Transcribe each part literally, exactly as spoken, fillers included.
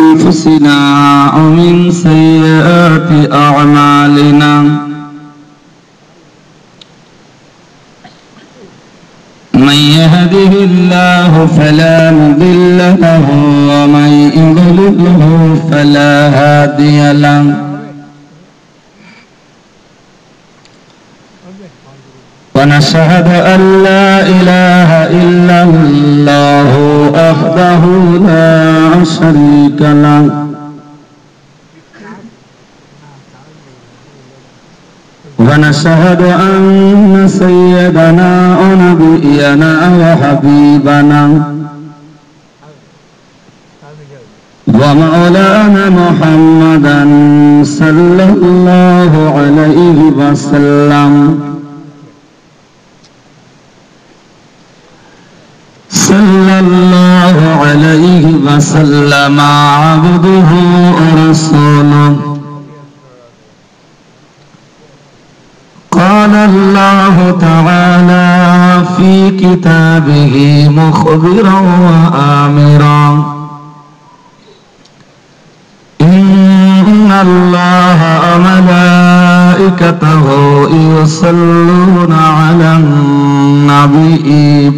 أنفسنا ومن سيئات أعمالنا من يهده الله فلا مضل له ومن يضلله فلا هادي له ونشهد أن لا إله إلا الله وحده لا شريك له ونشهد أن سيدنا ونبينا وحبيبنا ومولانا محمدا صلى الله عليه وسلم صلى الله عليه وسلم عبده ورسوله قال الله تعالى في كتابه مخبرا وآمرا إن الله وملائكته يصلون على النبي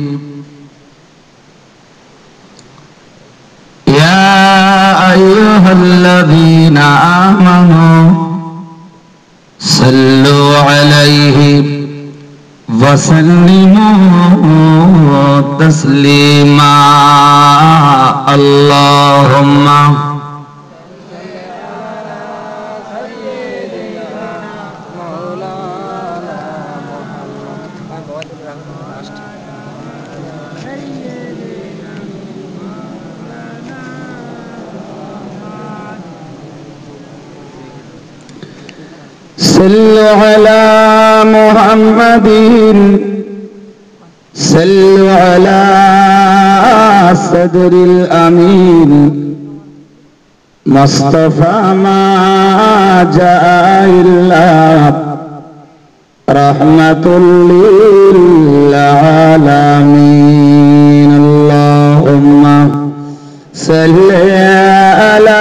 يا أيها الذين آمنوا صلوا عليه وسلموا تسليما اللهم صلوا على محمد صلوا على صدر الأمين مصطفى ما جاء إلا رحمة للعالمين اللهم صل على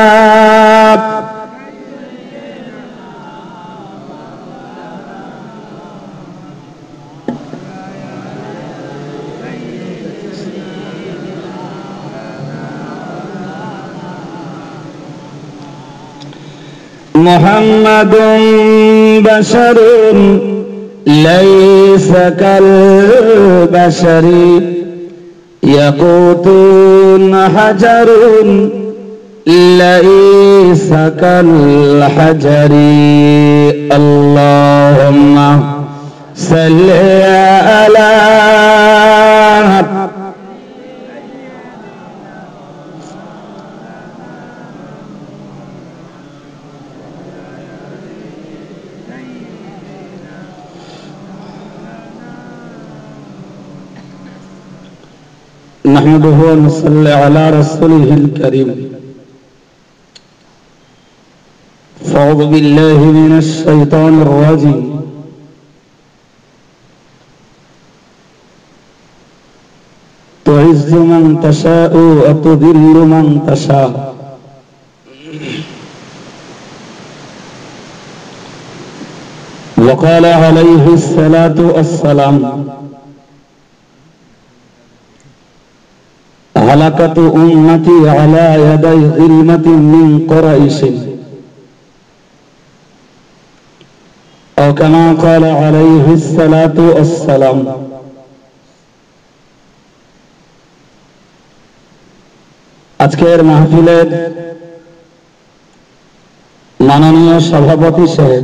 محمد بشر ليس كالبشر يقوت حجر ليس كالحجر اللهم صل على نحمده ونصلي على رسوله الكريم فأعوذ بالله من الشيطان الرجيم تعز من تشاء وتذل من تشاء وقال عليه الصلاة والسلام هلكت أمتي على يدي ظلمة من قريش أو كما قال عليه الصلاة والسلام আজকের মাহফিলের মাননীয় সভাপতি সাহেব,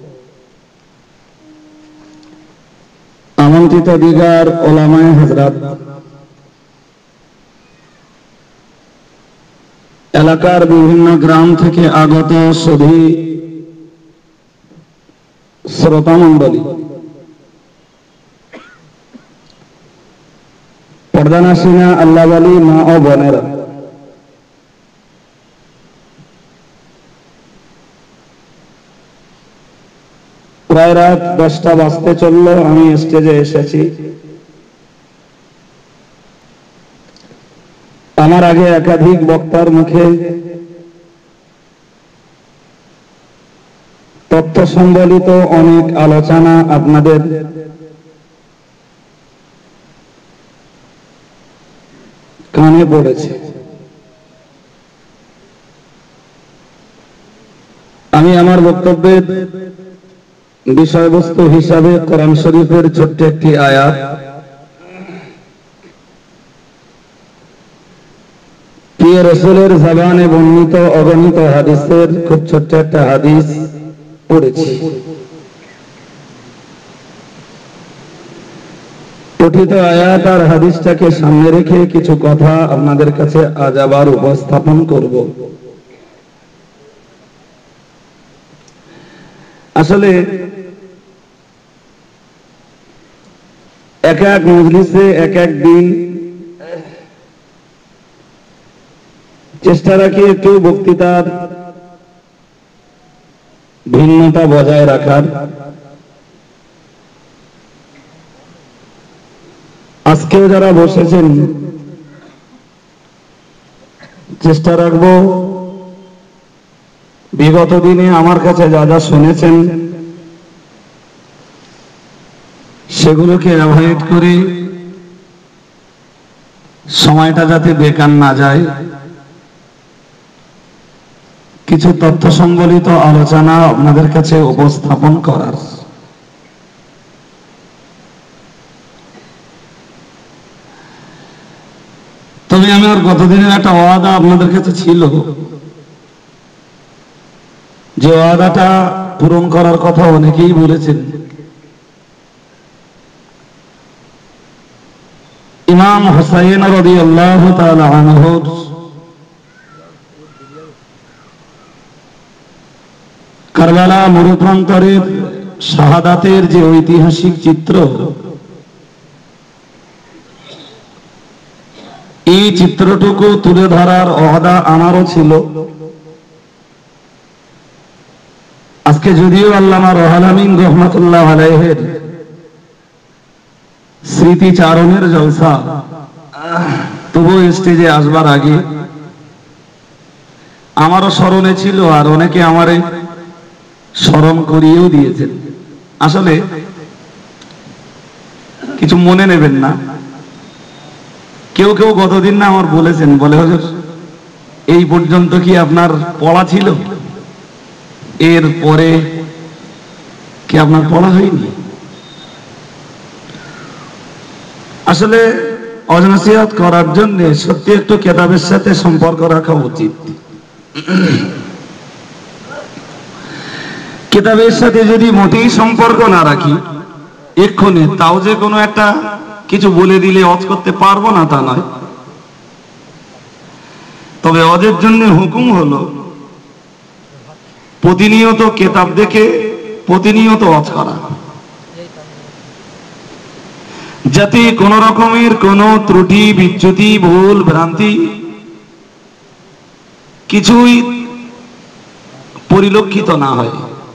আমন্ত্রিত দিগার ওলামায়ে হযরত, এলাকার বিভিন্ন গ্রাম থেকে আগত সুধী শ্রোতা মণ্ডলী, পর্দানাসীনা আল্লাহওয়ালী মা ও বোনেরা, প্রায় রাত দশটা বাজতে চলল, আমি স্টেজে এসেছি। আমার আগে একাধিক বক্তার মুখে তথ্য সম্বলিত অনেক আলোচনা আপনাদের কানে পড়েছে। আমি আমার বক্তব্যের বিষয়বস্তু হিসাবে কোরআন শরীফের ছোট্ট একটি আয়াত প্রিয় রাসূলের জবানে বর্ণিত অগণিত হাদিসের খুব ছোট্ট একটা হাদিস পড়েছি। পঠিত আয়াত আর হাদিসটাকে সামনে রেখে কিছু কথা আপনাদের কাছে আজ আবার উপস্থাপন করব। আসলে এক এক মজলিসে এক এক দিন চেষ্টা রাখি একটু বক্তৃতার ভিন্নতা বজায় রাখার। আজকেও যারা বসেছেন চেষ্টা রাখবো বিগত দিনে আমার কাছে যা যা শুনেছেন সেগুলোকে অ্যাভয়েড করে সময়টা যাতে বেকার না যায়, কিছু তথ্য সম্বলিত আলোচনা আপনাদের কাছে উপস্থাপন করার। তবে আমার গতদিনের একটা ওয়াদা আপনাদের কাছে ছিল, যে ওয়াদাটা পূরণ করার কথা অনেকেই বলেছেন। ইমাম হুসাইন রাদিয়াল্লাহু তাআলা আনহুর কারবালা মরুপ্রান্তরের শাহাদাতের যে ঐতিহাসিক চিত্র, এই চিত্রটুকু তুলে ধরার ওয়াদা আমারও ছিল। আজকে যদিও আল্লামা রুহুল আমিন রাহমাতুল্লাহ আলাইহির স্মৃতিচারণের জলসা, তবু স্টেজে আসবার আগে আমারও স্মরণে ছিল, আর অনেকে আমারে স্মরণ করিয়েও দিয়েছেন। আসলে কিছু মনে নেবেন না, কেউ কেউ গতদিন না আমার বলেছেন, বলে হুজুর এই পর্যন্ত কি আপনার পড়া ছিল, এর পরে কি আপনার পড়া হয়নি? আসলে অজনসিহত করার জন্য সত্যি একটু কিতাবের সাথে সম্পর্ক রাখা উচিত। কিতাবের সাথে যদি মোটেই সম্পর্ক না রাখি এক্ষুনি, তাও যে কোনো একটা কিছু বলে দিলে অজ করতে পারবো না তা নয়। তবে অজের জন্য হুকুম হলো প্রতিনিয়ত কিতাব দেখে প্রতিনিয়ত অজ করা, যাতে কোন রকমের কোন ত্রুটি বিচ্যুতি ভুল ভ্রান্তি কিছুই পরিলক্ষিত না হয়।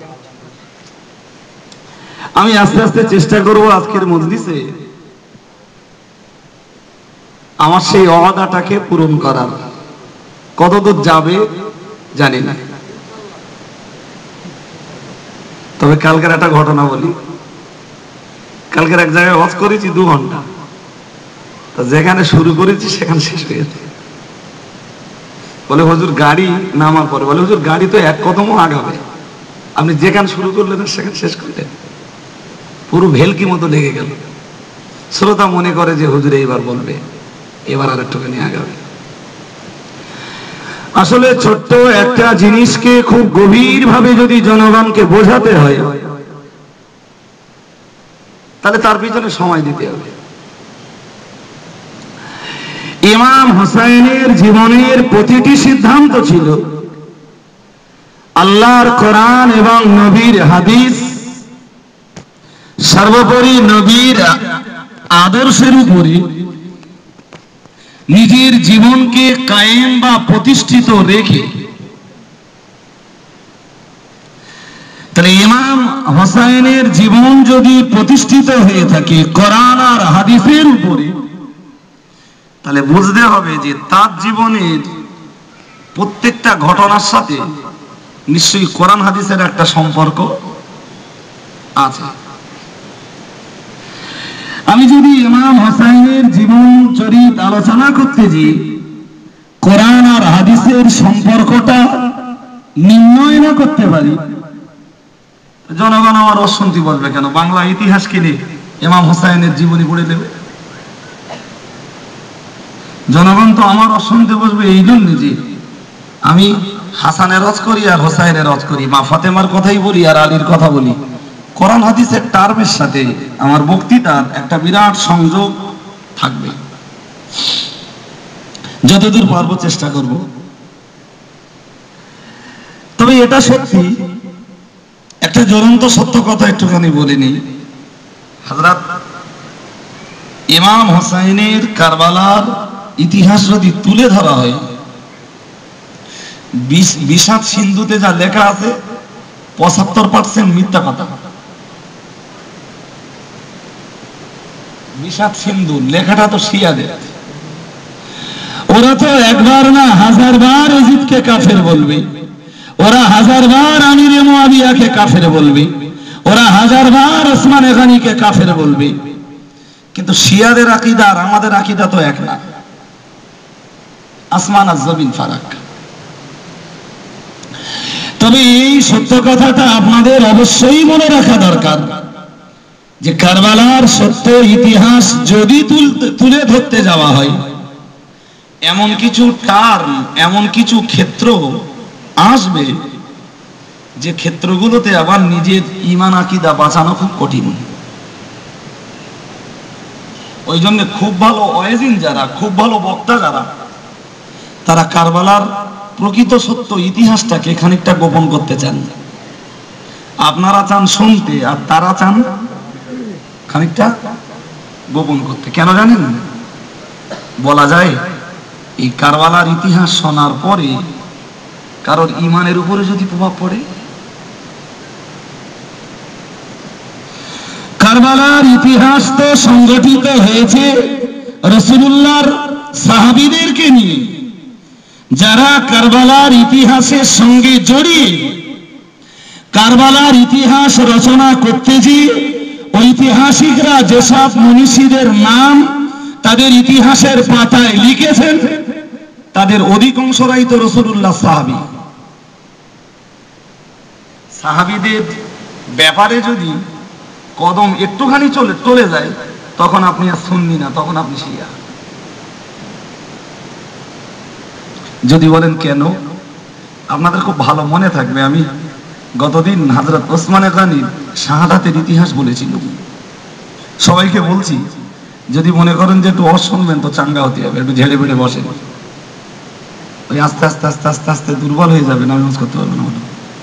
আমি আস্তে আস্তে চেষ্টা করব আজকের মজলিসে আমার সেই ওয়াদাটাকে পূরণ করার। কতদূর যাবে জানি না, তবে কালকের একটা ঘটনা বলি। কালকের এক জায়গায় ওয়াজ করেছি দু ঘন্টা, যেখানে শুরু করেছি সেখানে শেষ হয়েছে। বলে হুজুর গাড়ি নামার পরে বলে হুজুর গাড়ি তো এক কদমও আগাবে, আপনি যেখানে শুরু করলেন সেখানে শেষ করলেন, পুরো ভেলকি মতো লেগে গেল। শ্রোতা মনে করে যে হুজুর এইবার বলবে, এবার আর একটুখানি আগাবে। আসলে ছোট্ট একটা জিনিসকে খুব গভীর ভাবে যদি জনগণকে বোঝাতে হয় তাহলে তার পিছনে সময় দিতে হবে। ইমাম হুসাইনের জীবনের প্রতিটি সিদ্ধান্ত ছিল আল্লাহর কোরআন এবং নবীর হাদিস, সর্বোপরি নবীর আদর্শের উপরে নিজের জীবনকে কায়েম বা প্রতিষ্ঠিত রেখে। তাহলে ইমাম হুসাইনের জীবন যদি প্রতিষ্ঠিত হয়ে থাকে কোরআন আর হাদিসের উপরে, তাহলে বুঝতে হবে যে তার জীবনের প্রত্যেকটা ঘটনার সাথে নিশ্চয়ই কোরআন হাদিসের একটা সম্পর্ক আছে। আমি যদি ইমাম হোসাইনের জীবন চরিত আলোচনা করতে যাই, কোরআন আর হাদিসের সম্পর্কটা নির্ণয় না করতে পারি, জনগণ আমার অশান্তি বলবে কেন? বাংলা ইতিহাস কিনে ইমাম হোসাইনের জীবনী পড়ে দেবে। জনগণ তো আমার অশান্তি বসবে এই জন্য যে আমি হাসানের রজ করি আর হোসাইনের রজ করি, মা ফাতেমার কথাই বলি আর আলীর কথা বলি। কোরআন হাদিসের টার্মের সাথে আমার বক্তৃতার একটা বিরাট সংযোগ থাকবে, যতদূর পারবো চেষ্টা করব। তবে এটা সত্যি, একটা জ্বলন্ত সত্য কথা একটুখানি বলিনি। হযরত ইমাম হোসাইনের কারবালার ইতিহাস যদি তুলে ধরা হয়, বিষাদ সিন্ধুতে যা লেখা আছে পঁচাত্তর পার্সেন্ট মিথ্যা কথা। বিষাদ সিন্ধু লেখাটা তো শিয়াদের, ওরা তো একবার না হাজার বার ইজিদকে কাফের বলবে, ওরা হাজার বার আমিরে মুয়াবিয়াকে কাফের বলবে, ওরা হাজার বার ওসমানে গনিকে কাফের বলবে, কিন্তু শিয়াদের আকীদা আর আমাদের আকীদা তো এক না, আসমান আর জমিন ফারাক। তবে এই সত্য কথাটা আপনাদের অবশ্যই মনে রাখা দরকার যে কারবালার সত্য ইতিহাস যদি তুলে ধরতে যাওয়া হয়, এমন কিছু টার্ম, এমন কিছু ক্ষেত্র আসবে যে ক্ষেত্রগুলোতে আবার নিজের ঈমান আকীদা বাঁচানো খুব কঠিন। ওই জন্য খুব ভালো ওয়াজিন যারা, খুব ভালো বক্তা যারা, তারা কারবালার প্রকৃত সত্য ইতিহাসটাকে খানিকটা গোপন করতে চান। আপনারা চান শুনতে আর তারা চান খানিকটা গোপন করতে। কেন জানেন? বলা যায় এই কারবালার ইতিহাস শোনার পরে কারোর ঈমানের উপরে যদি প্রভাব পড়ে। কারবালার ইতিহাস তো সংগঠিত হয়েছে রাসূলুল্লাহর সাহাবীদেরকে নিয়ে, যারা কারবালার ইতিহাসের সঙ্গে জড়িয়ে কারবালার ইতিহাস রচনা করতে গিয়ে ঐতিহাসিকরা যেসব মনীষীদের নাম তাদের ইতিহাসের পাতায় লিখেছেন, তাদের অধিকাংশরাই তো রাসূলুল্লাহ সাহাবী। সাহাবীদের ব্যাপারে যদি কদম একটুখানি চলে চলে যায়, তখন আপনি আর সুন্নি না, তখন আপনি শিয়া। যদি বলেন কেন, আপনাদের খুব ভালো মনে থাকবে, আমি গতদিন হযরত ওসমানে গনির শাহাদাতের ইতিহাস বলেছিলাম। সবাইকে বলছি, যদি মনে করেন যে একটু অস শুনবেন তো চাঙ্গা হতে হবে, একটু ঝেড়ে বেড়ে বসেন, ওই আস্তে আস্তে আস্তে আস্তে আস্তে দুর্বল হয়ে যাবেন, নামাজ করতে পারবেন না।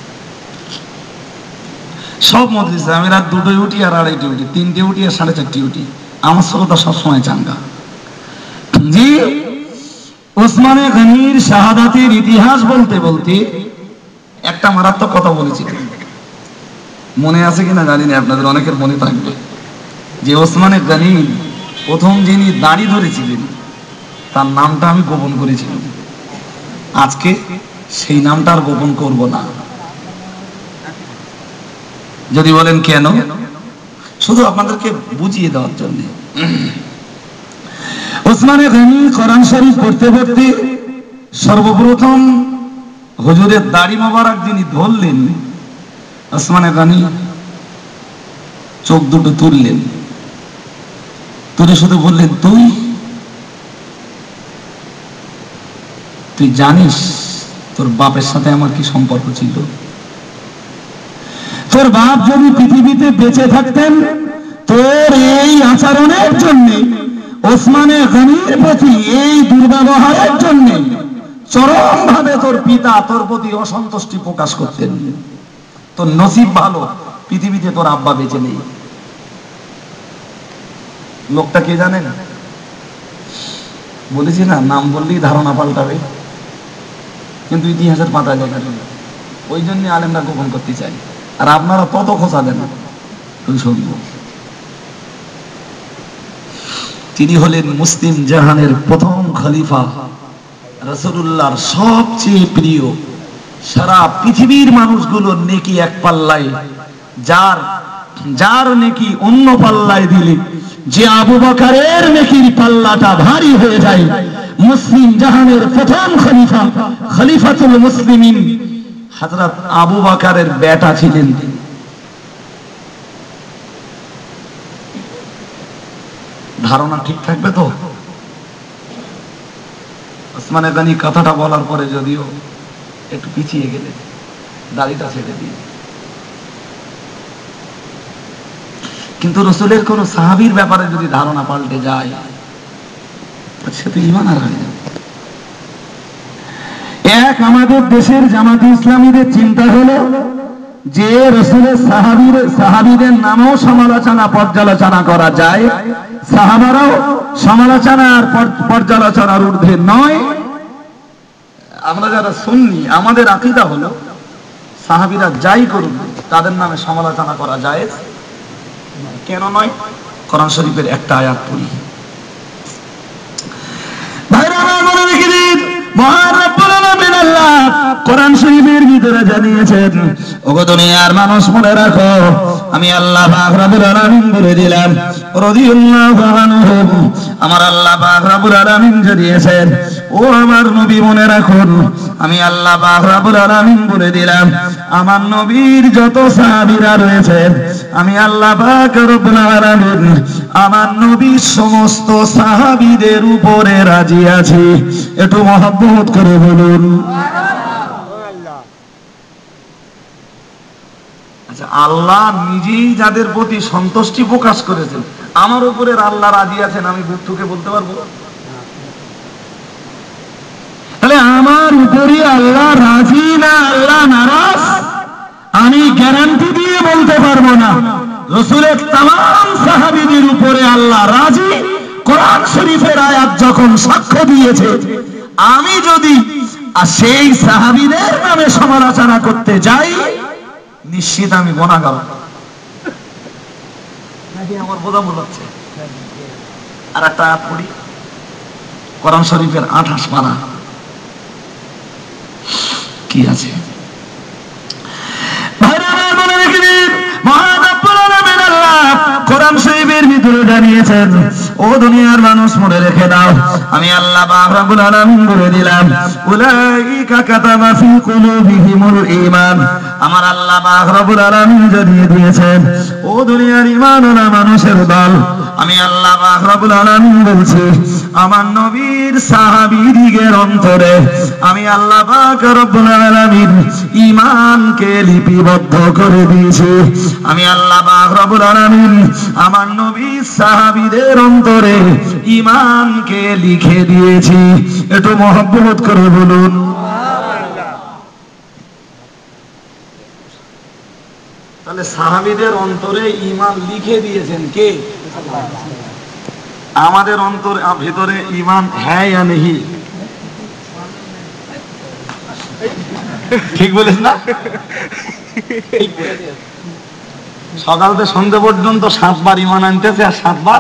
সব মজলিসে আমি রাত দুটোই উঠি আর আড়াইটে উঠি, তিনটে উঠি আর সাড়ে চারটে উঠি, আমার শ্রোতা সবসময় চাঙ্গা। জি, ওসমানে গনির শাহাদাতের ইতিহাস বলতে বলতে একটা মারাত্মক কথা বলেছি, মনে আছে কিনা জানি না, আপনাদের অনেকের মনে থাকবে যে ওসমানে গনি প্রথম যিনি দাড়ি ধরেছিলেন তার নামটা আমি গোপন করেছিলাম। আজকে সেই নামটা আর গোপন করব না। যদি বলেন কেন, শুধু আপনাদেরকে বুঝিয়ে দেওয়ার জন্য। ওসমানে গনি কোরআন শরীফ পড়তে পড়তে সর্বপ্রথম হুজুরের দাড়ি মোবারক যিনি ধরলেন, ওসমানে গনি চোখ দুটো তুললেন, তুলে শুধু বললেন, তুই তুই জানিস তোর বাপের সাথে আমার কি সম্পর্ক ছিল? তোর বাপ যদি পৃথিবীতে বেঁচে থাকতেন, তোর এই আচরণের জন্য, ওসমানে গনির প্রতি এই দুর্ব্যবহারের জন্য চরম ভাবে তোর পিতা তোর প্রতি অসন্তুষ্টি প্রকাশ করতেন। তোর নসিব ভালো, পৃথিবীতে তোর আব্বা বেঁচে নেই। লোকটা কে জানেন? বলেছি না, নাম বললেই ধারণা পাল্টাবে, কিন্তু ইতিহাসের পাতায় লেখা নেই। ওই জন্য আলেমরা গোপন করতে চাই, আর আপনারা তত খোঁচা দেন। তিনি হলেন মুসলিম জাহানের প্রথম খলিফা, রাসূলুল্লাহর সবচেয়ে প্রিয়, সারা পৃথিবীর মানুষগুলোর নেকি এক পাল্লায়, যার যার নেকি অন্য পাল্লায় দিলে যে আবু বকরের নেকির পাল্লাটা ভারী হয়ে যায়। মুসলিম জাহানের প্রথম খলিফা, খলিফাতুল মুসলিমিন হযরত আবু বকরের বেটা ছিলেন। ধারণা ঠিক থাকবে তো? ওসমান গনি কথাটা বলার পরে যদিও একটু পিছিয়ে গেলেন, দাড়িটা ছেড়ে দিয়ে, কিন্তু রসুলের কোন সাহাবীর ব্যাপারে যদি ধারণা পাল্টে যায় সে তো ঈমান আর হয়ে যাবে। এক আমাদের দেশের জামাতে ইসলামীদের চিন্তা হলো যে রসুলের সাহাবীর সাহাবীদের নামেও সমালোচনা পর্যালোচনা করা যায়, সাহাবারাও সমালোচনার পর্যালোচনার ঊর্ধ্বে নয়। আমরা যারা সুন্নি, আমাদের আকীদা হলো সাহাবীরা যাই করুন তাদের নামে সমালোচনা করা যায়। কেন নয়? কোরআন শরীফের একটা আয়াত পড়ি। ভাইরা আমার মনে রেখে দিন, মহান রব্বুল আলামিন আল্লাহ কোরআন শরীফের ভিতরে জানিয়েছেন, ওগো দুনিয়ার মানুষ মনে রাখো, আমি আল্লাহ পাক রব্বুল আলামিন বলে দিলাম রাদিয়াল্লাহু আনহু, আমার আল্লাহ পাক রব্বুল আলামিন জানিয়েছেন, ও আমার নবী মনে রাখুন, আমি আল্লাহ পাক রব্বুল আলামিন বলে দিলাম আমার নবীর যত সাহাবীরা রয়েছেন, আমি আল্লাহ পাক রব্বুল আলামিন আমার নবীর সমস্ত সাহাবীদের উপরে রাজি আছি। একটু মহব্বত করে বলুন। আচ্ছা, আল্লাহ নিজেই যাদের প্রতি সন্তুষ্টি প্রকাশ করেছেন, আমার উপরে আল্লাহ রাজি আছেন, আমি বুক ঠুকে বলতে পারবো? তাহলে আমার উপরে আল্লাহ রাজি না আল্লাহ নারাজ, আমি গ্যারান্টি দিয়ে বলতে পারবো না। রাসূলের तमाम সাহাবীদের উপরে আল্লাহ রাজি, কোরআন শরীফের আয়াত যখন সাক্ষ্য দিয়েছে। আমি যদি সেই সাহাবীদের নামে সমালোচনা করতে যাই, নিশ্চিত আমি গুনাহগার। নাকি আমার বোঝা বোঝাচ্ছে? আর একটা আয়াত পড়ি, কোরআন শরীফের আঠাশ পারা কি আছে? কোরআন শরীফের ভিতরে জানিয়েছেন, ও দুনিয়ার মানুষ মনে রেখে দাও, আমি আল্লাহ পাক রব্বুল আলামিন বলে দিলাম উলাইকা কাতাবা ফি কুলুবিহিমুল ঈমান, আমার আল্লাহ পাক রব্বুল আলামিন জানিয়ে দিয়েছেন, ও দুনিয়ার ঈমানওয়ালা মানুষের দল, আমি আল্লাহ পাক রব্বুল আলামিন বলছি আমার নবীর সাহাবীদের অন্তরে আমি আল্লাহ পাক রব্বুল আলামিন ঈমানকে লিপিবদ্ধ করে দিয়েছি। আমি আল্লাহ পাক রব্বুল আলামিন আমার নবীর সাহাবীদের অন্তরে ঈমানকে লিখে দিয়েছি। একটু মহব্বত করে বলুন। তাহলে সাহাবীদের অন্তরে ঈমান লিখে দিয়েছেন কে? আমাদের অন্তর ভিতরে ঈমান হ্যাঁ या नहीं? ঠিক বলেছ না? সকাল থেকে সন্ধ্যা পর্যন্ত সাতবার ঈমান আনতেছে আর সাতবার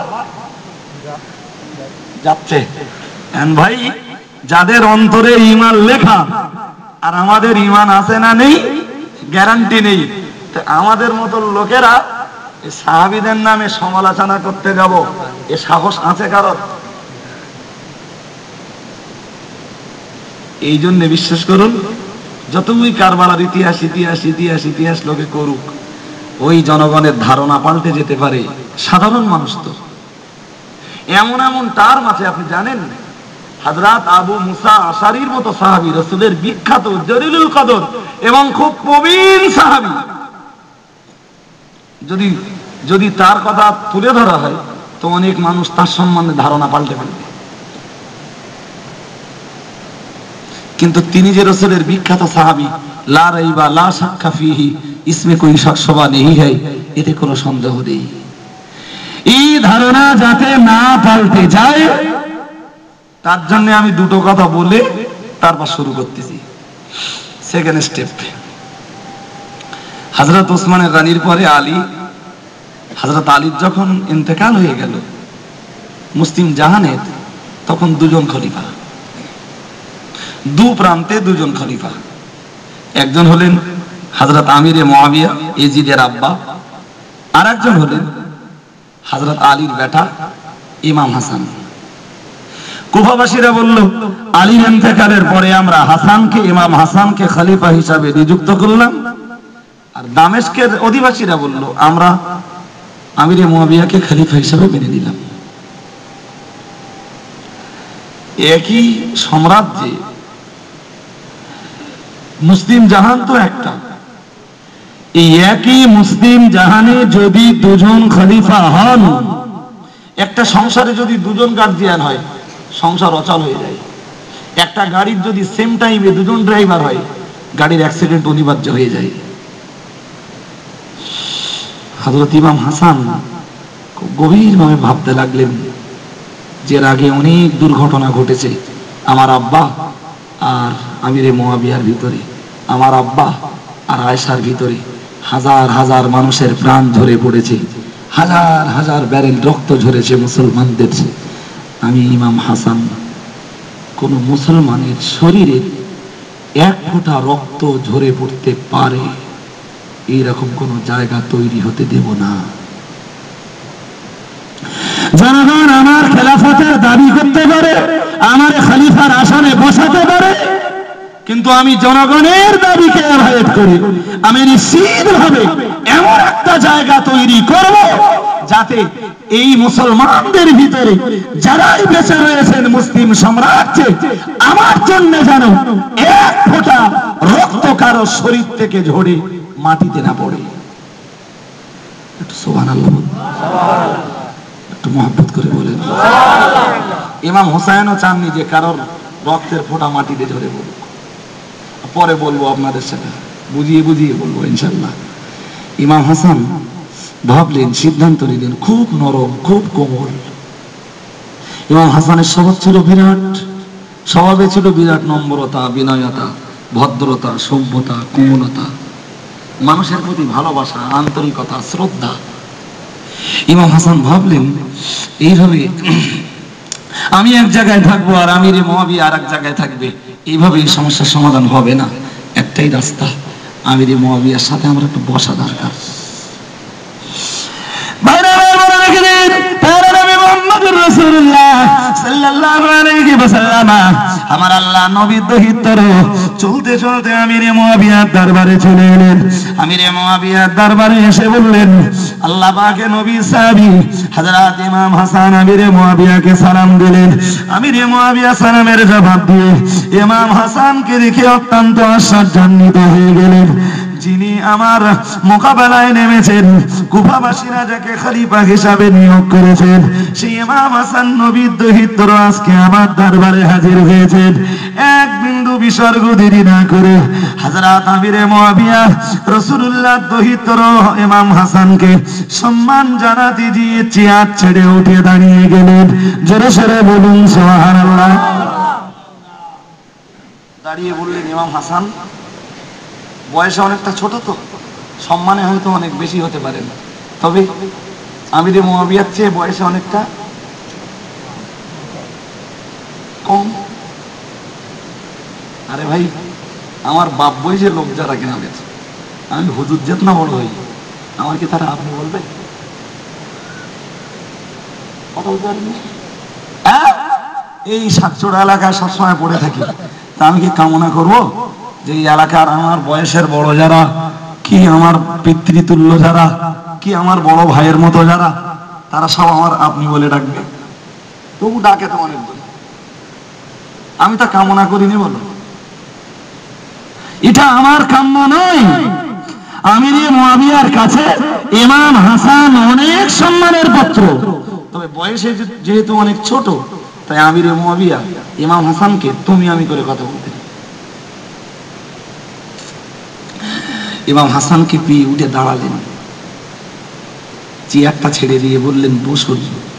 যাচ্ছে। ভাই, যাদের অন্তরে ঈমান লেখা আর আমাদের ঈমান আছে না নেই গ্যারান্টি নেই, আমাদের মতো লোকেরা সাহাবীদের নামে সমালোচনা করতে যাব, এ সাহস আছে কারণ? এই জন্য বিশ্বাস করুন, যতই কারবালার ইতিহাস ইতিহাস ইতিহাস ইতিহাস লোকে করুক, ওই জনগণের ধারণা পাল্টে যেতে পারে। সাধারণ মানুষ তো এমন এমন তার মাঝে, আপনি জানেন হযরত আবু মুসা আশারীর মতো সাহাবী, রাসূলের বিখ্যাত জলিলুল কদর এবং খুব প্রবীণ সাহাবী, যদি যদি তার কথা তুলে ধরা হয় তো অনেক মানুষ তার সম্বন্ধে ধারণা পাল্টে ফেলবে। কিন্তু তিনি যে রাসূলের বিখ্যাত সাহাবী, লা রাইবা লা শাক্কা ফিহি, ইসমে কোই শক শবা নেহি হ্যায়, এতে কোনো সন্দেহ নেই। এই ধারণা যাতে না পাল্টে যায় তার জন্য আমি দুটো কথা বলে তারপর শুরু করতেছি। সেকেন্ড স্টেপ, হযরত ওসমান গনির পরে আলী, হযরত আলীর যখন ইন্তেকাল হয়ে গেল মুসলিম জাহানের, তখন দুজন খলিফা, দু প্রান্তে দুজন খলিফা। একজন হলেন হযরত আমিরে মুআবিয়া ইয়াজিদের আব্বা, আর একজন হলেন হযরত আলীর বেটা ইমাম হাসান। কুফাবাসীরা বলল, আলীর ইন্তেকালের পরে আমরা হাসানকে, ইমাম হাসানকে খলিফা হিসাবে নিযুক্ত করলাম। আর দামেস্কের অধিবাসীরা বলল, আমরা আমিরে মুআবিয়াকে খলিফা হিসাবে মেনে নিলাম। একই সাম্রাজ্যে মুসলিম জাহান তো একটা, এই একই মুসলিম জাহানে যদি দুজন খলিফা হন, একটা সংসারে যদি দুজন গার্জিয়ান হয় সংসার অচল হয়ে যায়। একটা গাড়ির যদি সেম টাইমে দুজন ড্রাইভার হয় গাড়ির অ্যাক্সিডেন্ট অনিবার্য হয়ে যায়। হযরত ইমাম হাসান গভীরভাবে ভাবতে লাগলেন যে এর আগে অনেক দুর্ঘটনা ঘটেছে আমার আব্বা আর আমিরে মুআবিয়ার ভিতরে, আমার আব্বা আর আয়েশার ভিতরে হাজার হাজার মানুষের প্রাণ ঝরে পড়েছে, হাজার হাজার ব্যারেল রক্ত ঝরেছে মুসলমানদের। আমি ইমাম হাসান কোন মুসলমানের শরীরে এক ফোঁটা রক্ত ঝরে পড়তে পারে এইরকম কোন জায়গা তৈরি হতে দেব না। জনগণ আমার খেলাফতের দাবি করতে পারে, আমার খলিফার আসনে বসাতে পারে, কিন্তু আমি জনগণের দাবিকে অ্যাভয়েড করি। আমি নিশ্চিতভাবে এমন একটা জায়গা তৈরি করব যাতে এই মুসলমানদের ভিতরে যারাই বেঁচে রয়েছেন মুসলিম সাম্রাজ্যে, আমার জন্য যেন এক ফোঁটা রক্ত কারো শরীর থেকে ঝরে মাটিতে না পড়ে। একটু সুবহানাল্লাহ বলুন, একটু মহব্বত করে বলেন। ইমাম হুসাইনও চাননি যে কারোর রক্তের ফোঁটা মাটিতে ঝরে পড়ুক। পরে বলবো আপনাদের সাথে বুঝিয়ে বুঝিয়ে বলবো ইনশাল্লাহ। ইমাম হাসান ভাবলেন, সিদ্ধান্ত নিলেন, খুব নরম, খুব কোমল। ইমাম হাসানের স্বভাব ছিল বিরাট, স্বভাবে ছিল বিরাট নম্রতা, বিনয়তা, ভদ্রতা, সভ্যতা, কোমলতা, মানুষের প্রতি ভালোবাসা, আন্তরিকতা, শ্রদ্ধা। ইমাম হাসান ভাবলেন এইভাবে আমি এক জায়গায় থাকবো আর আমিরে মুআবিয়া আর এক জায়গায় থাকবে, এইভাবে এই সমস্যার সমাধান হবে না। একটাই রাস্তা, আমিরে মুআবিয়ার সাথে আমার একটু বসা দরকার। আমার আল্লাহ নবীর দহিতরে চলতে চলতে আমিরে মুআবিয়ার দরবারে চলে এলেন। আমিরে মুআবিয়ার দরবারে এসে বললেন, আল্লাহ পাকের নবী সাহাবী হযরত ইমাম হাসান আমিরে মুআবিয়াকে সালাম দিলেন। আমিরে মুআবিয়া সালামের জবাব দিয়ে ইমাম হাসানকে দেখে অত্যন্ত আশ্চর্যান্বিত হয়ে গেলেন। যিনি আমার মোকাবেলায় নেমেছেন, কুফাবাসীরা যাকে খলিফা হিসাবে নিয়োগ করেছেন, সেই ইমাম হাসান নবীর দহিতর আজকে আমার দরবারে হাজির হয়েছেন। এক বিন্দু বিসর্গ দেরি না করে হযরত আমিরে মুআবিয়া রাসূলুল্লাহ দহিতর ইমাম হাসানকে সম্মান জানাতে গিয়ে চেয়ার ছেড়ে উঠে দাঁড়িয়ে গেলেন। জোরে সরে বলুন সুবহানাল্লাহ। দাঁড়িয়ে বললেন, ইমাম হাসান বয়সে অনেকটা ছোট, তো সম্মানে হয়তো অনেক বেশি হতে পারে না, তবে আমিরে মুআবিয়ার চেয়ে বয়সে অনেকটা কম। আরে ভাই, আমার বাপ বয়সের লোক যারা কিনা গেছে, আমি হুজুর যেত না বড় হই, আমার কি তারা আপনি বলবে? এই সাতচোড়া এলাকায় সবসময় পড়ে থাকি, তা আমি কি কামনা করবো যে এই এলাকার আমার বয়সের বড় যারা, কি আমার পিতৃতুল্য যারা, কি আমার বড় ভাইয়ের মতো যারা, তারা সব আমার আপনি বলে ডাকবে? তবু ডাকে তো অনেক, আমি তা কামনা করিনি। বলো, এটা আমার কাম্য নয়। আমিরে মুআবিয়ার কাছে ইমাম হাসান অনেক সম্মানের পাত্র, তবে বয়সে যেহেতু অনেক ছোট, তাই আমিরে মুআবিয়া ইমাম হাসানকে তুমি আমি করে কথা বলতে। ইমাম হাসানকে পেয়ে উঠে দাঁড়ালেন, চেয়ারটা ছেড়ে দিয়ে বললেন, বসুন।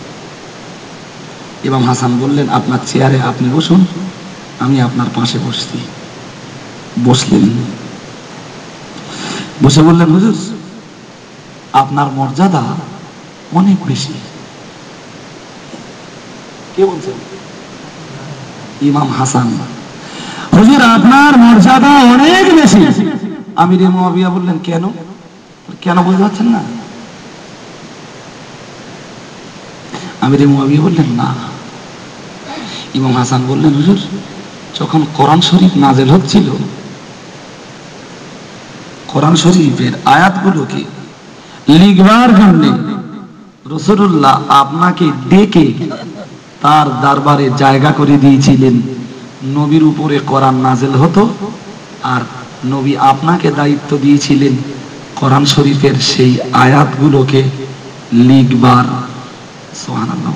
ইমাম হাসান বললেন, আপনার চেয়ারে আপনি বসুন, আমি আপনার পাশে বসছি। বসলেন, বসে বললেন, হুজুর আপনার মর্যাদা অনেক বেশি। কে বলছেন? ইমাম হাসান। হুজুর আপনার মর্যাদা অনেক বেশি। আমিরে মুয়াবিয়া বললেন কেন কেন বুঝতে পারছেন না? আমিরে মুয়াবিয়া বললেন না। ইমাম হাসান বললেন হুজুর যখন কোরআন শরীফ নাযিল হচ্ছিল, কোরআন শরীফের আয়াতগুলোকে লিখবার জন্য রাসূলুল্লাহ আপনাকে ডেকে তার দরবারে জায়গা করে দিয়েছিলেন। নবীর উপরে কোরআন নাযিল হতো আর নবী আপনাকে দায়িত্ব দিয়েছিলেন কোরআন শরীফের সেই আয়াতগুলোকে লিখবার। সুবহানাল্লাহ।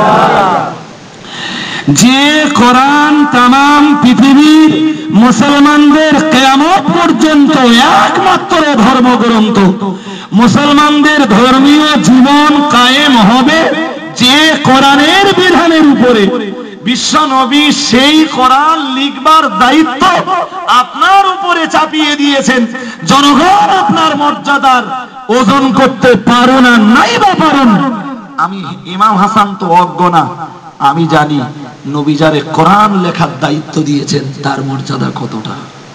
যে কোরআন তামাম পৃথিবীর মুসলমানদের কিয়ামত পর্যন্ত একমাত্র ধর্মগ্রন্থ, মুসলমানদের ধর্মীয় জীবন কায়েম হবে যে কোরআনের বিধানের উপরে, বিশ্ব নবী সেই কোরআন লিখবার দায়িত্ব আপনার উপরে চাপিয়ে দিয়েছেন। জনগণ আপনার মর্যাদার ওজন করতে পারো না, নাই বা পারেন। আমি ইমাম হাসান তো অজ্ঞ না, আমি জানি নবী যারে কোরআন লেখার দায়িত্ব দিয়েছেন তার মর্যাদা কতটা।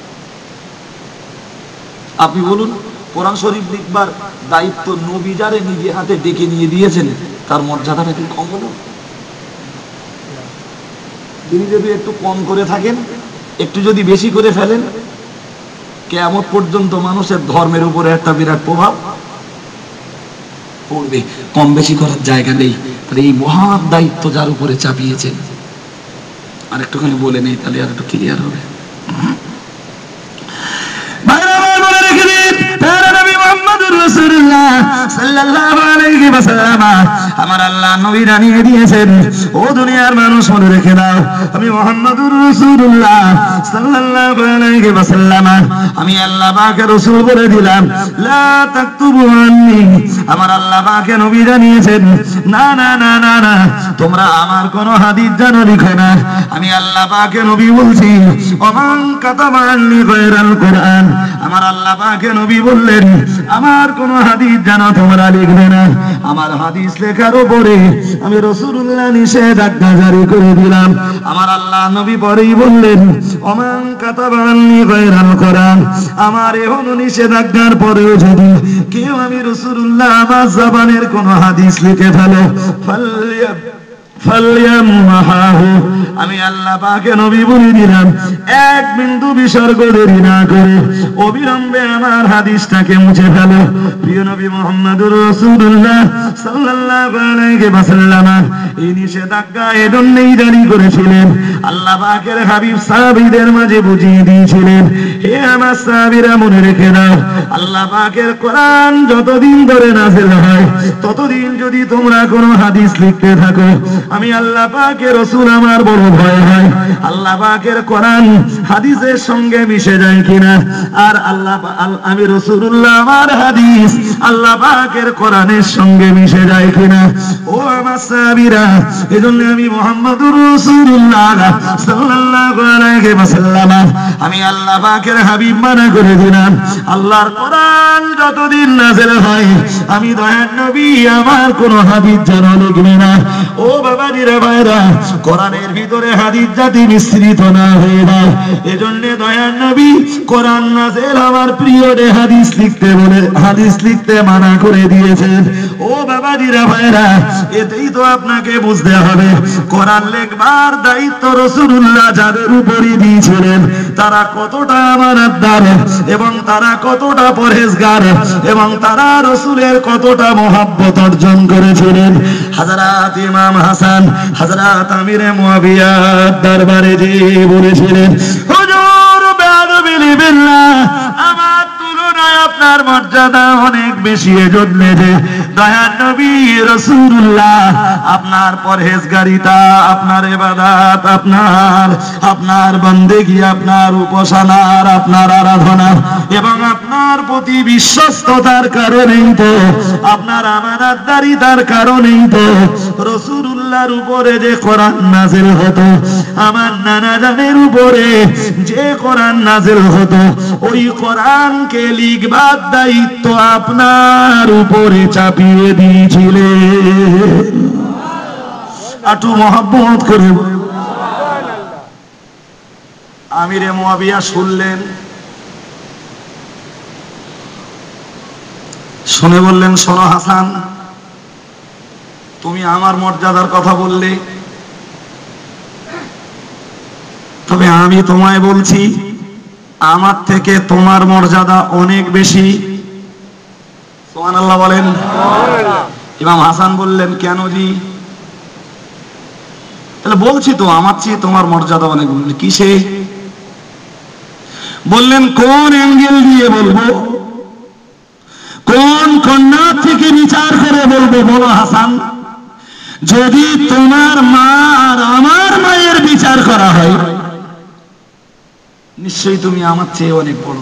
আপনি বলুন কোরআন শরীফ লিখবার দায়িত্ব নবী যারে নিজে হাতে ডেকে নিয়ে দিয়েছেন তার মর্যাদাটা কি কম হলো? তিনি যদি একটু কম করে থাকেন, একটু যদি বেশি করে ফেলেন, কিয়ামত পর্যন্ত মানুষের ধর্মের উপরে একটা বিরাট প্রভাব পড়বে। কম বেশি করার জায়গা নেই। তাহলে এই মহান দায়িত্ব যার উপরে চাপিয়েছেন, আর একটুখানি বলে নেই তাহলে আর একটু ক্লিয়ার হবে। আমার আল্লাহ নবী জানিয়ে দিয়েছেন, ও দুনিয়ার মানুষ মনে রেখে দাও, আমি মুহাম্মাদুর রাসূলুল্লাহ সাল্লাল্লাহু আলাইহি ওয়াসাল্লাম, আমি আল্লাহ পাকের রাসূল বলে দিলাম, লা তাকতুবু আন্নি। আমার আল্লাহ পাকের নবী জানিয়েছেন, না না না না না, তোমরা আমার কোন হাদিস জানো লিখো না। আমি আল্লাহ পাকের নবী বলছি, ওমান কাতাবা আন্নি গায়রাল কোরআন। আমার আল্লাহ পাকের নবী বললেন, আমার কোন হাদিস জানো তোমরা লিখবে না। আমার হাদিস লেখার উপরে আমি রাসূলুল্লাহ নিষেধাজ্ঞা জারি করে দিলাম। আমার আল্লাহ নবী পরেই বললেন, ওমান কাতাবা আন্নি গায়রাল কোরআন। আমার এখন নিষেধাজ্ঞার পরেও যদি কেউ আমি রাসূলুল্লাহ আমার জবানের কোন হাদিস লিখে ফেলো, ফালিয়া ফালিয়ামহাহু, আমি আল্লাহ পাকের নবী বলে দিলাম, এক বিন্দু বিসর্গ দেরি না করে অবিলম্বে আমার হাদিসটাকে মুছে ফেলো। প্রিয় নবী মুহাম্মদুর রাসূলুল্লাহ সাল্লাল্লাহু আলাইহি ওয়াসাল্লাম এই নিষেধাজ্ঞা এজন্যই জারি করেছিলেন, আল্লাহ পাকের হাবিব সাহাবীদের মাঝে বুঝিয়ে দিয়েছিলেন, হে আমার সাহাবীরা মনে রেখে দাও, আল্লাহ পাকের কোরআন যতদিন ধরে নাযিল হয় ততদিন যদি তোমরা কোনো হাদিস লিখতে থাকো, আমি আল্লাহ পাকের রাসূল আমার বড় ভয় হয় আল্লাহ পাকের কোরআন হাদিসের সঙ্গে মিশে যায় কিনা, আর আল্লাহ আমি রাসূলুল্লাহ আমার হাদিস আল্লাহ পাকের কোরআনের সঙ্গে মিশে যায় কিনা। ও আমার সাহাবীরা, এজন্য আমি মুহাম্মদুর রাসূলুল্লাহ সাল্লাল্লাহু আলাইহি ওয়াসাল্লাম আমি আল্লাহ পাকের হাবিব মানা করে দিলাম, আল্লাহর কোরআন যতদিন নাযিল হয় আমি দয়ার নবী আমার কোন হাদিস যেন লিখবে না। ও বাবাজিরা ভাইরা, কোরআনের ভিতরে হাদিস জাতি মিশ্রিত না হয়ে যায়, এজন্য দয়ার নবী কোরআন নাযিল হওয়ার পিরিয়ডে হাদিস লিখতে বলে হাদিস লিখতে মানা করে দিয়েছেন। ও বাবাজিরা ভাইরা, এতেই তো আপনাকে বুঝতে হবে কোরআন লেখবার দায়িত্ব রাসূলুল্লাহ যাদের উপরই দিয়েছিলেন তারা কতটা আমানতদার এবং তারা কতটা পরহেজগার এবং তারা রাসূলের কতটা মহব্বত অর্জন করেছিলেন। হযরত ইমাম হাসান হযরত আমিরে মুয়াবিয়া দরবারে যে বলেছিলেন, হুজুর বেয়াদবি বিল্লাহ, আমার তুলনায় আপনার মর্যাদা অনেক বেশি, এজন্য যে দয়ার নবী রাসূলুল্লাহ আপনার পরহেজগারিতা, আপনার ইবাদত, আপনার আপনার বন্দেগী, আপনার উপাসনার, আপনার আরাধনা এবং আপনার প্রতি বিশ্বস্ততার কারণেই তো, আপনার আমানতদারিতার কারণেই তো রাসূলুল্লাহর উপরে যে কোরআন নাযিল হতো, আমার নানা জানের উপরে যে কোরআন নাযিল হতো, ওই কোরআনকে লিখবার দায়িত্ব আপনার উপরে চাপিয়ে দিয়েছিলেন। আটু মহব্বত করে আমিরে মুয়াবিয়া শুনলেন, শুনে বললেন, শোনো হাসান, তুমি আমার মর্যাদার কথা বললে, তবে আমি তোমায় বলছি আমার থেকে তোমার মর্যাদা অনেক বেশি। সুবহানাল্লাহ বলেন। ইমাম হাসান বললেন, কেন জি? তাহলে বলছি তো আমার চেয়ে তোমার মর্যাদা অনেক। কিসে? বললেন, কোন অ্যাঙ্গেল দিয়ে বলবো, কোন কন্যা থেকে বিচার করে বলবো? বলো হাসান। যদি তোমার মা আর আমার মায়ের বিচার করা হয়, নিশ্চয়ই তুমি আমার চেয়ে অনেক বড়।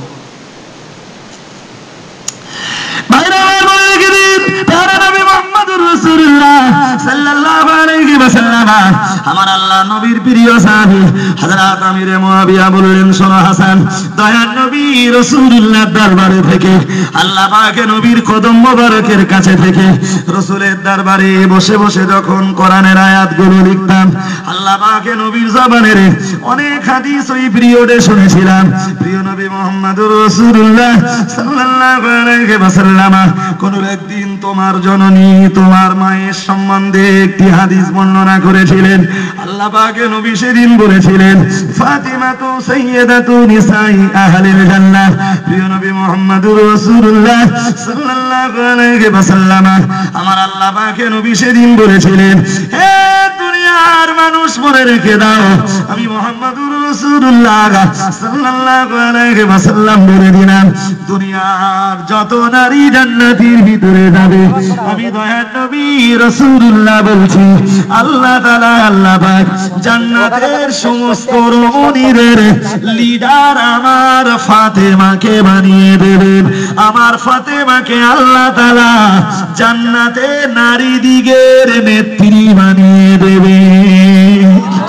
আমার আল্লাহ নবীর প্রিয় সাহাবী হযরত আমিরে মুয়াবিয়া বললেন, শোনো হাসান, দয়ার নবী রাসূলুল্লাহর দরবারে থেকে, আল্লাহ পাকের নবীর কদম মোবারকের কাছে থেকে রাসূলের দরবারে বসে বসে যখন কোরআনের আয়াতগুলো লিখতাম, আল্লাহ পাকের নবীর জবানের অনেক হাদিস ওই পিরিয়ডে শুনেছিলাম। প্রিয় নবী মুহাম্মদুর রাসূলুল্লাহ সাল্লাল্লাহু আলাইহি ওয়াসাল্লাম কোন একদিন তোমার জননী, তোমার মায়ের সম্বন্ধে একটি হাদিস বর্ণনা করেছিলেন। আল্লাহ পাকের নবী সেদিন বলেছিলেন, ফাতিমাতু সাইয়্যিদাতু নিসাই আহলিল জান্নাহ। প্রিয় নবী মুহাম্মদুর রাসূলুল্লাহ সাল্লাল্লাহু আলাইহি ওয়াসাল্লাম আমার আল্লাহ পাকের নবী সেদিন বলেছিলেন, হে দুনিয়ার মানুষ, মনে রেখে দাও, আমি মুহাম্মদুর রাসূলুল্লাহ সাল্লাল্লাহু আলাইহি ওয়াসাল্লাম বলে দিলাম, দুনিয়ার যত নারী জান্নাতের ভিতরে যাবে, আমি দয়ার নবী রাসূলুল্লাহ বলছি, আল্লাহ তাআলা, আল্লাহ পাক জান্নাতের সমস্ত রমণীদের লিডার আমার ফাতেমাকে বানিয়ে দেবেন। আমার ফাতেমাকে আল্লাহ তাআলা জান্নাতে নারী দিগের নেত্রী বানিয়ে দেবেন।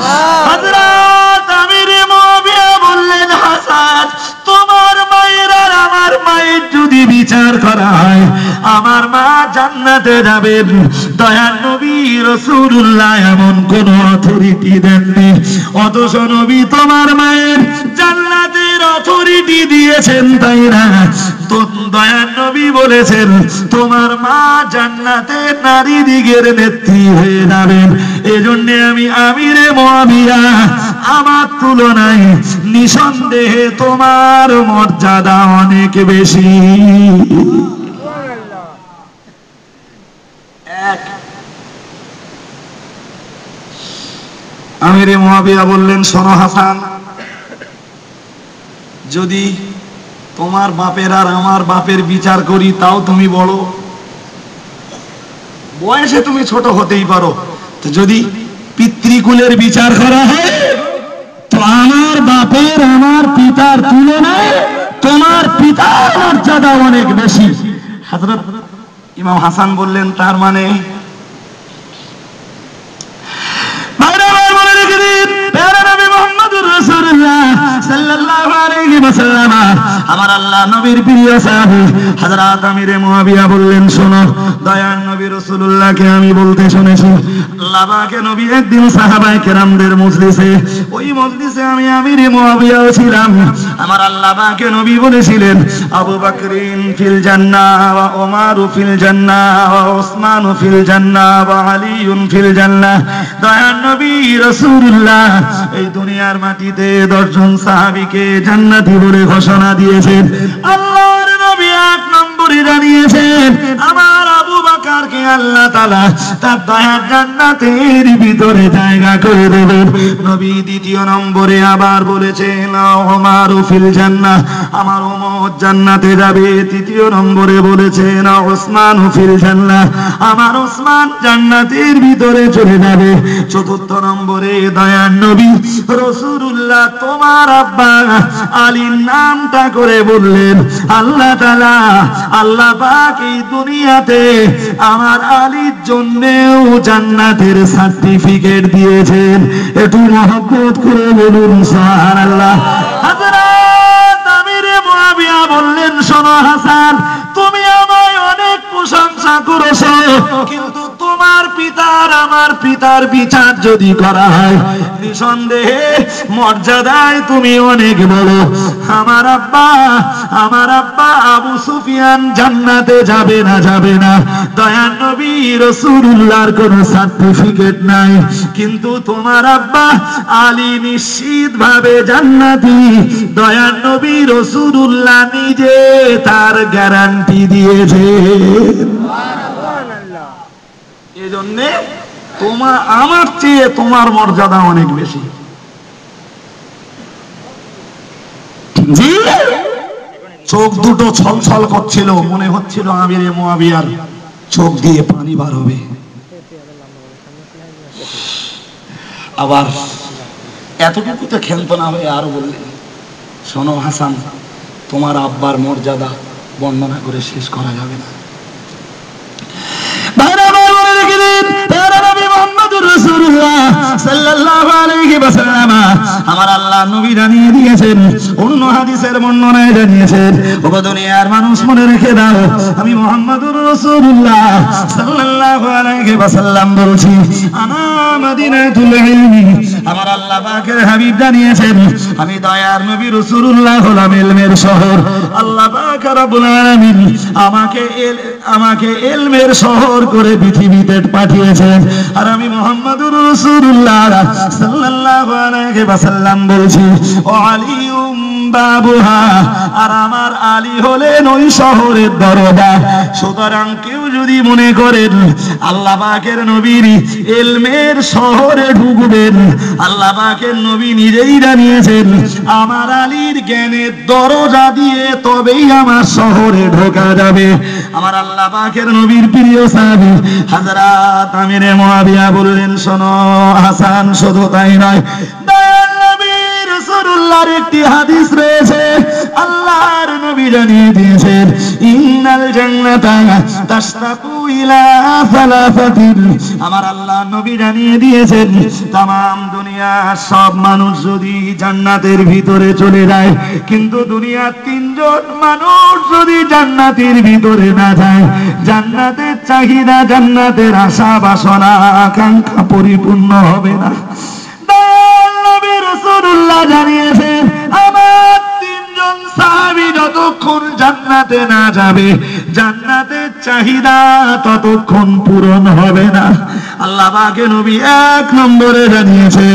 হযরত আমিরে মুয়াবিয়া বললেন, হাসান, তোমার মায়ের আর আমার মায়ের যদি বিচার করা হয়, আমার মা জান্নাতে যাবেন। দয়ার নবী রাসূলুল্লাহ এমন কোন অথরিটি দেননি, অথচ নবী তোমার মায়ের জান্নাতের অথরিটি দিয়েছেন, তাই না? তো দয়ার নবী বলেছেন, তোমার মা জান্নাতে নারী দিগের নেত্রী হয়ে যাবেন। এজন্য আমি আমিরে মুয়াবিয়া, আমার তুলনায় নিঃসন্দেহে তোমার মর্যাদা অনেক বেশি। আমিরে মুয়াবিয়া বললেন, শোনো হাসান, যদি তোমার বাপের আর আমার বাপের বিচার করি, তাও তুমি বড়, বয়সে তুমি ছোট হতেই পারো, তো যদি পিতৃকুলের বিচার করা হয়, তো আমার বাপের, আমার পিতার তুলনায় তোমার পিতার মর্যাদা অনেক বেশি। হযরত ইমাম হাসান বললেন, তার মানে আমার আল্লাহ নবীর প্রিয় সাহাবী হযরত আমিরে মুয়াবিয়া বললেন, শোনো, দয়ার নবী রাসূলুল্লাহকে আমি বলতে শুনেছি, আল্লাহ পাকের নবী একদিন সাহাবায়ে কেরামদের মজলিসে, ওই মজলিসে আমি আমিরে মুয়াবিয়াও ছিলাম। আমার আল্লাহ পাকের নবী বলেছিলেন, আবু বকরিন ফিল জান্নাহ ওয়া ওমরু ফিল জান্নাহ ওয়া উসমানু ফিল জান্নাহ ওয়া আলীউন ফিল জান্নাহ। দয়ার নবী রাসূলুল্লাহ এই দুনিয়ার মাটিতে দশজন সাহাবীকে জান্নাতি বলে ঘোষণা দিয়েছেন। আল্লাহর নবী এক নম্বরে জানিয়েছেন, আমার আবু বকরকে আল্লাহ তাআলা তার দয়ার জান্নাতের ভিতরে জায়গা করে দেবেন। নবী দ্বিতীয় নম্বরে আবার বলেছেন, ওমরু ফিল জান্নাহ, আমার ওমর জান্নাতে যাবে। তৃতীয় নম্বরে বলেছেন, উসমানু ফিল জান্নাহ, আমার উসমান জান্নাতের ভিতরে চলে যাবে। চতুর্থ নম্বরে দয়ার নবী রাসূলুল্লাহ তোমার আব্বা আলীর নামটা করে বললেন, আল্লাহ তাআলা, আল্লাহ পাক এই দুনিয়াতে আমার আলীর জন্যও জান্নাতের সার্টিফিকেট দিয়েছেন। একটু মহব্বত করে বলুন সুবহানাল্লাহ। হযরত আমিরে মুয়াবিয়া বললেন, শোনো হাসান, তুমি আমায় অনেক প্রশংসা করেছো, কিন্তু তোমার পিতার আমার পিতার বিচার যদি করা হয়, নিঃসন্দেহে মর্যাদায় তুমি অনেক বড়। আমার আব্বা আমার আব্বা আবু সুফিয়ান জান্নাতে যাবে না যাবে না, দয়ার নবী রাসূলুল্লাহর কোনো সার্টিফিকেট নাই, কিন্তু তোমার আব্বা আলী নিশ্চিত ভাবে জান্নাতি, দয়ার নবী রাসূলুল্লাহ নিজে তার গ্যারান্টি দিয়েছে। সুবহানাল্লাহ। এজন্য তোমার আমার চেয়ে তোমার মর্যাদা অনেক বেশি। জি, চোখ দুটো ছলছল করছিল, মনে হচ্ছিল আমিরে মুয়াবিয়ার চোখ দিয়ে পানি বার হবে। আবার এতটুকুতে ক্ষান্ত না হয়ে আরো বললেন, শোনো হাসান, তোমার আব্বার মর্যাদা বর্ণনা করে শেষ করা যাবে না। আমার আল্লাহ নবী জানিয়ে দিয়েছেন, অন্য হাদিসের বর্ণনায় জানিয়েছেন, ও দুনিয়ার মানুষ মনে রেখে দাও, আমি মুহাম্মদুর রাসূলুল্লাহ সাল্লাল্লাহু আলাইহি ওয়াসাল্লাম বলছি, আনা মদিনাতুল ইলমি। আমার আল্লাহ পাকের হাবিব জানিয়েছেন, আমি দয়ার নবী রাসূলুল্লাহ হলাম ইলমের শহর। আল্লাহ পাক রব্বুল আলামিন আমাকে আমাকে ইলমের শহর করে পৃথিবীতে পাঠিয়েছেন, আর আমি মুহাম্মদুর রাসূলুল্লাহ সাল্লাল্লাহু আলাইহি ওয়াসাল্লাম বলছি, ও আলিউম বাবুহা, আর আমার আলী হলেন ওই শহরের দরজা। সুতরাং কেউ যদি মনে করেন আল্লাহ পাকের নবীর ইলমের শহরে ঢুকবেন, আল্লাহ পাকের নবী নিজেই জানিয়েছেন, আমার আলীর জ্ঞানের দরজা দিয়ে তবেই আমার শহরে ঢোকা যাবে। আমার আল্লাহ পাকের নবীর প্রিয় সাহাবী হযরত আমিরে মুয়াবিয়া বললেন, শোনো হাসান, শুধু তাই নয়, দয়াল নবী রাসূলুল্লাহর একটি হাদিস রয়েছে, আল্লাহর নবী জানিয়ে দিয়েছেন, ইন্নাল জান্নাতা তাশতাকু ইলা সালাসাতিন। আমার আল্লাহর নবী জানিয়ে দিয়েছেন, तमाम দুনিয়ার সব মানুষ যদি জান্নাতের ভিতরে চলে যায়, কিন্তু দুনিয়ার তিনজন মানুষ যদি জান্নাতের ভিতরে না যায়, জান্নাতের চাহিদা, জান্নাতের আশা বাসনা আকাঙ্ক্ষা পরিপূর্ণ হবে না। দয়াল নবী রাসূলুল্লাহ জানিয়েছেন, আমার তিনজন সাহাবী যতক্ষণ জান্নাতে না যাবে, জান্নাতের চাহিদা ততক্ষণ পূরণ হবে না। আল্লাহ পাকের নবী এক নম্বরে জানিয়েছেন,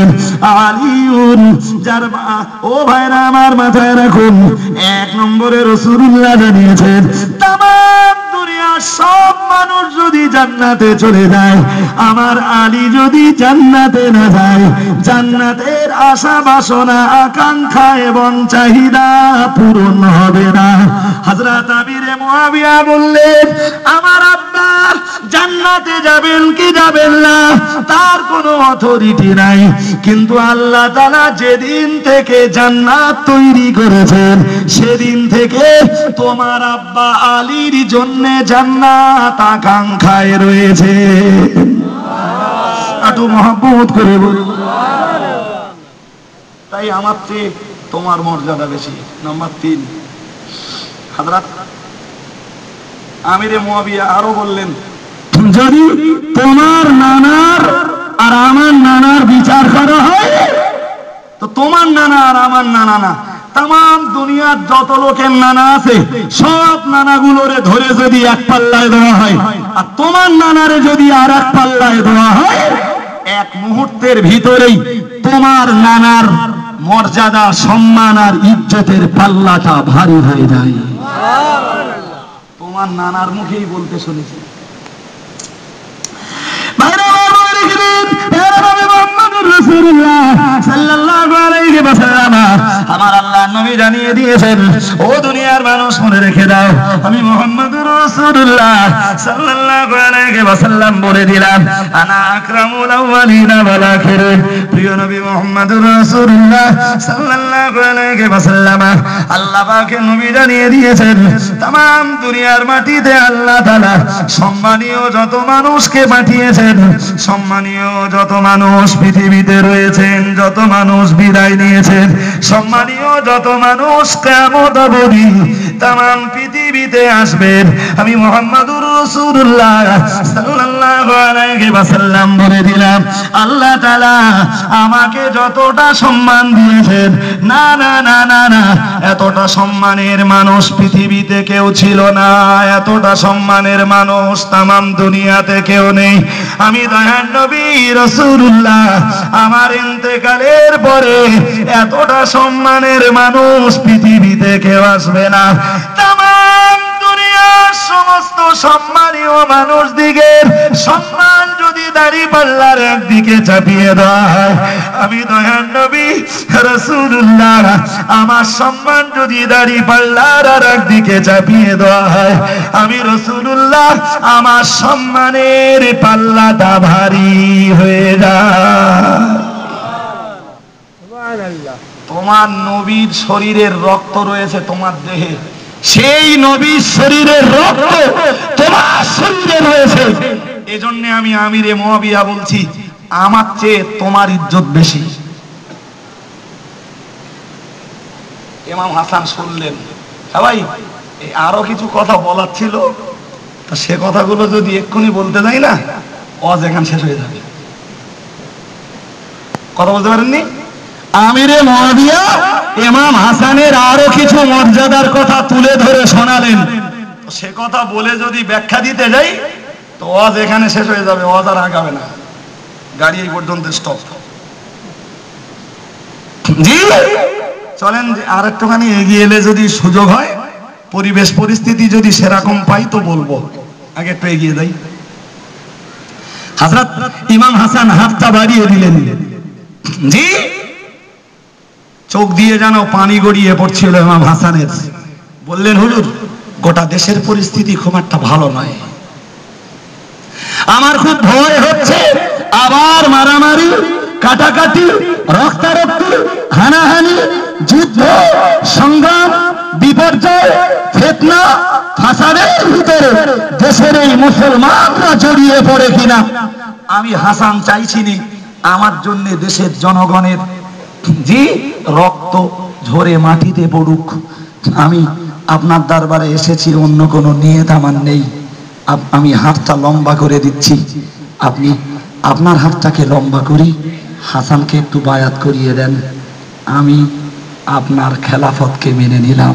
আলিউন, যার ও ভাইরা আমার মাথায় রাখুন, এক নম্বরে রাসূলুল্লাহ জানিয়েছেন, তামাম দুনিয়ার সব মানুষ যদি জান্নাতে চলে যায়, আমার আলী যদি জান্নাতে না যায়, জান্নাতের আশা বাসনা আকাঙ্ক্ষা এবং চাহিদা পূরণ হবে না। হযরত আমিরে মুয়াবিয়া বললেন, আমার আব্বা জান্নাতে যাবেন কি যাবেন না তার কোনো অথরিটি নাই, কিন্তু আল্লাহ তাআলা যেদিন থেকে জান্নাত তৈরি করেছেন, সেদিন থেকে তোমার আব্বা আলীর জন্য জান্নাত আকাঙ্ক্ষায় রয়েছে। একটু মহব্বত করে বলুন। তাই আমার চেয়ে তোমার মর্যাদা বেশি। নাম্বার তিন, হযরত আমিরে মুয়াবিয়া আরো বললেন, যদি তোমার নানার আর আমার নানার বিচার করা হয়, তো তোমার নানা আর আমার নানা না, तमाम দুনিয়ার যত লোকের নানা আছে, সব নানাগুলোরে ধরে যদি এক পাল্লায় দেওয়া হয়, আর তোমার নানারে যদি আর এক পাল্লায় দেওয়া হয়, এক মুহূর্তের ভিতরেই তোমার নানার মর্যাদা, সম্মান আর ইজ্জতের পাল্লাটা ভারী হয়ে যায়। তোমার নানার মুখেই বলতে শুনেছি। আমার আল্লাহ নবী জানিয়ে দিয়েছেন, ও দুনিয়ার মানুষ মনে রেখে দাও, আমি মুহাম্মদুর রাসূলুল্লাহ সাল্লাল্লাহু আলাইহি ওয়াসাল্লাম বলে দিলাম, আনা আকরামুল আউয়ালিনা ওয়াল আখিরিন। প্রিয় নবী মুহাম্মদুর রাসূলুল্লাহ সাল্লাল্লাহু আলাইহি ওয়াসাল্লাম, আল্লাহ পাকের নবী জানিয়ে দিয়েছেন, तमाम দুনিয়ার মাটিতে আল্লাহ তাআলা সম্মানীয় যত মানুষকে পাঠিয়েছেন, সম্মানীয় যত মানুষ পৃথিবীতে রয়েছেন, যত মানুষ বিদায় নিয়েছেন, সম্মানীয় যত মানুষ কিয়ামত অবধি तमाम পৃথিবী পৃথিবীতে আসবেন। আমি মুহাম্মাদুর রাসূলুল্লাহ সাল্লাল্লাহু আলাইহি ওয়াসাল্লাম বলে দিলাম, আল্লাহ তাআলা আমাকে যতটা সম্মান দিয়েছেন, না না না না না এতটা সম্মানের মানুষ পৃথিবীতে কেউ ছিল না, এতটা সম্মানের মানুষ তামাম দুনিয়াতে কেউ নেই। আমি দয়ার নবী রাসূলুল্লাহ আমার ইন্তেকালের পরে এতটা সম্মানের মানুষ পৃথিবীতে কেউ আসবে না। তামাম দুনিয়ার সমস্ত সম্মানীয় মানুষ দিগের সম্মান যদি দাঁড়িপাল্লার একদিকে চাপিয়ে দেওয়া হয়, আমি দয়ার নবী রাসূলুল্লাহ আমার সম্মান যদি দাঁড়িপাল্লার আর একদিকে চাপিয়ে দেওয়া হয়, আমি রাসূলুল্লাহ আমার সম্মানের পাল্লাটা ভারী হয়ে যায়। তোমার নবীর শরীরের রক্ত রয়েছে তোমার দেহে, সেই নবীর শরীরের রক্ত তোমার শরীরে রয়েছে। এজন্য আমি আমিরে মুআবিয়া বলছি, আমার চেয়ে তোমার ইজ্জত বেশি। ইমাম হাসান শুনলেন, সবাই এই আরো কিছু কথা বলার ছিল, তা সে কথাগুলো যদি এক্ষুনি বলতে যাই না, ওয়াজ এখান শেষ হয়ে যাবে। কথা বলতে পারেননি? আমিরে মুআবিয়া ইমাম হাসানের আরো কিছু মর্যাদার কথা তুলে ধরে শোনালেন। সে কথা বলে যদি ব্যাখ্যা দিতে যাই তো ওয়াজ এখানে শেষ হয়ে যাবে, ওয়াজ আর আগাবে না, গাড়ি এই পর্যন্ত স্টপ। জি চলেন আর একটুখানি এগিয়ে এলে যদি সুযোগ হয়, পরিবেশ পরিস্থিতি যদি সেরকম পাই তো বলবো। আগে একটু এগিয়ে যাই। হযরত ইমাম হাসান হাতটা বাড়িয়ে দিলেন, জি চোখ দিয়ে যেন পানি গড়িয়ে পড়ছিল ইমাম হাসানের। বললেন, হুজুর গোটা দেশের পরিস্থিতি খুব একটা ভালো নয়, আমার খুব ভয় হচ্ছে আবার মারামারি, কাটাকাটি, রক্তারক্তি, হানাহানি, যুদ্ধ, সংগ্রাম, বিপর্যয়, ফিতনা, ফাসাদের ভিতরে দেশের এই মুসলমানরা জড়িয়ে পড়ে কিনা। আমি হাসান চাইছি না আমার জন্য দেশের জনগণের জি রক্ত ঝরে মাটিতে পড়ুক। আমি আপনার দরবারে এসেছি, অন্য কোনো নিয়ত আমার নেই। আমি হাতটা লম্বা করে দিচ্ছি, আপনি আপনার হাতটাকে লম্বা করি, হাসানকে একটু বায়াত করিয়ে দেন। আমি আপনার খেলাফতকে মেনে নিলাম।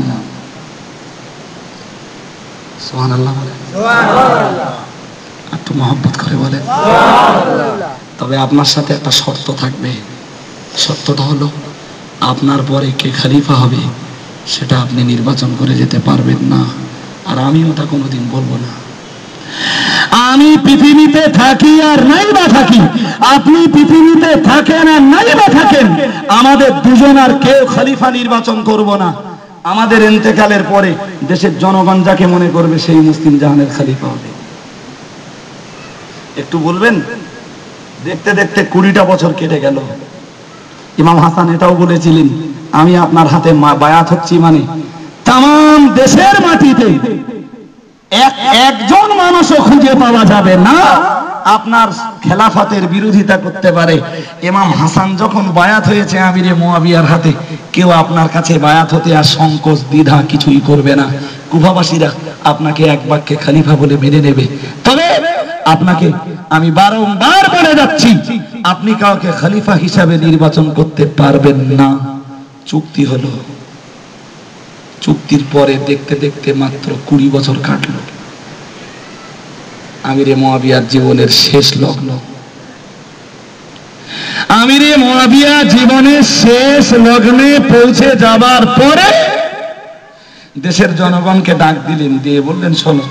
সুবহানাল্লাহ, সুবহানাল্লাহ, একটু মহব্বত করে বলেন। তবে আপনার সাথে একটা শর্ত থাকবে, শর্তটা হলো আপনার পরে কে খলিফা হবে সেটা আপনি নির্বাচন করে যেতে পারবেন না, আর আমিও তা কোনোদিন বলবো না। আমি পৃথিবীতে থাকি আর নাই বা থাকি, আপনি পৃথিবীতে থাকেন আর নাই বা থাকেন, আমাদের দুজন আর কেউ খলিফা নির্বাচন করব না। আমাদের ইন্তেকালের পরে দেশের জনগণ যাকে মনে করবে সেই মুসলিম জাহানের খলিফা হবে। একটু বলবেন, দেখতে দেখতে কুড়িটা বছর কেটে গেল। ইমাম হাসান এটাও বলেছিলেন, আমি আপনার হাতে বায়াত হচ্ছি মানে তাম দেশের মাটিতে এক একজন মানুষও খুঁজে পাওয়া যাবে না আপনার খেলাফতের বিরোধিতা করতে পারে। ইমাম হাসান যখন বায়াত হয়েছে আমিরে মুআবিয়ার হাতে, কেউ আপনার কাছে বায়াত হতে আর সংকোচ দ্বিধা কিছুই করবে না। কুফাবাসীরা আপনাকে এক বাক্যে খলিফা বলে মেনে নেবে। তবে আপনাকে আমি বারংবার বলে যাচ্ছি, আপনি কাউকে খলিফা হিসাবে নির্বাচন করতে পারবেন না। চুক্তি হলো, চুক্তির পরে দেখতে দেখতে মাত্র কুড়ি বছর কাটলো। আমিরে মুআবিয়ার জীবনের শেষ লগ্ন। আমিরে মুআবিয়া জীবনের শেষ লগ্নে পৌঁছে যাবার পরে দেশের জনগণকে ডাক দিলেন, দিয়ে বললেন, শোনো,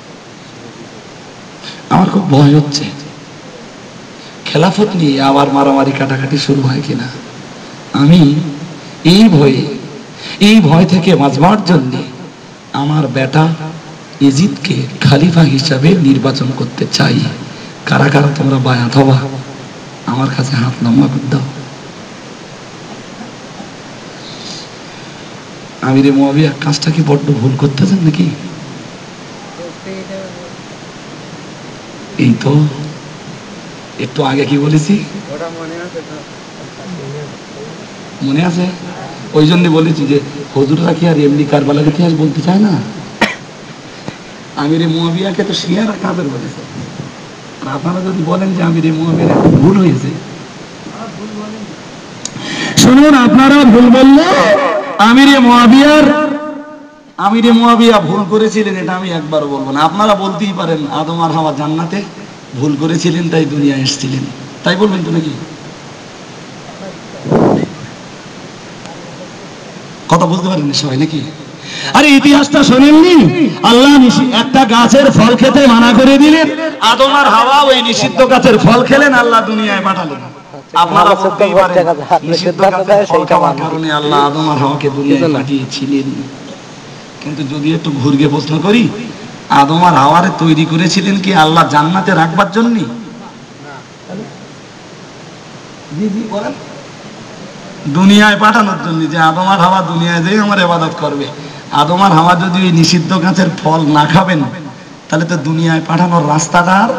আমার খুব ভয় হচ্ছে খেলাফত নিয়ে আবার মারামারি কাটাকাটি শুরু হয় কিনা। আমি এই ভয়ে এই ভয় থেকে বাঁচবার জন্য আমার বেটা ইয়াজিদকে খলিফা হিসাবে নির্বাচন করতে চাই। কারা কারা তোমরা বায়াত হবা? আমার কাছে হাত লম্বা করে দাও। আমিরে মুআবিয়া কাজটা কি বড্ড ভুল করতেছেন নাকি? এই তো একটু আগে কি বলেছি মনে আছে? ওই জন্য বলেছি যে হুজুররা কি আর এমনি কারবালার ইতিহাস বলতে চায় না, আমিরে মুয়াবিয়াকে তো শিয়ারা কাফের বলেছে। আর আপনারা যদি বলেন যে আমিরে মুয়াবিয়ার একটা ভুল হয়েছে, শুনুন, আপনারা ভুল বললে আমিরে মুয়াবিয়ার আমিরে মুয়াবিয়া ভুল করেছিলেন এটা আমি একবারও বলবো না। আপনারা বলতেই পারেন আদম আর হাওয়া জান্নাতে ভুল করেছিলেন তাই দুনিয়ায় এসেছিলেন, তাই বলবেন তো নাকি? কথা বুঝতে পারেন সবাই নাকি? আরে ইতিহাসটা শোনেননি? আল্লাহ একটা গাছের ফল খেতে মানা করে দিলেন, আদম আর হাওয়া ওই নিষিদ্ধ গাছের ফল খেলেন, আল্লাহ দুনিয়ায় পাঠালেন। আপনারা বলতেই পারেন নিষিদ্ধ গাছের ফল খাওয়ার কারণে আল্লাহ আদম আর হাওয়াকে দুনিয়ায় পাঠিয়েছিলেন। কিন্তু যদি একটু ঘুরিয়ে প্রশ্ন করি, আদম আর হাওয়ারে তৈরি করেছিলেন কি আল্লাহ জান্নাতে রাখবার জন্য? দুনিয়ায় পাঠানোর জন্য, যে আদম আর হাওয়া দুনিয়ায় যেয়ে আমার ইবাদত করবে। আদম আর হাওয়া যদি ওই নিষিদ্ধ গাছের ফল না খাবেন তাহলে তো দুনিয়ায় পাঠানোর রাস্তাটা আর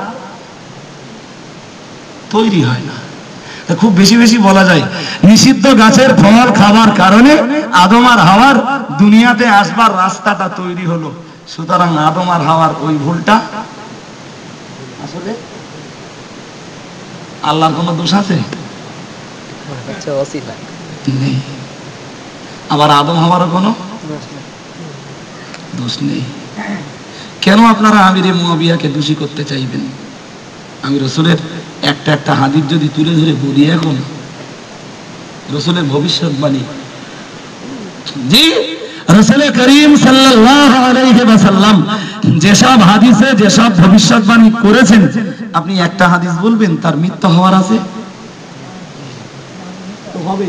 তৈরি হয় না। খুব বেশি বেশি বলা যায় নিষিদ্ধ গাছের ফল খাবার কারণে আদম আর হাওয়ার দুনিয়াতে আসবার রাস্তাটা তৈরি হলো। সুতরাং আদম আর হাওয়ার ওই ভুলটা আসলে আল্লাহর কোনো দোষ আছে? নেই। আবার আদম হাওয়ারও কোনো দোষ নেই। কেন আপনারা আমিরে মুয়াবিয়াকে দোষী করতে চাইবেন? আমি রসুলের একটা একটা হাদিস যদি তুলে ধরে বলি, এখন রসুলের ভবিষ্যৎবাণী, জি রসুল করিম সাল্লাল্লাহু আলাইহি ওয়াসাল্লাম যেসব হাদিসে যেসব ভবিষ্যৎবাণী করেছেন, আপনি একটা হাদিস বলবেন তার মৃত্যু হওয়ার আছে? তো হবে।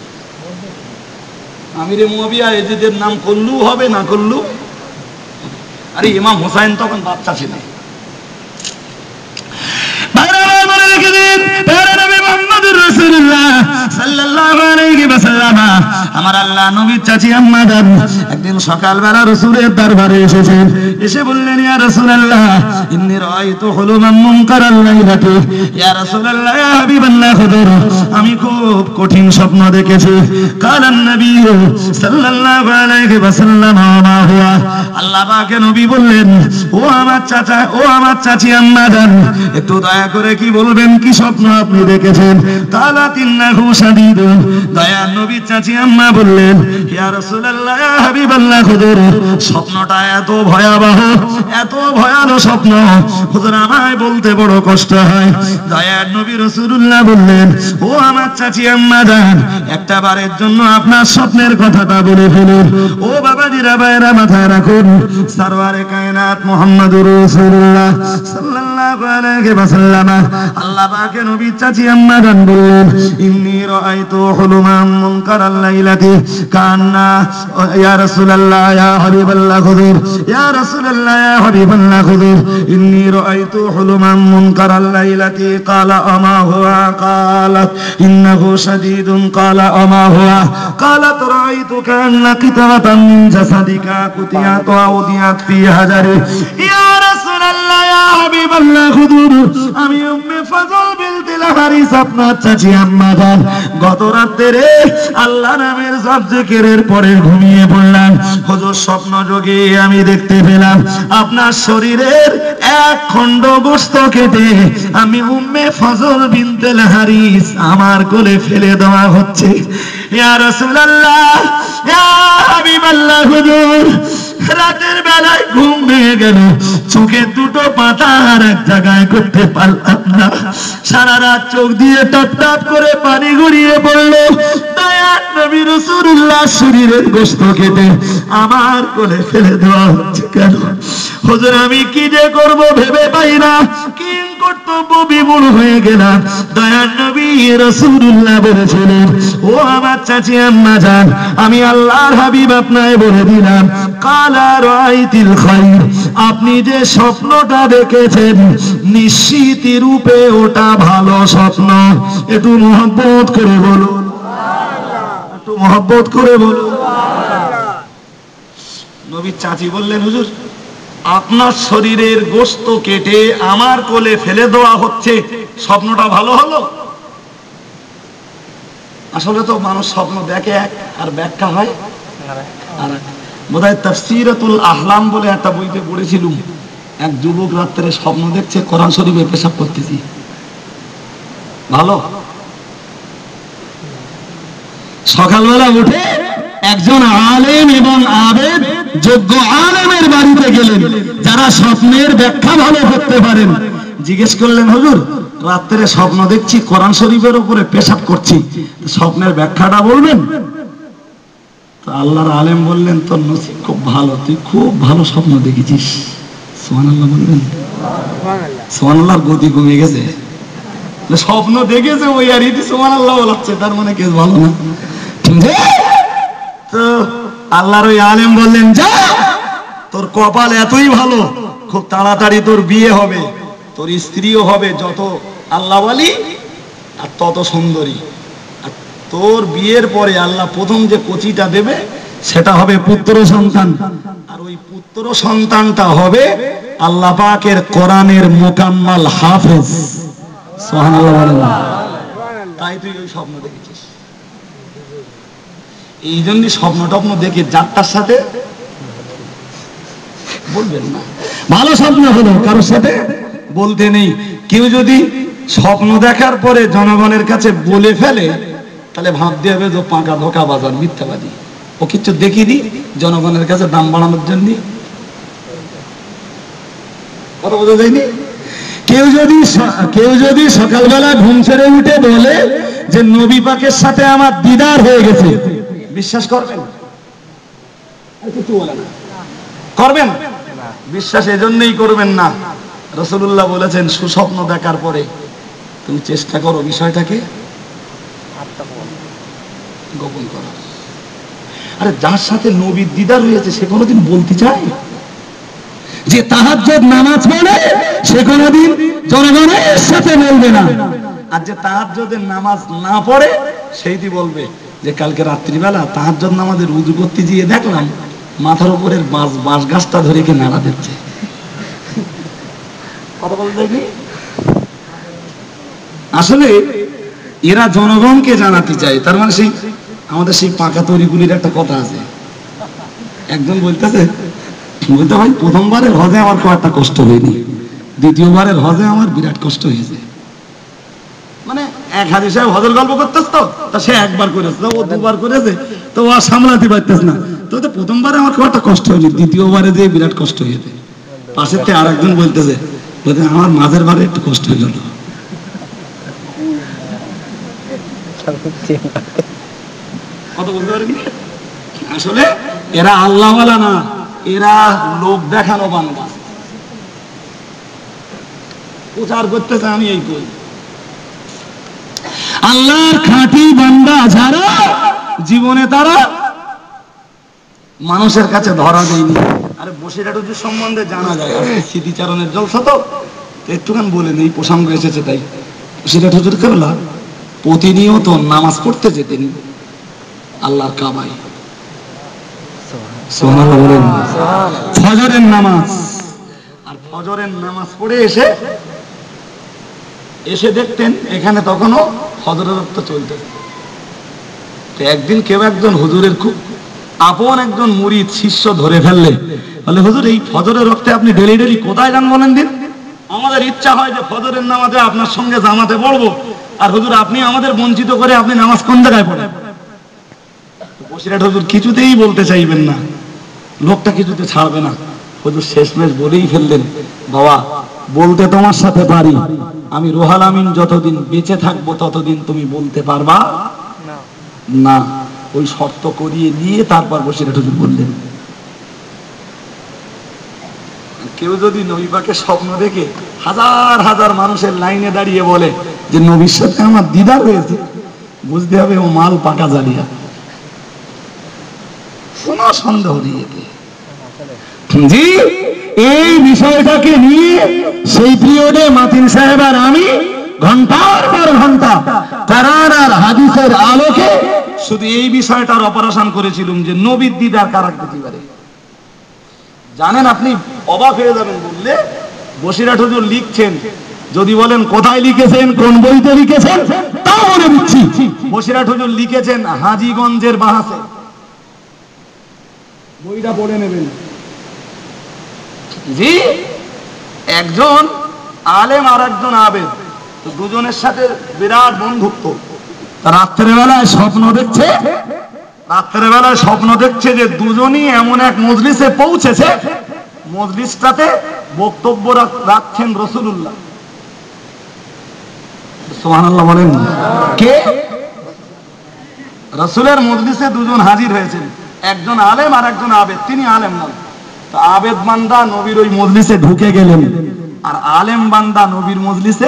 আমিরে মুয়াবিয়া এজিদের নাম করলেও হবে, না করলেও। আরে ইমাম হুসাইন তখন বাচ্চা ছিলেন। আমার আল্লাহ নবীর চাচি আম্মা জান একদিন সকালবেলা রাসূলের দরবারে এসেছেন, এসে বললেন, ইয়া রাসূলুল্লাহ ইন্নী রাআইতু হুলুমান মুনকারাল লাইলাতি, ইয়া রাসূলুল্লাহ ইয়া হাবিবাল্লাহ হুজুর, আমি খুব কঠিন স্বপ্ন দেখেছি। কালান নবী সাল্লাল্লাহু আলাইহি ওয়াসাল্লাম মা হুয়া, আল্লাহ পাকের নবী বললেন, ও আমার চাচা, ও আমার চাচি আম্মা জান, একটু দয়া করে কি বলবেন কি স্বপ্ন আপনি দেখেছেন? কালাত ইন্নাহু শাদীদুন, দয়ার নবী চাচি আম্মা বললেন, ইয়া রাসূলুল্লাহ ইয়া হাবিবাল্লাহ হুজুর, স্বপ্নটা এত ভয়াবহ, এত ভয়ানক স্বপ্ন হুজুর, আমায় বলতে বড় কষ্ট হয়। দয়ার নবী রাসূলুল্লাহ বললেন, ও আমার চাচি আম্মা জান, একটা বারের জন্য আপনার স্বপ্নের কথাটা বলে ফেলুন। ও বাবাজিরা ভাইরা মাথায় রাখুন, সরওয়ারে কায়নাত মুহাম্মদুর রাসূলুল্লাহ সাল্লাল্লাহু আলাইহি ওয়াসাল্লাম আল্লাহ পাকের নবী চাচি আম্মা জান বললেন, ইন্নী রাআইতু হুলুমান মুনকারাল লাইলাতি কান্না, ইয়া রাসূলুল্লাহ ইয়া হাবিবাল্লাহ হুজুর, ইয়া রাসূলুল্লাহ ইয়া হাবিবাল্লাহ হুজুর, ইন্নী রাআইতু হুলুমান মুনকারাল লাইলাতি, ক্বালা আমা হুয়া, ক্বালা ইন্নাহু শাদীদুন, ক্বালা আমা হুয়া, ক্বালাত রাআইতু কান্না কিতাবাতান মিন জাসাদিকা কুতিয়াত ওয়া উদিয়াত ফি হাজারি, ইয়া রাসূলুল্লাহ ইয়া হাবিবাল্লাহ হুজুর, আমি উম্মে ফাজল বিনতে হারিস আপনার চাচি আম্মা জান গত রাতে আল্লাহ নামের জপ জিকিরের পরে ঘুমিয়ে পড়লাম। হুজুর স্বপ্ন যোগে আমি দেখতে পেলাম আপনার শরীরের এক খণ্ড গোশত কেটে আমি উম্মে ফজল বিনতে হারিস আমার কোলে ফেলে দেওয়া হচ্ছে। ইয়া রাসূলুল্লাহ ইয়া হাবিবাল্লাহ হুজুর, রাতের বেলায় ঘুম ভেঙে গেল, চোখের দুটো পাতা আর এক জায়গায় করতে পারলাম না, সারা রাত চোখ দিয়ে টপ টপ করে পানি গড়িয়ে পড়লো। দয়ার নবী রাসূলুল্লাহ শরীরের গোশত কেটে আমার কোলে ফেলে দেওয়া হচ্ছে কেন? হুজুর আমি কি যে করব ভেবে পাই না, কি কর্তব্য বিমূঢ় হয়ে গেলাম। দয়ার নবী রাসূলুল্লাহ বলেছিলেন, ও আমার চাচি আম্মা জান, আমি আল্লাহর হাবিব আপনাকে বলে দিলাম, কালা রাআইতিল খায়র, আপনি যে স্বপ্নটা দেখেছেন নিশ্চিত রূপে ওটা ভালো স্বপ্ন। একটু মহব্বত করে বলুন, একটু মহব্বত করে বলুন। নবীর চাচি বললেন, হুজুর আপনার শরীরের গোশত কেটে আমার কোলে ফেলে দেওয়া হচ্ছে, স্বপ্নটা ভালো হলো? আসলে তো মানুষ স্বপ্ন দেখে এক আর ব্যাখ্যা হয় আর এক। বোধহয় তাফসীরাতুল আহলাম বলে একটা বইতে পড়েছিলাম, এক যুবক রাত্রে স্বপ্ন দেখছে কোরআন শরীফে পেশাব করতেছি। ভালো, সকালবেলা উঠে একজন আলেম এবং আবেদ যোগ্য আলেমের বাড়িতে গেলেন, যারা স্বপ্নের ব্যাখ্যা ভালো করতে পারেন। জিজ্ঞেস করলেন, হুজুর রাত্রে স্বপ্ন দেখছি কোরআন শরীফের উপরে পেশাব করছি, স্বপ্নের ব্যাখ্যাটা বলবেন? তো আল্লাহর আলেম বললেন, তোর নসিব খুব ভালো, তুই খুব ভালো স্বপ্ন দেখেছিস। সুবহানাল্লাহ বলবেন। সুবহানাল্লাহর গতি কমে গেছে, স্বপ্ন দেখেছে ওই আর ইতি সুবহানাল্লাহ বলাচ্ছে, তার মানে কেস ভালো না। তো আল্লাহর ওই আলেম বললেন, যা, তোর কপাল এতই ভালো, খুব তাড়াতাড়ি তোর বিয়ে হবে, তোর স্ত্রীও হবে যত আল্লাহওয়ালি আর তত সুন্দরী। আর তোর বিয়ের পরে আল্লাহ প্রথম যে কচিটা দেবে সেটা হবে পুত্র সন্তান, আর ওই পুত্র সন্তানটা হবে আল্লাহ পাকের কোরআনের মুকাম্মাল হাফেজ। সুবহানাল্লাহ বলেন। তাই তুই ওই স্বপ্ন দেখেছিস। এই জন্যই স্বপ্ন টপ্ন দেখে যাত্রার সাথে বলবেন না। ভালো স্বপ্ন হলো কারোর সাথে বলতে নেই। কেউ যদি স্বপ্ন দেখার পরে জনগণের কাছে বলে ফেলে, তাহলে ভাবতে হবে যে পাকা ধোকা বাজার মিথ্যাবাদী, ও কিছু দেখিয়ে দি জনগণের কাছে দাম বাড়ানোর জন্য। কথা বোঝা যায়নি? কেউ যদি কেউ যদি সকালবেলা ঘুম ছেড়ে উঠে বলে যে নবী পাকের সাথে আমার দিদার হয়ে গেছে, বিশ্বাস করবেন? করবেন? বিশ্বাস এজন্যই করবেন না, রাসূলুল্লাহ বলেছেন সুস্বপ্ন দেখার পরে তুমি চেষ্টা করো বিষয়টাকে গোপন করা। আরে যার সাথে নবীর দিদার হয়েছে সে কোনোদিন বলতে চায়? যে তাহাজ্জুদ নামাজ পড়ে সে কোনোদিন জনগণের সাথে বলবে না, আর যে তাহাজ্জুদের নামাজ না পড়ে সেইটি বলবে যে কালকে রাত্রিবেলা তাহাজ্জুদ নামাজের উযু করতে গিয়ে দেখলাম মাথার উপরের বাঁশ বাঁশ গাছটা ধরে কে নাড়া দিচ্ছে। কথা বলতে দেখি আসলে এরা জনগণকে জানাতে চায়। তার মানে সেই আমাদের সেই পাকা তরিগুলির একটা কথা আছে, একজন বলতেছে বলতে ভাই প্রথমবারের হজে আমার খুব একটা কষ্ট হয়নি, দ্বিতীয়বারের হজে আমার বিরাট কষ্ট হয়েছে। মানে এক হাজি সাহেব হজের গল্প করতেছ তো, তা সে একবার করেছে, ও দুবার করেছে, তো ও আর সামলাতে পারতেছ না। তো প্রথমবারে আমার খুব একটা কষ্ট হয়নি, দ্বিতীয়বারে যে বিরাট কষ্ট হয়েছে। পাশের থেকে আর একজন বলতেছে বলতে আমার মাঝের বারে একটু কষ্ট হয়ে গেল। কত বলতে পারেন? আসলে এরা আল্লাহওয়ালা না, এরা লোক দেখানো বান্দা। প্রচার করতেছে আমি এই কই। আল্লাহর খাঁটি বান্দা যারা, জীবনে তারা মানুষের কাছে ধরা দেয়নি। আরে বসিরহাট হুজুর সম্বন্ধে জানা যায়, স্মৃতিচারণের জলসা তো একটুখানি বলে নেই, প্রসঙ্গ এসেছে তাই। বসিরহাট হুজুর কেবলা প্রতিনিয়ত নামাজ পড়তে যেতেন আল্লাহর কাবায়। সুবহানাল্লাহ বলেন। ফজরের নামাজ, আর ফজরের নামাজ পড়ে এসে এসে দেখতেন এখানে তখনও ফজরের রক্ত চলতে। একদিন কেউ একজন হুজুরের খুব আপন একজন মুরিদ শিষ্য ধরে ফেললে, বলে হুজুর এই ফজরের রক্তে আপনি ডেলি ডেলি কোথায় যান বলেন দিন? আমাদের ইচ্ছা হয় যে ফজরের নামাজে আপনার সঙ্গে জামাতে পড়বো, আর হুজুর আপনি আমাদের বঞ্চিত করে আপনি নামাজ কোন জায়গায় পড়েন? বসিরহাট হুজুর কিছুতেই বলতে চাইবেন না, লোকটা কিছুতে ছাড়বে না। হুজুর শেষমেশ বলেই ফেললেন, বাবা বলতে তোমার সাথে পারি, আমি রুহুল আমিন যতদিন বেঁচে থাকবো ততদিন তুমি বলতে পারবা না। ওই শর্ত করিয়ে নিয়ে তারপর বসিরহাট হুজুর বললেন। কেউ যদি নবী পাকের স্বপ্ন দেখে হাজার হাজার মানুষের লাইনে দাঁড়িয়ে বলে যে নবীর সাথে আমার দিদার হয়েছে, বুঝতে হবে ও মাল পাকা জালিয়া, কোনো সন্দেহ নেই এতে। জি, এই বিষয়টাকে নিয়ে সেই পিরিয়ডে মাতিন সাহেব আর আমি ঘন্টার পর ঘন্টা কোরআন আর হাদিসের আলোকে শুধু এই বিষয়টার অপারেশন করেছিলাম যে নবীর দিদার কারা পেতে পারে। জানেন আপনি অবাক হয়ে যাবেন বললে, বসিরহাট হুজুর লিখছেন, যদি বলেন কোথায় লিখেছেন কোন বইতে লিখেছেন তা বলে দিচ্ছি। বসিরহাট হুজুর লিখেছেন হাজীগঞ্জের বাহাসে, বইটা পড়ে নেবেন। জি, একজন আলেম আর একজন আবেদ, তো দুজনের সাথে বিরাট বন্ধুত্ব। রাত্রেবেলায় স্বপ্ন দেখছে রাত্রেবেলায় স্বপ্ন দেখছে যে দুজনই এমন এক মজলিসে পৌঁছেছে, মজলিসটাতে বক্তব্য রাখছেন রাসূলুল্লাহ। সুবহানাল্লাহ বলেন। কে? রাসূলের মজলিসে দুজন হাজির হয়েছেন, একজন আলেম আর একজন আবেদ। তিনি আলেম নন, তো আবেদ বান্দা নবীর ওই মজলিসে ঢুকে গেলেন, আর আলেম বান্দা নবীর মজলিসে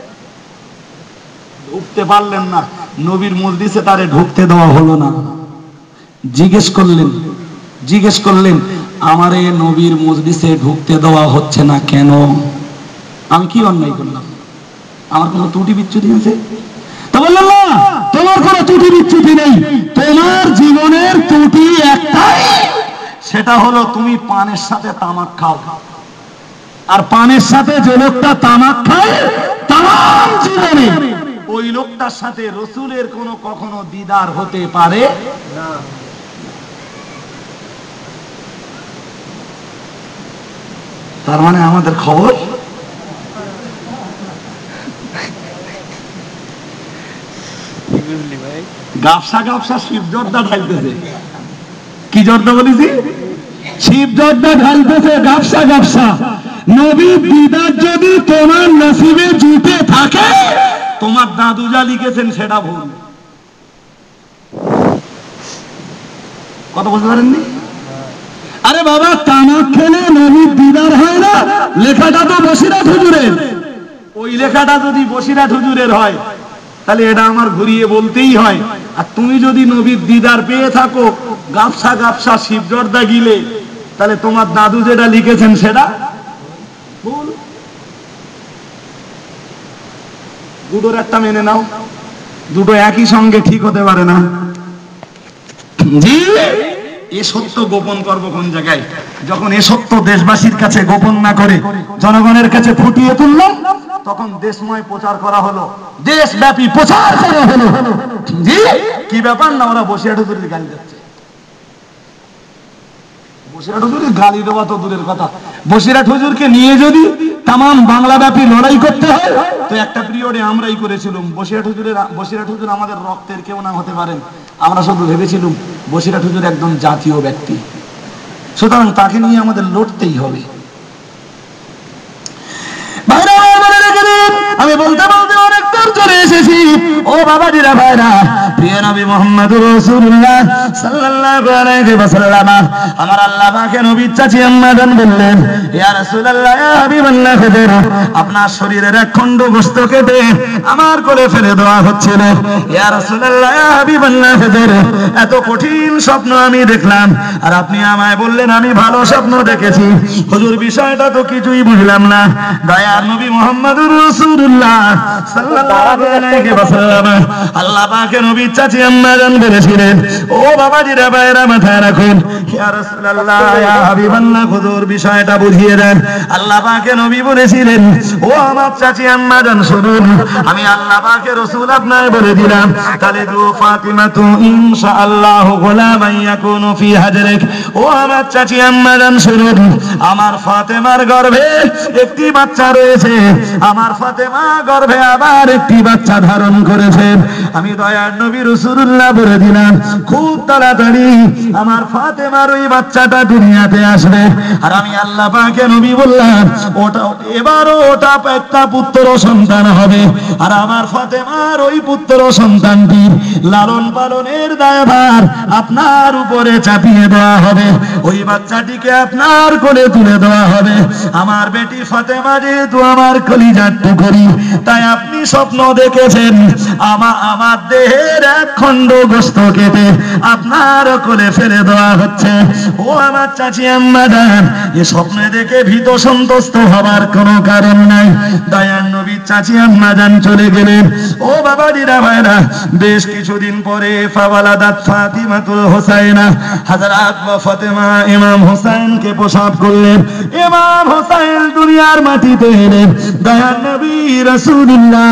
ঢুকতে পারলেন না। নবীর মজলিসে তারে ঢুকতে দেওয়া হলো না। জিজ্ঞেস করলেন জিজ্ঞেস করলেন আমার এই নবীর মজলিসে ঢুকতে দেওয়া হচ্ছে না কেন? আমি কি অন্যায় করলাম? আমার কোনো ত্রুটি বিচ্যুতি আছে? তা বললেন না, তোমার কোনো ত্রুটি বিচ্যুতি নেই, তোমার জীবনের ত্রুটি একটাই, সেটা হলো তুমি পানের সাথে তামাক খাও। আর পানের সাথে যে লোকটা তামাক খায় তাম জীবনে, ওই লোকটার সাথে রাসূলের কোনো কখনো দিদার হতে পারে না। তার মানে আমাদের খবর গাবসা গাবসা শিব জর্দা ঢালতেছে। কি জর্দা বলেছি? শিব জর্দা ঢালতেছে, গাবসা গাবসা। নবী দিদার যদি তোমার নসিবে জুটে থাকে, তোমার দাদু যা লিখেছেন সেটা ভুল। কথা বুঝতে পারেননি? আরে বাবা, তামাক খেলে নবীর দিদার হয় না, লেখাটা তো বসিরাট হুজুরের। ওই লেখাটা যদি বসিরাট হুজুরের হয়, তাহলে এটা আমার ঘুরিয়ে বলতেই হয়। আর তুমি যদি নবীর দিদার পেয়ে থাকো গাবসা গাবসা শিব জর্দা গিলে, তাহলে তোমার দাদু যেটা লিখেছেন সেটা ভুল। দুটোর একটা মেনে নাও, দুটো একই সঙ্গে ঠিক হতে পারে না। জি, এ সত্য গোপন করব কোন জায়গায়? যখন এ সত্য দেশবাসীর কাছে গোপন না করে জনগণের কাছে ফুটিয়ে তুললাম, তখন দেশময় প্রচার করা হলো, দেশব্যাপী প্রচার করা হলো। জি, কি ব্যাপার না, ওরা বসিরহাট হুজুরের গালি দিচ্ছে। বসিরহাট হুজুরের গালি দেওয়া তো দূরের কথা, বসিরহাট হুজুরকে নিয়ে যদি তামাম বাংলা ব্যাপী লড়াই করতে হয়, তো একটা পিরিয়ডে আমরাই করেছিলাম। বসিরহাট হুজুরের বসিরহাট হুজুর আমাদের রক্তের কেউ না হতে পারেন, আমরা শুধু ভেবেছিলাম বসিরহাট হুজুর একজন জাতীয় ব্যক্তি, সুতরাং তাকে নিয়ে আমাদের লড়তেই হবে। আমি বলতে বলতে অনেক দূর চলে এসেছি। ও বাবাজিরা ভাইরা, প্রিয় নবী মুহাম্মদুর রাসূলুল্লাহ সাল্লাল্লাহু আলাইহি ওয়াসাল্লাম, আমার আল্লাহ পাকে নবীর চাচি আম্মা জান বললেন, ইয়া রাসূলুল্লাহ, ইয়া হাবিবাল্লাহ, আপনার শরীরের এক খণ্ড গোশত কেটে আমার কোলে ফেলে দেওয়া হচ্ছিল। ইয়া রাসূলুল্লাহ, ইয়া হাবিবাল্লাহ, এত কঠিন স্বপ্ন আমি দেখলাম, আর আপনি আমায় বললেন আমি ভালো স্বপ্ন দেখেছি। হুজুর, বিষয়টা তো কিছুই বুঝলাম না। দয়ার নবী মুহাম্মদুর রাসূলুল্লাহ সাল্লাল্লাহু আলাইহি ওয়াসাল্লাম, আল্লাহ পাকের নবীর চাচি আম্মা জান বলেছিলেন, ও বাবাজিরা ভাইরা, মাথায় রাখুন, ইয়া রাসূলুল্লাহ, ইয়া হাবিবাল্লাহ, হুজুর বিষয়টা বুঝিয়ে দেন। আল্লাহ পাকের নবী বলেছিলেন, ও আমার চাচি আম্মা জান শুনুন, আমি আল্লাহ পাকের রাসূল আপনাকে বলে দিলাম, তালিদু ফাতিমাতু ইনশাআল্লাহ গোলামান ইয়াকুনু ফি হাজরিক। ও আমার চাচি আম্মা জান শুনুন, আমার ফাতেমার গর্ভে একটি বাচ্চা রয়েছে, আমার ফাতেমা গর্ভে আবার একটি বাচ্চা ধারণ করেছেন। আমি দয়ার নবী রাসূলুল্লাহ বলে দিলাম, খুব তাড়াতাড়ি আমার ফাতেমার ওই বাচ্চাটা দুনিয়াতে আসবে। আর আমি আল্লাহ পাকের নবী বললাম, ওটা এবারও ওটা একটা পুত্র সন্তান হবে, আর আমার ফাতেমার ওই পুত্র সন্তানটির লালন পালনের দায়ভার আপনার উপরে চাপিয়ে দেওয়া হবে, ওই বাচ্চাটিকে আপনার কোলে তুলে দেওয়া হবে। আমার বেটি ফাতেমা যেহেতু আমার কলিজার টুকরি, তাই আপনি স্বপ্ন দেখেছেন আমা আমার দেহের এক খণ্ড গোশত কেটে আপনার কোলে ফেলে দেওয়া হচ্ছে। ও আমার চাচি আম্মা জান, এই স্বপ্নে দেখে ভীত সন্তুষ্ট হবার কোনো কারণ নাই। দয়ার নবীর চাচি আম্মা জান চলে গেলেন। ও বাবাজিরা ভাইরা, বেশ কিছুদিন পরে ফাওয়ালাদাত ফাতিমাতুল হুসাইনা, হযরত ফাতেমা ইমাম হুসাইনকে প্রসব করলেন। ইমাম হুসাইন দুনিয়ার মাটিতে এলেন। দয়ার নবী রাসূলুল্লাহ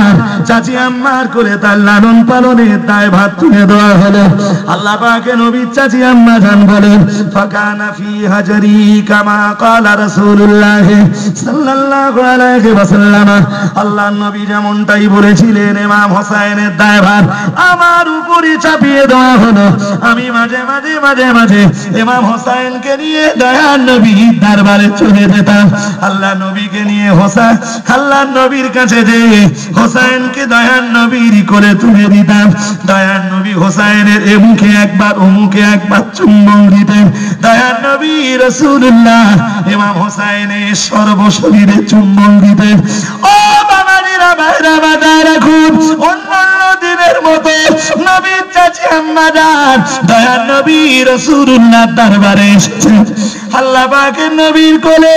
চাচি আম্মার করে তার লালন পালনের দায় ভাত তুলে দেওয়া হলো। আল্লাহ পাকের নবী চাচি আম্মা জান বলেন ফাকানা ফি হাজারি কামা ক্বালা রাসূলুল্লাহ সাল্লাল্লাহু আলাইহি ওয়াসাল্লাম। আল্লাহর নবী যেমনটাই বলেছিলেন ইমাম হোসেনের দায় ভাত আমার উপরে চাপিয়ে দেওয়া হলো। আমি মাঝে মাঝে মাঝে মাঝে ইমাম হোসেনকে নিয়ে দয়ার নবীর দরবারে চলে যেতাম। আল্লাহ নবীকে নিয়ে হোসেন আল্লাহর নবীর কাছে যে হোসেনকে দয়ার নবীর করে তুলে দিতাম। দয়ার নবী হোসেনের এ মুখে একবার ও মুখে একবার চুম্বন দিতেন। দয়ার নবী রাসূলুল্লাহ ইমাম হোসেনের সর্বশরীরে চুম্বন দিতেন। ও বাবাজিরা ভাইরা বাজায় রাখুন, অন্যান্য দিনের মতো নবীর চাচি আম্মা জান দয়ার নবী রাসূলুল্লাহ দরবারে এসেছেন। আল্লাহ পাকের নবীর কোলে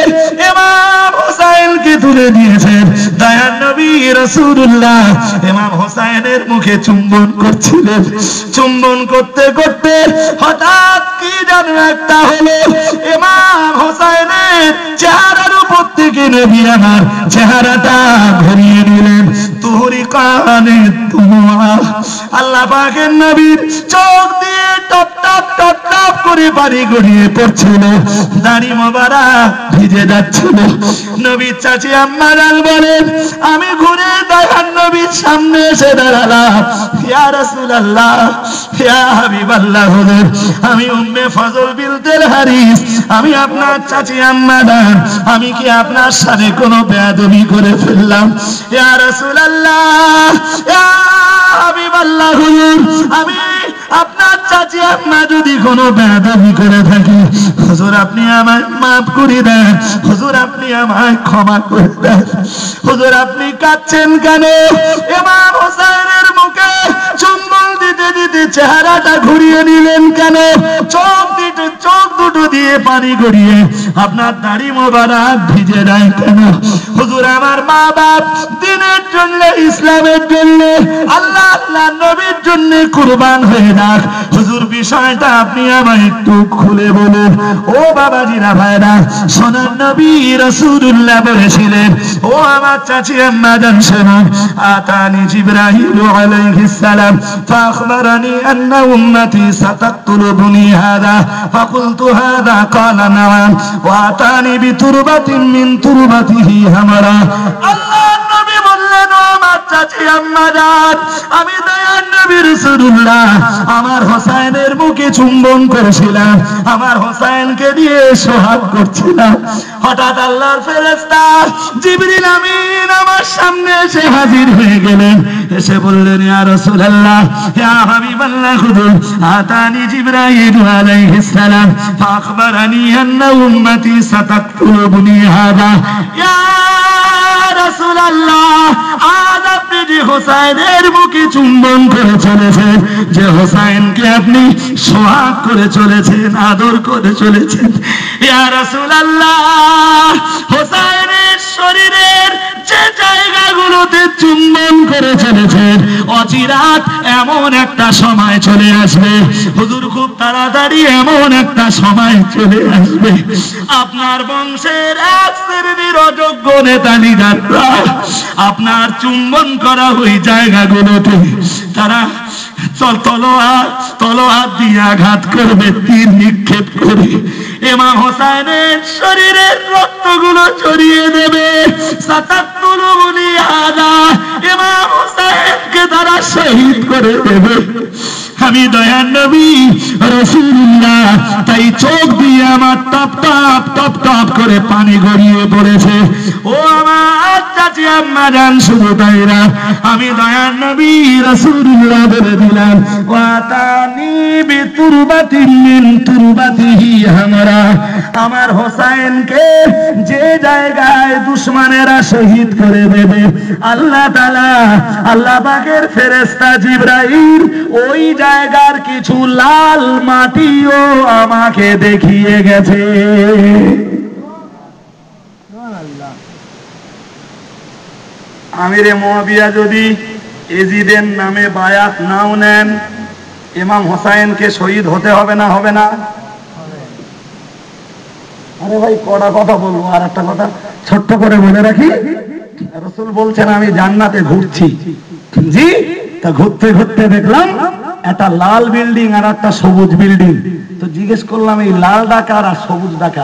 ইমাম হোসেনকে তুলে দিয়েছেন। দয়ার নবী রাসূলুল্লাহ ইমাম হোসেনের মুখে চুম্বন করছিলেন। চুম্বন করতে করতে হঠাৎ কি যেন একটা হলো, ইমাম হোসেনের চেহারার উপর থেকে নবী আমার চেহারাটা ঘুরিয়ে নিলেন। তুহরি কানে তুমা আল্লাহ পাকের নবীর চোখ দিয়ে টপ টপ টপ টপ করে পানি গড়িয়ে পড়ছিল, দাড়ি মোবারক ভিজে যাচ্ছিল। নবীর চাচি আম্মা জান বলেন আমি ঘুরে দয়ার নবীর সামনে এসে দাঁড়ালাম। ইয়া রাসূলুল্লাহ ইয়া হাবিবাল্লাহ হুজুর, আমি উম্মে ফজল বিনতুল হারিস, আমি আপনার চাচি আম্মা জান, আমি কি আপনার সাথে কোনো বেয়াদবি করে ফেললাম? ইয়া রাসূলুল্লাহ ইয়া হাবিবাল্লাহ হুজুর, আমি আপনার চাচি আম্মা যদি কোনো বেয়াদবি করে থাকি হুজুর আপনি আমায় মাফ করে দেন, হুজুর আপনি আমায় ক্ষমা করে দেন। হুজুর আপনি কাঁদছেন কেন? ইমাম হোসেনের মুখে চুম্বন দিতে দিতে চেহারাটা ঘুরিয়ে নিলেন কেন? চোখ দুটো চোখ দুটো দিয়ে পানি গড়িয়ে আপনার দাড়ি মোবারক ভিজে যায় কেন? হুজুর আমার মা বাপ দিনের জন্য ইসলামের জন্য আল্লাহ আল্লাহ নবীর জন্য কুরবান হয়ে যাক। হুজুর বিষয়টা আপনি আমায় একটু খুলে বলুন। ও বাবাজিরা ভাইরা, সোনার নবী রাসূলুল্লাহ বলেছিলেন ও আমার চাচি আম্মা জান শুনুন, আতানি জিবরাইল আলাইহিস সালাম ফাখবারানি আন্না উম্মতি সাতাকতুলুনি হাদা ফাকুলতু হাদা ক্বালা নাআম ওয়া আতানি বিতুরবাতিন মিন তুরবাতিহি হামারা। আল্লাহ নবী বললেন ও আমার চাচি আম্মা জান, আমি দয়ার নবী রাসূলুল্লাহ আমার হোসেনের মুখে চুম্বন করেছিলাম, আমার হোসেনকে দিয়ে সোহাগ করছিলাম। হঠাৎ আল্লাহর ফেরেশতা জিবরিল আমিন আমার সামনে এসে হাজির হয়ে গেলেন। এসে বললেন ইয়া রাসূলুল্লাহ ইয়া হাবিবাল্লাহ হুজুর আতানি জিবরাইল আলাইহিস সালাম ফাখবারানি আন্না উম্মতি সাতাকতুলুনি হাদা। ইয়া রাসূলুল্লাহ আজ আপনি যে হোসেনের মুখে চুম্বন করে চলেছেন, যে হোসেনকে আপনি সোহাগ করে চলেছেন, আদর করে চলেছেন, ইয়া রাসূলুল্লাহ হোসেনের শরীরের যে জায়গাগুলোতে চুম্বন করে চলেছেন অচিরাত এমন একটা সময় চলে আসবে হুজুর, খুব তাড়াতাড়ি এমন একটা সময় চলে আসবে আপনার বংশের এক শ্রেণীর অযোগ্য নেতা লিডাররা আপনার চুম্বন করা ওই জায়গাগুলোতে তারা তলোয়ার তলোয়ার দিয়ে আঘাত করবে, তীর নিক্ষেপ করে ইমাম হোসেনের শরীরের রক্তগুলো ছড়িয়ে দেবে। সাতাকতুলুনি হাদা, ইমাম হোসেনকে তারা শহীদ করে দেবে। আমি দয়ার নবী রাসূলুল্লাহ তাই চোখ দিয়ে আমার টপ টপ টপ টপ করে পানি গড়িয়ে পড়েছে। ও আমার চাচি আম্মা জান, শুধু তাই না, আমি দয়ার নবী রাসূলুল্লাহ বলে দিলাম ওয়াতানি বিতুরবাতিন মিন তুরবাতিহি হামারা, আমার হোসেনকে যে জায়গায় দুশমনেরা শহীদ করে দেবে আল্লাহ তাআলা আল্লাহ পাকের ফেরেশতা জিবরাইল ওই জায়গার কিছু লাল মাটিও আমাকে দেখিয়ে গেছে। আমিরে মুয়াবিয়া যদি এজিদের নামে বায়াত নাও নেন, ইমাম হোসেনকে শহীদ হতে হবে না হবে না? আরে ভাই কড়া কথা বলবো। আর একটা কথা ছোট্ট করে বলে রাখি, রাসূল বলছেন আমি জান্নাতে ঘুরছি, জি, তা ঘুরতে ঘুরতে দেখলাম একটা লাল বিল্ডিং আর একটা সবুজ বিল্ডিং। তো জিজ্ঞেস করলাম এই লাল ডাকার আর সবুজ ডাকার।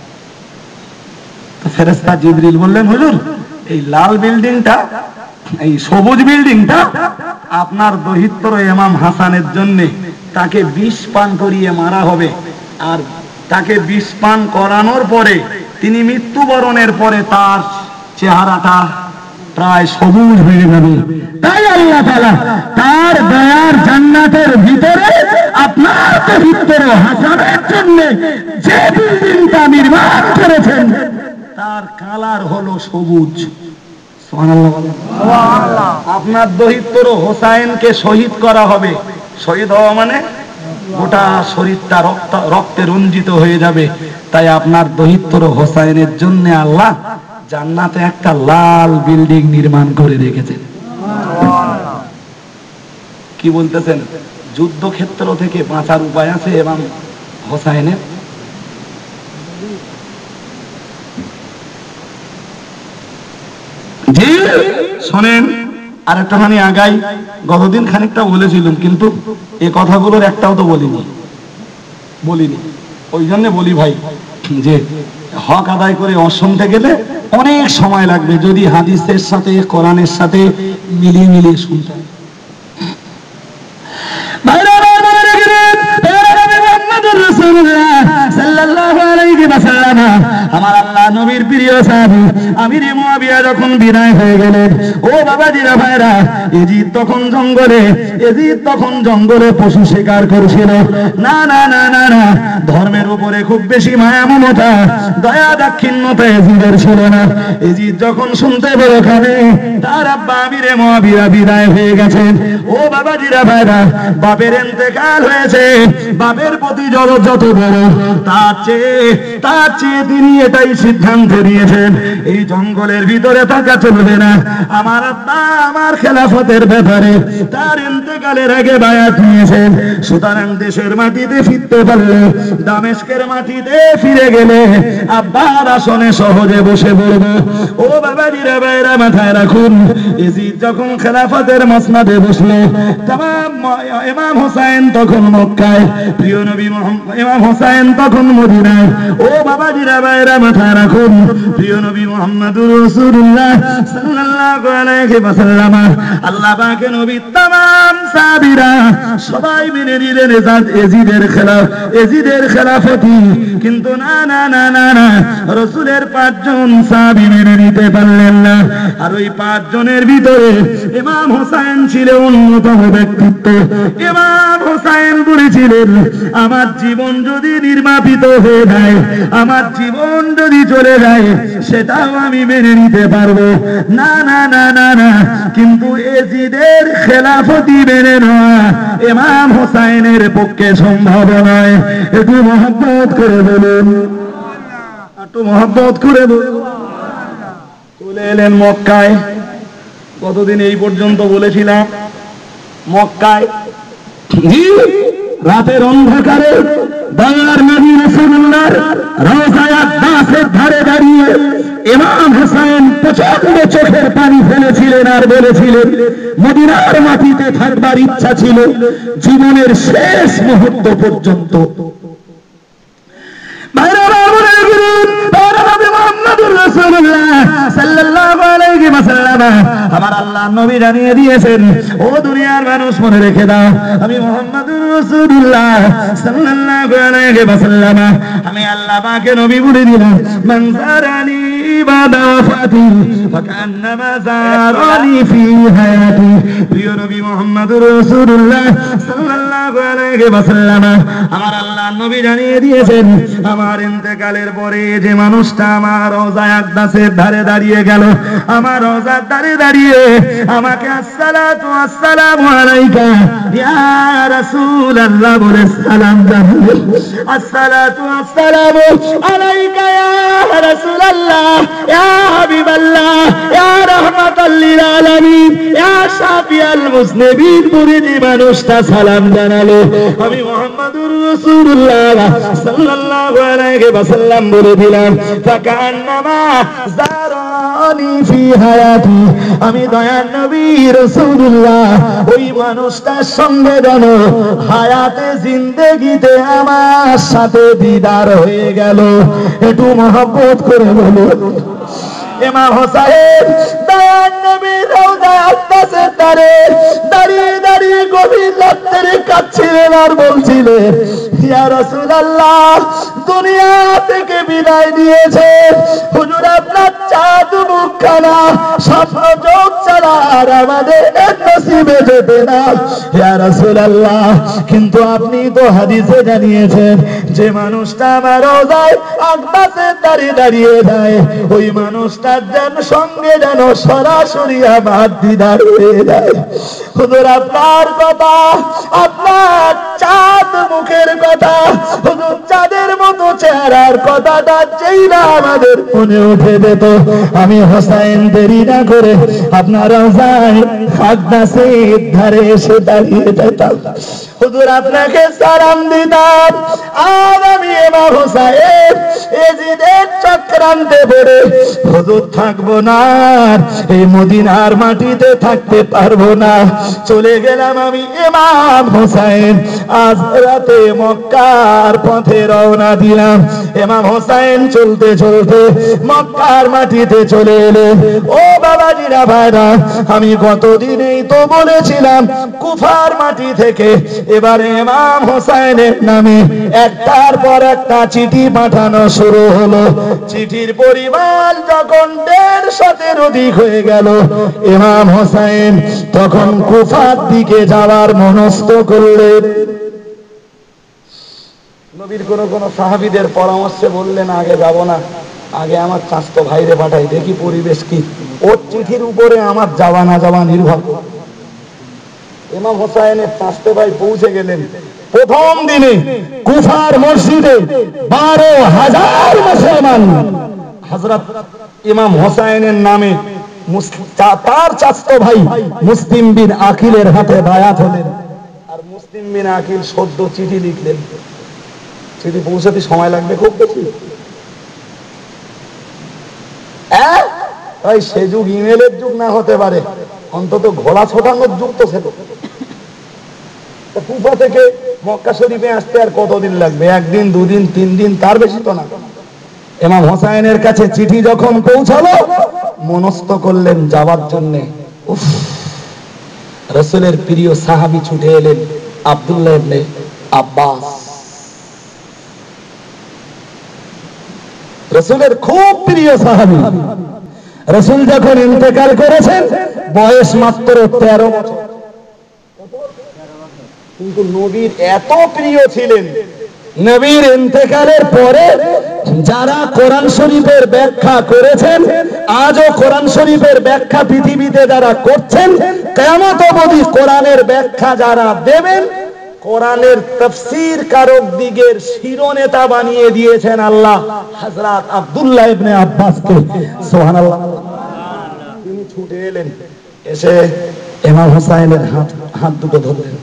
তো ফেরেশতা জিবরিল বললেন, হুজুর এই লাল বিল্ডিংটা, এই সবুজ বিল্ডিংটা আপনার দহিত্র ইমাম হাসানের জন্য তাকে বিষ পান করিয়ে মারা হবে, আর তাকে বিষ পান করানোর পরে তিনি মৃত্যুবরণের পরে তার চেহারাটা প্রায় সবুজ হয়ে যাবে। তাই আল্লাহ তাআলা তার দয়ার জান্নাতের ভিতরে আপনার দহিত্র হাসানের জন্য যে বিল্ডিংটা নির্মাণ করেছেন তার কালার হলো সবুজ। সুবহানাল্লাহ বলেন। সুবহানাল্লাহ। আপনার দহিত্র হোসাইনকে শহীদ করা হবে। শহীদ হওয়া মানে গোটা শরীরটা রক্ত রক্তে রঞ্জিত হয়ে যাবে। তাই আপনার দহিত্র হোসাইনের জন্য আল্লাহ জান্নাতে একটা লাল বিল্ডিং নির্মাণ করে রেখেছেন। কি বলতেছেন? যুদ্ধক্ষেত্র থেকে বাঁচার উপায় আছে ইমাম হোসাইনের? জি শোনেন, আর একটুখানি আগাই। গতদিন খানিকটা বলেছিলাম, কিন্তু এই কথাগুলোর একটাও তো বলিনি বলিনি ওই জন্য বলি ভাই, যে হক আদায় করে অশুনতে গেলে অনেক সময় লাগবে যদি হাদিসের সাথে কোরআনের সাথে মিলিয়ে মিলিয়ে শুনতে। আমার আল্লাহ নবীর প্রিয় সাহাবী আমির মুয়াবিয়া যখন বিদায় হয়ে গেলেন, ও বাবাজিরা ভাইরা, এজিদ তখন জঙ্গলে এজিদ তখন জঙ্গলে পশু শিকার করছিল। না না না না না ধর্মের উপরে খুব বেশি মায়া মমতা দয়া দাক্ষিণ্যতা এজিদের ছিল না। এজিদ যখন শুনতে পেল খানে তার আব্বা আমির মুয়াবিয়া বিদায় হয়ে গেছেন, ও বাবাজিরা ভাইরা, বাপের ইন্তেকাল হয়েছে, বাপের প্রতি যত যত বড় তার চেয়ে তার চেয়ে তিনি এটাই সিদ্ধান্ত নিয়েছেন এই জঙ্গলের ভিতরে থাকা চলবে না। আমার আব্বা আমার খেলাফতের ব্যাপারে তার ইন্তেকালের আগে বায়াত নিয়েছেন। সুতরাং দেশের মাটিতে ফিরতে পারলে, দামেস্কের মাটিতে ফিরে গেলে আব্বার আসনে সহজে বসে পড়ব। ও বাবাজিরা ভাইরা, মাথায় রাখুন, এজিদ যখন খেলাফতের মসনদে বসলো, তামাম ইমাম হোসেন তখন মক্কায়, প্রিয় নবী মুহাম্মদ ইমাম হোসেন তখন মদিনায়। ও বাবাজিরা ভাইরা, মাথায় রাখুন, প্রিয় নবী মুহাম্মদুর রাসূলুল্লাহ সাল্লাল্লাহু আলাইহি ওয়াসাল্লাম, আল্লাহ পাকের নবী তামাম সাহাবীরা সবাই মেনে নিলেন এজিদের খেলাফ এজিদের খেলাফতি। কিন্তু না না না না না রাসূলের পাঁচজন সাহাবী মেনে নিতে পারলেন না। আর ওই পাঁচ জনের ভিতরে ইমাম হোসেন ছিল অন্যতম ব্যক্তিত্ব। ইমাম হোসেন বলেছিলেন, আমার জীবন যদি নির্বাপিত হয়ে যায়, আমার জীবন যদি চলে যায়, সেটাও আমি মেনে নিতে পারবো না না না না না কিন্তু এজিদের খেলাফতি মেনে নেওয়া ইমাম হোসেনের পক্ষে সম্ভব নয়। একটু মহব্বত করে বলুন, একটু মহব্বত করে বলুন। চলে এলেন মক্কায়। কতদিন এই পর্যন্ত বলেছিলাম মক্কায় রাতের অন্ধকারে দয়ার নবী রাসূলুল্লাহর রওজায়ে আকদাসের ধারে দাঁড়িয়ে ইমাম হোসেন প্রচন্ড চোখের পানি ফেলেছিলেন আর বলেছিলেন, মদিনার মাটিতে থাকবার ইচ্ছা ছিল জীবনের শেষ মুহূর্ত পর্যন্ত। আমার আল্লাহ নবী জানিয়ে দিয়েছেন, ও দুনিয়ার মানুষ মনে রেখে দাও, আমি মুহাম্মদুর রাসূলুল্লাহ সাল্লাল্লাহু আলাইহি ওয়াসাল্লাম, আমি আল্লাহ পাকে নবী বলে দিলাম, মান যারানি বাদা ওয়াফাতি ফাকান্নামা যারানি ফি হায়াতি। প্রিয় নবী মুহাম্মদুর রাসূলুল্লাহ সাল্লাল্লাহু আলাইহি ওয়াসাল্লাম, আমার আল্লাহ নবী জানিয়ে দিয়েছেন, আমার ইন্তেকালের পরে যে মানুষটা আমার রওজায়ে আকদাসের ধারে দাঁড়িয়ে গেল, আমার রওজার ধারে দাঁড়িয়ে আমাকে আসসালাতু আসসালামু আলাইকা ইয়া রাসূলুল্লাহ বলে সালাম জানালেন, আসসালাতু আসসালামু আলাইকা ইয়া রাসূলুল্লাহ, ইয়া হাবিবাল্লাহ, ইয়া রাহমাতাল লিল আলামিন, ইয়া শাফিয়াল মুসলিমিন বলে যে মানুষটা সালাম জানালো, আমি মুহাম্মদুর রাসূলুল্লাহ সাল্লাল্লাহু আলাইহি ওয়াসাল্লাম বলে দিলাম, ফাকান্নামা যারা আতানি ফি হায়াতি, আমি দয়ার নবী রাসূলুল্লাহ ওই মানুষটার সঙ্গে যেন হায়াতে জিন্দেগিতে আমার সাথে দিদার হয়ে গেল। একটু মহব্বত করে বলো। ইমাম হোসেন দয়ার নবীর রওজা আব্বাসের ধারে দাঁড়িয়ে দাঁড়িয়ে গভীর রাত্রে কাঁদছিলেন আর বলছিলেন, ইয়া রাসূলুল্লাহ, দুনিয়া থেকে বিদায় নিয়েছে হুজুর, আপনার চাঁদ মুখখানা স্বপ্ন চোখ ছাড়া আর আমাদের এক নসিবে যেতে না ইয়া রাসূলুল্লাহ। কিন্তু আপনি তো হাদিসে জানিয়েছেন যে মানুষটা আমার রওজায় আব্বাসের ধারে দাঁড়িয়ে যায় ওই মানুষটার যেন সঙ্গে যেন সরাসরি আমার দিদার হয়ে যায়। হুজুর আপনার কথা, আপনার চাঁদ মুখের কথা, হুজুর চাঁদের মতো চেহারার কথাটা যেই না আমাদের মনে উঠে যেত, আমি হোসেন দেরি না করে আপনার রওজায় আকবাসের ধারে এসে দাঁড়িয়ে যেতাম, হুজুর আপনাকে সালাম দিতাম। আর আমি ইমাম হোসেন এজিদের চক্রান্তে পড়ে হুজুর থাকবো না, এই মদিনার মাটিতে থাকতে পারবো না, চলে গেলাম আমি ইমাম হোসেন। আজ রাতে মক্কার পথে রওনা দিলাম। ইমাম হোসেন চলতে চলতে মক্কার মাটিতে চলে এলে। ও বাবাজিরা ভাইরা, আমি গতদিনেই তো বলেছিলাম কুফার মাটি থেকে এবারে ইমাম হোসেনের নামে একটার পর একটা চিঠি পাঠানো শুরু হলো। চিঠির পরিমাণ যখন দেড় শতের অধিক হয়ে গেল, ইমাম হোসেন তখন কুফার দিকে যাওয়ার মনস্থ করলেন। নবীর কোন কোন সাহাবীদের পরামর্শে বললেন, আগে যাব না, আগে আমার চাচতো ভাইরে পাঠাই, দেখি পরিবেশ কি, ওর চিঠির উপরে আমার যাওয়া না যাওয়া নির্ভর। ইমাম হোসেনের চাচতো ভাই পৌঁছে গেলেন। প্রথম দিনে কুফার মসজিদে বারো হাজার মুসলমান হযরত ইমাম হোসেনের নামে তার চাচতো ভাই মুসলিম বিন আকিলের হাতে বায়াত হলেন। আর মুসলিম বিন আকিল সদ্য চিঠি লিখলেন। চিঠি পৌঁছাতে সময় লাগবে খুব বেশি। তাই সে যুগ ইমেলের যুগ না হতে পারে, অন্তত ঘোড়া ছোটানোর যুগ তো ছিল। কুফা থেকে মক্কা শরীফে আসতে আর কতদিন লাগবে? একদিন, দুদিন, তিন দিন, তার বেশি তো না। ইমাম হোসেনের কাছে চিঠি যখন পৌঁছালো, মনস্থ করলেন যাওয়ার জন্য। উফ, রাসূলের প্রিয় সাহাবী ছুটে এলেন, আব্দুল্লাহ ইবনে আব্বাস, রাসূলের খুব প্রিয় সাহাবী। রাসূল যখন ইন্তেকাল করেছেন বয়স মাত্র তেরো বছর, কিন্তু নবীর এত প্রিয় ছিলেন, নবীর ইন্তেকালের পরে যারা কোরআন শরীফের ব্যাখ্যা করেছেন, আজও কোরআন শরীফের ব্যাখ্যা পৃথিবীতে যারা করছেন, কিয়ামত অবধি কোরআনের ব্যাখ্যা যারা দেবেন, কোরআনের তাফসীর কারক দিগের শিরোনেতা বানিয়ে দিয়েছেন আল্লাহ হযরত আব্দুল্লাহ ইবনে আব্বাসকে। সুবহানাল্লাহ। তিনি ছুটে এলেন, এসে ইমাম হোসেনের হাত হাত দুটো ধরলেন,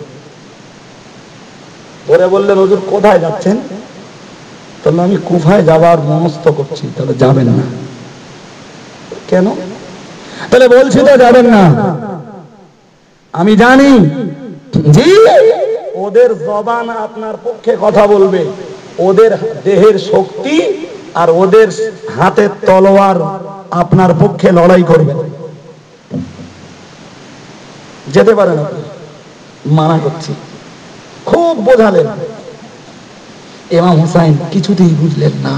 ধরে বললেন, হুজুর কোথায় যাচ্ছেন? তাহলে আমি কুফায় যাবার মনস্থ করছি। তাহলে যাবেন না কেন? তাহলে বলছি তো যাবেন না। আমি জানি জি, ওদের জবান আপনার পক্ষে কথা বলবে, ওদের দেহের শক্তি আর ওদের হাতের তলোয়ার আপনার পক্ষে লড়াই করবে। যেতে পারেন আপনি, মানা করছি। খুব বোঝালেন, ইমাম হোসেন কিছুতেই বুঝলেন না।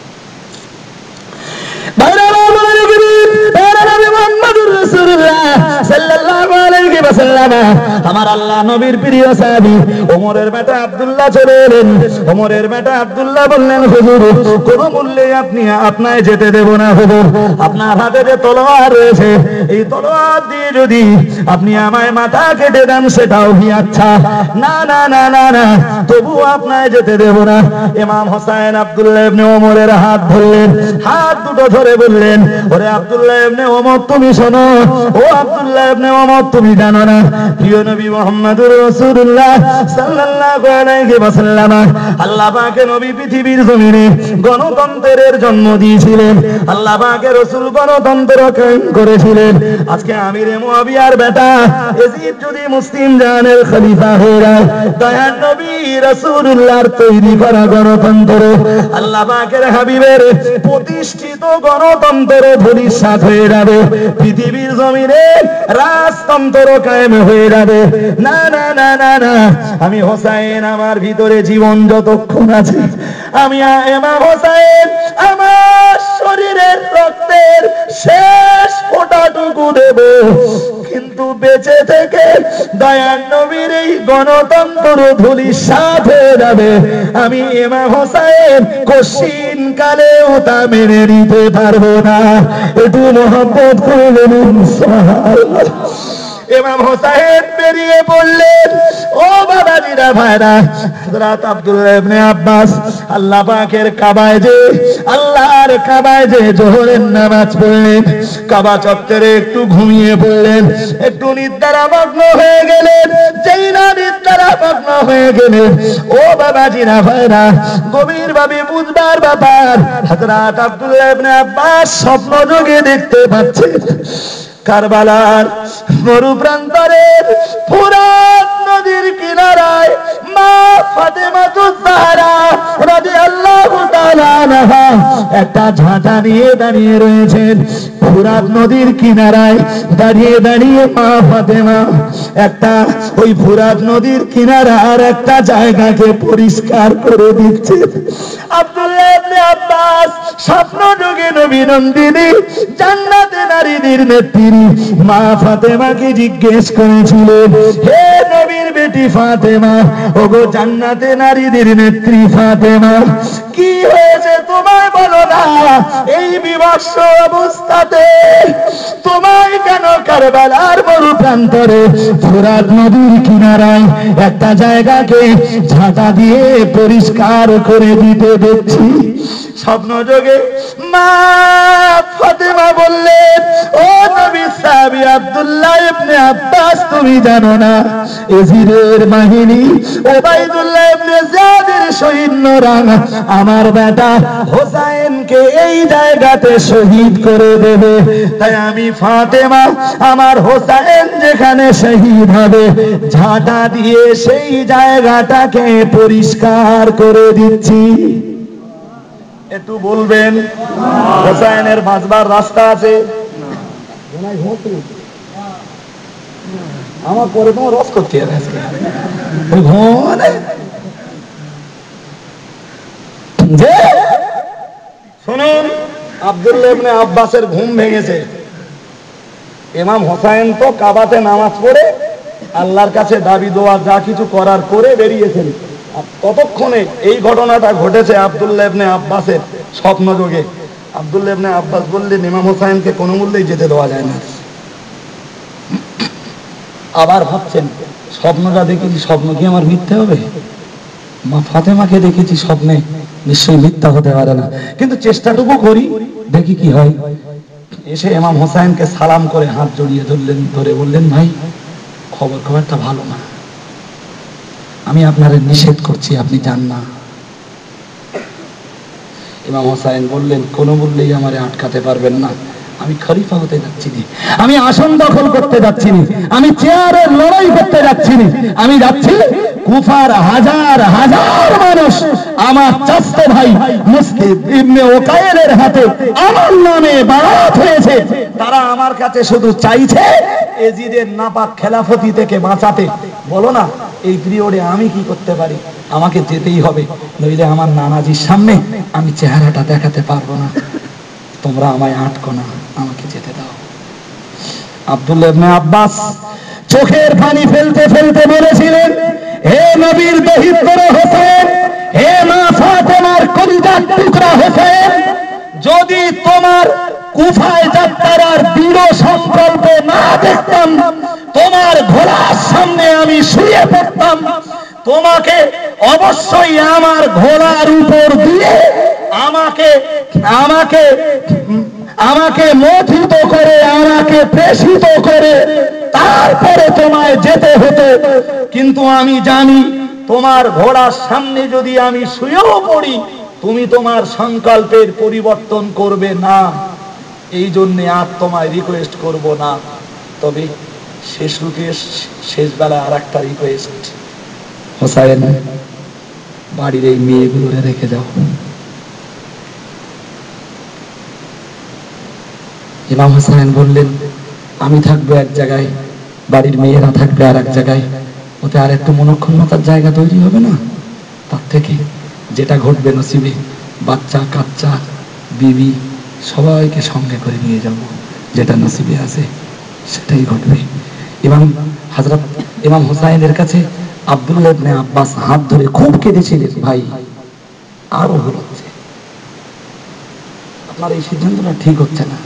আমার আল্লাহ নবীর প্রিয় সাহাবী ওমরের বেটা আব্দুল্লাহ চলে এলেন। ওমরের বেটা আব্দুল্লাহ বললেন, হুজুর কোন মূল্যে আপনি আপনায় যেতে দেব না হুজুর, আপনার হাতে যে তলোয়ার রয়েছে, এই তলোয়ার দিয়ে যদি আপনি আমায় মাথা কেটে দেন সেটাও কি আচ্ছা? না না না না না, তবু আপনায় যেতে দেব না। ইমাম হোসেন আব্দুল্লাহ ইবনে ওমরের হাত ধরলেন, হাত দুটো ধরে বললেন, ওরে আব্দুল্লাহ ইবনে ওমর তুমি শোনো, ও আব্দুল্লাহ ইবনে ওমর তুমি তুমি জানো না প্রিয় নবী মুহাম্মদুর রাসূলুল্লাহ সাল্লাল্লাহু আলাইহি ওয়াসাল্লাম আল্লাহ পাকের নবী পৃথিবীর জমিনে গণতন্ত্রের জন্ম দিয়েছিলেন। আল্লাহ পাকের রাসূল গণতন্ত্র কায়েম করেছিলেন। আজকে আমিরে মুআবিয়ার বেটা ইয়াজিদ যদি মুসলিম জানের খলিফা হয়ে যায়, দয়ার নবী রাসূলুল্লাহর তৈরি করা গণতন্ত্র আল্লাহ পাকের হাবিবের প্রতিষ্ঠিত গণতন্ত্র ভবিষ্যৎ হয়ে যাবে। পৃথিবীর জমিনে রাজতন্ত্র কায়েম হয়ে যাবে। না না না না না, আমি হোসাইন আমার ভিতরে জীবন যতক্ষণ আছে, আমি ইমাম হোসাইন আমার শরীরের রক্তের শেষ ফোঁটাটুকু দেব, কিন্তু বেঁচে থেকে দয়ার নবীর এই গণতন্ত্র ধূলিসাৎ হয়ে যাবে। আমি ইমাম হোসাইন কশিন কালেও তা মেনে নিতে পারবো না। একটু মহব্বত করে বলুন সুবহানাল্লাহ। ইমাম হোসেন বেরিয়ে পড়লেন। ও বাবাজিরা ভাইরা, হযরত আব্দুল্লাহ ইবনে আব্বাস আল্লাহ পাকের কাবায় যে আল্লাহর কাবায় যে জোহরের নামাজ পড়লেন, কাবা চত্বরে একটু ঘুমিয়ে পড়লেন, একটু নিদ্রামগ্ন হয়ে গেলেন। যেই না নিদ্রামগ্ন হয়ে গেলেন, ও বাবাজিরা ভাইরা, গভীর ভাবে বুঝবার ব্যাপার, হযরত আব্দুল্লাহ ইবনে আব্বাস স্বপ্ন যোগে দেখতে পাচ্ছেন কারবালার মরু প্রান্তরের ফুরাত নদীর কিনারায় মা ফাতেমাতুজ জাহরা রাদিয়াল্লাহু তাআলা আনহা একটা ঝাঁটা নিয়ে দাঁড়িয়ে রয়েছেন। ফুরাত নদীর কিনারায় দাঁড়িয়ে দাঁড়িয়ে মা ফাতেমা একটা ওই ফুরাত নদীর কিনারার একটা জায়গাকে পরিষ্কার করে দিচ্ছে। আব্দুল্লাহ ইবনে আব্বাস স্বপ্ন যোগে নবী নন্দিনী জান্নাতে নারীদের নেত্রী মা ফাতেমাকে জিজ্ঞেস করেছিলেন, হে নবীর বেটি ফাতেমা, ওগো জান্নাতে নারীদের নেত্রী ফাতেমা, কি হয়েছে তোমায় বলো না? এই বিভৎস অবস্থাতে তোমায় কেন কারবালার মরু প্রান্তরে ফুরাত নদীর কিনারায় একটা জায়গাকে ঝাঁটা দিয়ে পরিষ্কার করে দিতে দেখছি? স্বপ্ন যোগে মা ফাতেমা বললেন, ও নবী সাহাবী আব্দুল্লাহ ইবনে আব্বাস, তুমি জানো না ইয়াজিদের বাহিনী উবাইদুল্লাহ ইবনে জিয়াদের সৈন্যরা আমার বেটা হোসাইনকে এই জায়গাতে শহীদ করে দেবে। তাই আমি ফাতেমা আমার হোসাইন যেখানে শহীদ হবে ঝাঁটা দিয়ে সেই জায়গাটাকে পরিষ্কার করে দিচ্ছি। একটু বলবেন, হোসাইনের বাঁচবার রাস্তা আছে? আমার পরে তোমার রস করতে হবে যে শুনুন, আব্দুল্লাহ ইবনে আব্বাসের ঘুম ভেঙেছে। ইমাম হোসাইন তো কাবাতে নামাজ পড়ে আল্লাহর কাছে দাবি দোয়া যা কিছু করার করে বেরিয়েছেন। ততক্ষণে এই ঘটনাটা ঘটেছে আব্দুল্লাহ ইবনে আব্বাসের স্বপ্ন যোগে। আব্দুল্লাহ ইবনে আব্বাস বললেন, ইমাম হোসাইনকে কোনো মূল্যেই যেতে দেওয়া যায় না। আবার ভাবছেন, স্বপ্নটা দেখেছি, স্বপ্ন কি আমার মিথ্যে হবে? মা ফাতেমাকে দেখেছি স্বপ্নে, নিশ্চয়ই মিথ্যা হতে পারে না, কিন্তু চেষ্টাটুকু করি, দেখি কি হয়। এসে ইমাম হোসাইনকে সালাম করে হাত জড়িয়ে ধরলেন, ধরে বললেন, ভাই খবর খবরটা ভালো না, আমি আপনারে নিষেধ করছি, আপনি যান না। ইমাম হোসাইন বললেন, কোনো বললেই আমারে আটকাতে পারবেন না, আমি খলিফা হতে যাচ্ছি না, আমি আসন দখল করতে যাচ্ছি না, আমি চেয়ারের লড়াই করতে যাচ্ছি না, আমি যাচ্ছি কুফার হাজার হাজার মানুষ আমার চাচতো ভাই মুসলিম ইবনে ওকাইলের হাতে আমার নামে বায়াত হয়েছে, তারা আমার কাছে শুধু চাইছে ইয়াজিদের নাপাক খেলাফতি থেকে বাঁচাতে। বলো না এই পিরিয়ডে আমি কি করতে পারি? আমাকে যেতেই হবে, নইলে আমার নানাজির সামনে আমি চেহারাটা দেখাতে পারবো না। তোমরা আমায় আটকো না, আমাকে যেতে দাও। আব্দুল্লাহ ইবনে আব্বাস চোখের পানি ফেলতে ফেলতে বলেছিলেন, হে নবীর দহিত্র হোসেন, হে মা ফাতেমার কলিজার টুকরা হোসেন, যদি তোমার কুফায় যাত্রার দৃঢ় সংকল্প না দেখতাম, তোমার ঘোড়ার সামনে আমি শুয়ে পড়তাম, তোমাকে অবশ্যই আমার ঘোড়ার উপর দিয়ে আমাকে আমাকে আমাকে মথিত করে, আমাকে প্রেষিত করে তারপরে তোমায় যেতে হতো, কিন্তু আমি জানি তোমার ঘোড়ার সামনে যদি আমি শুয়েও পড়ি তুমি তোমার সংকল্পের পরিবর্তন করবে না, এই জন্য আর তোমায় রিকোয়েস্ট করব না। তবে শেষ রূপে শেষ বেলায় আর একটা রিকোয়েস্ট, হোসাইন বাড়ির এই মেয়েগুলো রেখে যাও। ইমাম হোসেন বললেন আমি থাকবো এক জায়গায়, বাড়ির মেয়েরা থাকবে আর এক জায়গায়, ওতে আর একটু মনক্ষুণ্ণতার জায়গা তৈরি হবে না? তার থেকে যেটা ঘটবে নসিবে, বাচ্চা কাচ্চা বিবি সবাইকে সঙ্গে করে নিয়ে যাব, যেটা নসিবে আছে সেটাই ঘটবে। ইমাম হযরত ইমাম হুসাইনের কাছে আব্দুল্লাহ ইবনে আব্বাস হাত ধরে খুব কেঁদেছিলেন, ভাই আরো ভুল হচ্ছে, আপনার এই সিদ্ধান্তটা ঠিক হচ্ছে না।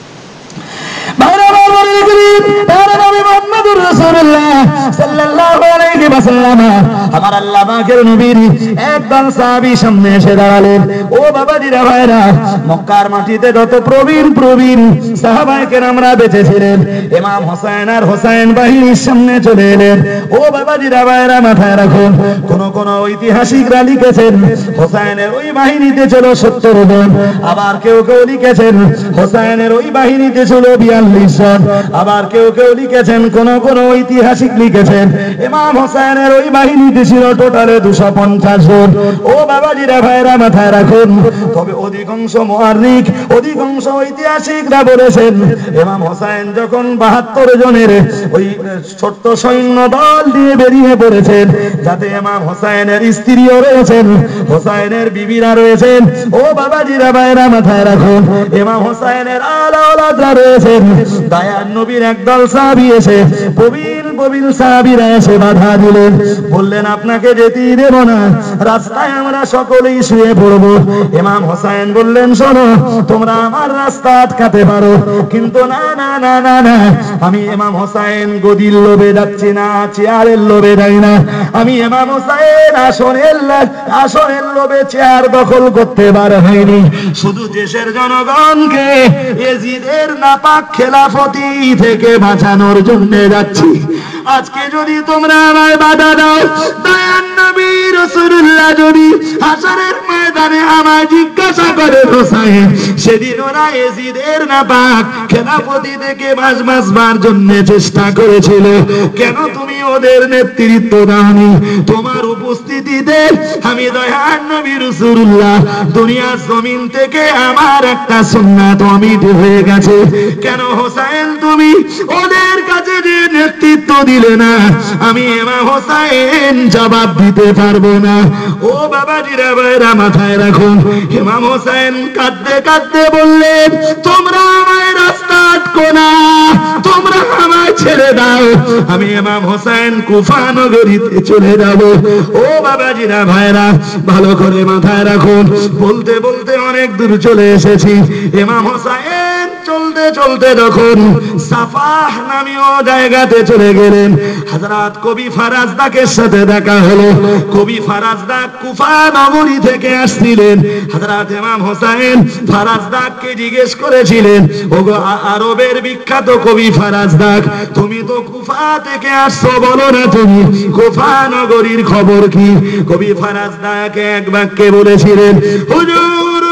আমার আল্লাহ পাকের নবীর একদল সাহাবী সামনে এসে দাঁড়ালেন। ও বাবাজিরা ভাইরা, মক্কার মাটিতে যত প্রবীণ প্রবীণ সাহাবায়ে কেরামরা বেঁচে ছিলেন ইমাম হোসেন আর হোসেন বাহিনীর সামনে চলে এলেন। ও বাবাজিরা ভাইরা, মাথায় রাখুন, কোন কোন ঐতিহাসিকরা লিখেছেন হোসেনের ওই বাহিনীতে ছিল সত্তর জন, আবার কেউ কেউ লিখেছেন হোসেনের ওই বাহিনীতে ছিল বিয়াল্লিশ জন, আবার কেউ কেউ লিখেছেন, কোন কোন ঐতিহাসিক লিখেছেন ইমাম হোসেনের ওই বাহিনীতে ছিল টোটালে দুশো পঞ্চাশ জন। ও বাবাজিরা ভাইরা, মাথায় রাখুন, তবে অধিকাংশ মুআররিখ, অধিকাংশ ঐতিহাসিকরা বলেছেন ইমাম হোসেন যখন বাহাত্তর জনের ওই ছোট্ট সৈন্য দল দিয়ে বেরিয়ে পড়েছেন, যাতে ইমাম হোসেনের স্ত্রীও রয়েছেন, হোসেনের বিবিরা রয়েছেন, ও বাবাজিরা ভাইরা মাথায় রাখুন, ইমাম হোসেনের আলা ওলাদরা রয়েছেন, দয়ার নবীর একদল সাহাবী এসে প্রবীণ প্রবীণ সাহাবীরা এসে বাধা দিলেন, বললেন আপনাকে যেতেই দেব না, রাস্তায় আমরা সকলেই শুয়ে পড়ব। ইমাম হোসেন বললেন শোনো, তোমরা আমার রাস্তা আটকাতে পারো, কিন্তু না না না না না, আমি ইমাম হোসেন গদির লোভে যাচ্ছি না, চেয়ারের লোভে যাই না, আমি ইমাম হোসেন আসনের আসনের লোভে চেয়ার দখল করতে বার হয়নি, শুধু দেশের জনগণকে এজিদের নাপাক খেলাফতি থেকে বাঁচানোর জন্য যাচ্ছি। আজকে যদি তোমরা আমায় বাধা দাও, দয়ার নবী রাসূলুল্লাহ যদি হাসরের ময়দানে আমায় জিজ্ঞাসা করে হোসেন, সেদিন ওরা এজিদের নাপাক খেলাফতি থেকে বাঁচবার জন্য চেষ্টা করেছিল, কেন তুমি ওদের নেতৃত্ব দাওনি? তোমার উপস্থিতিতে আমি দয়ার নবী রাসূলুল্লাহ দুনিয়ার জমিন থেকে আমার একটা সুন্নাত অমিট হয়ে গেছে, কেন হোসেন তুমি ওদের কাছে যে নেতৃত্ব দিলে না? আমি ইমাম হোসেন জবাব দিতে পারবো না। ও বাবাজিরা ভাইরা, মাথায় রাখুন, ইমাম হোসেন কাঁদতে কাঁদতে বললেন তোমরা আমায় রাস্তা আটকো না, তোমরা আমায় ছেড়ে দাও, আমি ইমাম হোসেন কুফা নগরীতে চলে যাব। ও বাবাজিরা ভাইরা, ভালো করে মাথায় রাখুন, বলতে বলতে অনেক দূর চলে এসেছি। ইমাম হোসেন চলতে চলতে যখন সাফাহ নামীয় জায়গাতে চলে গেলেন, হযরত কবি ফারাজদাকের সাথে দেখা হলো। কবি ফারাজদা কুফা নগরী থেকে আসছিলেন। হযরত ইমাম হোসেন ফারাজদাকে জিজ্ঞেস করেছিলেন, ওগো আরবের বিখ্যাত কবি ফারাজদা, তুমি তো কুফা থেকে আসছো, বলো না তুমি কুফা নগরীর খবর কি? কবি ফারাজদাকে এক বাক্যে বলেছিলেন, হুজুর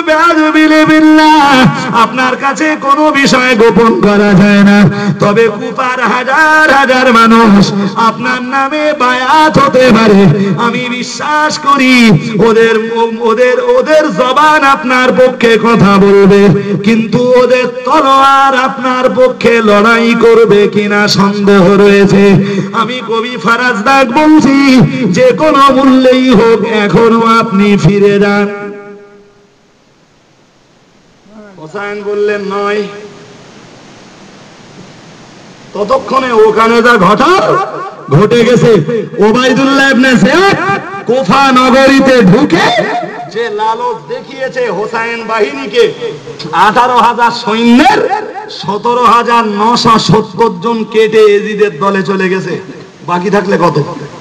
আপনার কাছে কোনো বিষয় গোপন করা যায় না, তবে কুফার হাজার হাজার মানুষ আপনার নামে বায়াত হতে পারে, আমি বিশ্বাস করি ওদের ওদের ওদের জবান আপনার পক্ষে কথা বলবে, কিন্তু ওদের তলোয়ার আপনার পক্ষে লড়াই করবে কিনা সন্দেহ রয়েছে। আমি কবি ফারাজদা বলছি, যে কোনো মূল্যেই হোক এখনো আপনি ফিরে যান। হোসেন বললেন নয়। ততক্ষণে ওখানে যা ঘটার ঘটে গেছে। ওবাইদুল্লাহ ইবনে জিয়াদ কুফা নগরীতে ঢুকে যে লালচ দেখিয়েছে হোসেন বাহিনীকে, আঠারো হাজার সৈন্যের সতেরো হাজার নশো সত্তর জন কেটে এজিদের দলে চলে গেছে। বাকি থাকলে কত?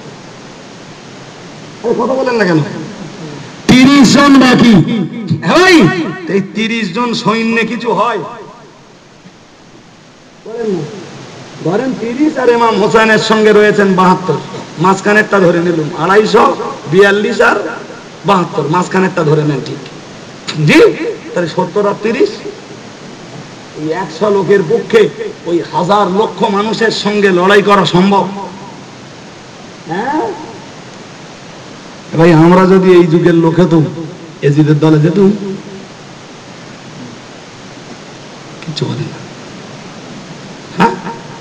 কথা বলেন না কেন? তিরিশ জন বাকি। এই তিরিশ জন সৈন্য কিছু হয়? ধরেন তিরিশ আর ইমাম হোসেনের সঙ্গে রয়েছেন বাহাত্তর, মাঝখানেরটা ধরে নিলাম আড়াইশো বিয়াল্লিশ আর বাহাত্তর, মাঝখানেরটা ধরে নেন ঠিক জি, তাহলে সত্তর আর তিরিশ, এই একশো লোকের পক্ষে ওই হাজার লক্ষ মানুষের সঙ্গে লড়াই করা সম্ভব? হ্যাঁ ভাই, আমরা যদি এই যুগের লোক হতুম, এজিদের দলে যেতুম? কিছু বলে না। হ্যাঁ,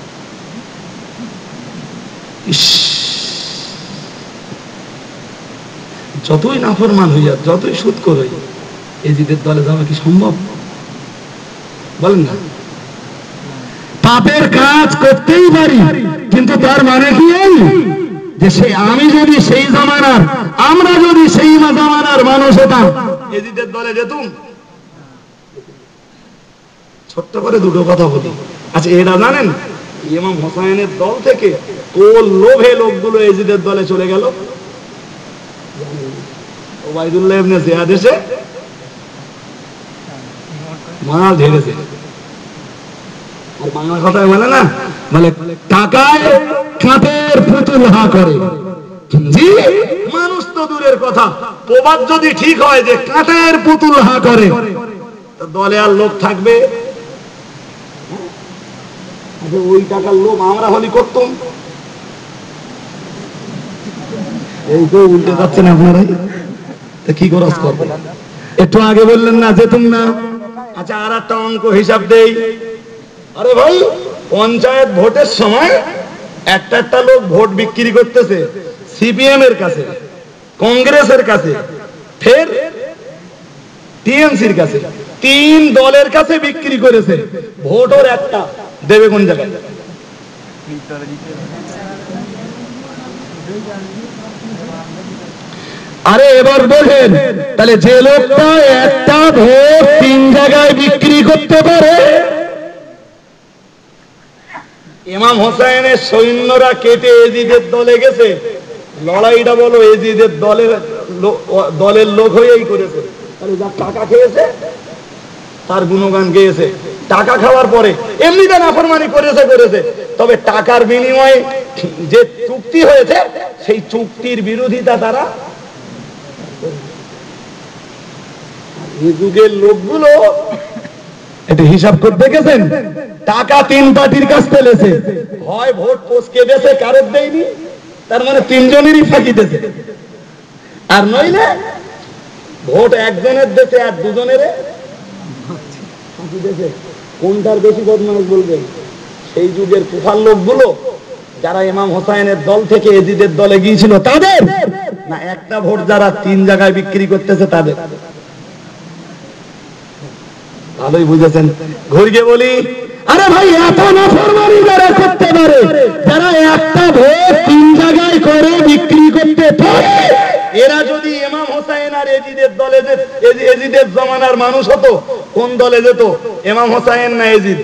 যতই নাফরমান হইয়া, যতই সুদ করে এজিদের দলে যাওয়া কি সম্ভব? বলেন না। পাপের কাজ করতেই পারি, কিন্তু তার মানে কি এই যে সে আমি যদি সেই জামানার, আমরা যদি সেই জামানার মানুষ হতাম, এজিদের দলে যেতুম? ছোট্ট করে দুটো কথা বলি। আচ্ছা, এরা জানেন ইমাম হোসেনের দল থেকে কোন লোভে লোকগুলো এজিদের দলে চলে গেল? ওবাইদুল্লাহ ইবনে জিয়াদ এসে মাল ঢেলেছে। আর বাংলা কথায় বলে না, বলে টাকায় কাঁতের পুতুল হা করে। জি, মানুষ তো দূরের কথা, প্রবাদ যদি ঠিক হয় যে কাঁতের পুতুল হা করে, দলে আর লোক থাকবে? ওই টাকার লোভ আমরা হলি করতাম। এই তো উল্টে যাচ্ছেন আপনারাই, কি খরচ করবে? একটু আগে বললেন না যেতুম না। আচ্ছা, আর একটা অঙ্ক হিসাব দেই। আরে ভাই, পঞ্চায়েত ভোটের সময় একটা একটা লোক ভোট বিক্রি করতেছে সিপিএম এর কাছে, কংগ্রেসের কাছে, ফের টিএমসির কাছে, তিন দলের কাছে বিক্রি করেছে। ভোটর একটা দেবে কোন জায়গায়? আরে এবার বলেন, তাহলে যে লোকটা একটা ভোট তিন জায়গায় বিক্রি করতে পারে, ইমাম হোসেনের সৈন্যরা কেটে এজিদের দলে গেছে, লড়াইটা বলো এজিদের দলের দলের লোক হয়েই করেছে। তাহলে যা টাকা খেয়েছে তার গুণগান গেয়েছে। টাকা খাওয়ার পরে এমনিতে নাফরমানি করেছে করেছে তবে টাকার বিনিময়ে যে চুক্তি হয়েছে সেই চুক্তির বিরোধিতা তারা। এই যুগের লোকগুলো এটা হিসাব করে দেখেছেন, টাকা তিন পার্টির কাছ পেলেছে, হয় ভোট পোস্টকে দেশে কারোর দেয়নি, তার মানে তিনজনেরই ফাঁকি দিয়েছে, আর নইলে ভোট একজনের দেশে আর দুজনের ফাঁকি দিয়েছে। কোনটার বেশি বদমাশ বলবেন? সেই যুগের কুফার লোকগুলো যারা ইমাম হোসেনের দল থেকে এজিদের দলে গিয়েছিল তাদের, না একটা ভোট যারা তিন জায়গায় বিক্রি করতেছে তাদের? ভালোই বুঝেছেন। ঘুরিয়ে বলি, আরে ভাই, এত নাফরমানি যারা করতে পারে, যারা একটা ভোট তিন জায়গায় করে বিক্রি করতে পারে, এরা যদি ইমাম হোসেন আর এজিদের দলে যেত, এজিদের জমানার মানুষ হতো, কোন দলে যেত? ইমাম হোসেন না এজিদ?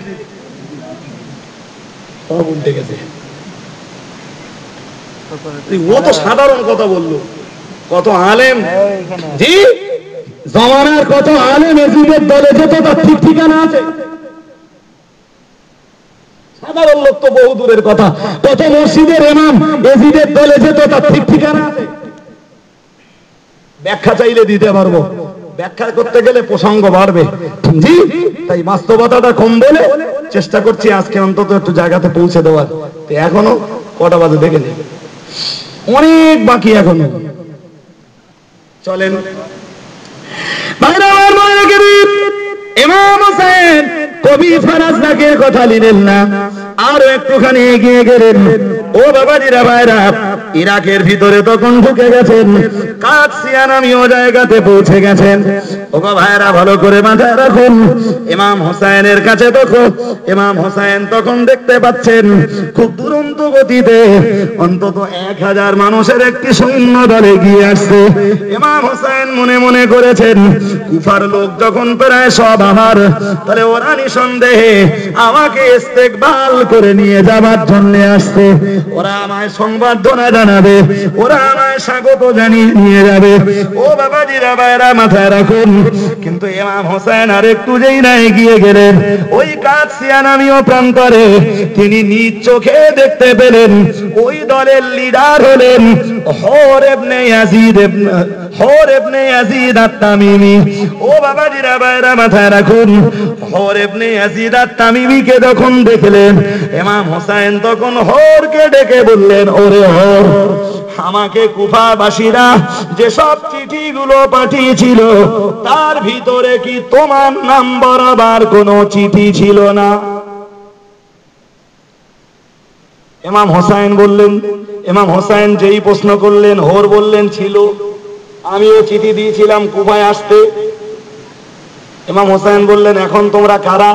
সব উল্টে গেছে। ও তো সাধারণ কথা বললো, কত আলেম, জি জমানার কত আলেম এজিদের দলে যেত, তার ঠিক ঠিকানা আছে? সাধারণ লোক তো বহু দূরের কথা, কত মসজিদের ইমাম এজিদের দলে যেত, তার ঠিক ঠিকানা আছে? ব্যাখ্যা চাইলে দিতে পারবো, ব্যাখ্যা করতে গেলে প্রসঙ্গ বাড়বে। জি, তাই বাস্তবতাটা কম বলে চেষ্টা করছি আজকে অন্তত একটু জায়গাতে পৌঁছে দেওয়ার। এখনো কটা বাজে দেখে নেই, অনেক বাকি এখনো। চলেন ইমাম হোসেন কবি ফারাজদাকের কথা নিলেন না, আরো একটুখানি এগিয়ে গেলেন। ও বাবাজিরা ভাইরা, ইরাকের ভিতরে তখন ঢুকে গেছেন, কাদসিয়া নামীয় জায়গাতে পৌঁছে গেছেন। ও ভাইরা, ভালো করে মাথায় রাখুন, ইমাম হোসেনের কাছে তখন ইমাম হোসেন তখন দেখতে পাচ্ছেন খুব দুরন্ত গতিতে অন্তত এক হাজার মানুষের একটি সৈন্য দলে এগিয়ে আসছে। ইমাম হোসেন মনে মনে করেছেন, কুফার লোক যখন প্রায় সব আমার, তাহলে ওরা নিঃসন্দেহে আমাকে ইস্তেকবাল করে নিয়ে যাবার জন্য আসছে, ওরা আমায় সংবর্ধনা জানাবে, ওরা আমায় স্বাগত জানিয়ে নিয়ে যাবে। ও বাবাজিরা ভাইরা, মাথায় রাখুন, কিন্তু ইমাম হোসেন আর একটু যেই না এগিয়ে গেলেন, ওই কাদসিয়া নামীয় প্রান্তরে তিনি নিজ চোখে দেখতে পেলেন ওই দলের লিডার হলেন হুর ইবনে ইয়াজিদ ইবনে হুর ইবনে ইয়াজিদ আত-তামিমি। ও বাবাজিরা ভাইরা মাথায় রাখুন, হুর ইবনে ইয়াজিদ আত-তামিমিকে যখন দেখলেন ইমাম হোসেন তখন হুরকে ডেকে বললেন, ওরে হুর, আমাকে কুফাবাসীরা যে সব চিঠিগুলো পাঠিয়েছিল তার ভিতরে কি তোমার নাম বরাবর কোনো চিঠি ছিল না? ইমাম হোসেন বললেন, ইমাম হোসেন যেই প্রশ্ন করলেন হুর বললেন ছিল, আমিও চিঠি দিয়েছিলাম কুফায় আসতে। ইমাম হোসেন বললেন এখন তোমরা কারা?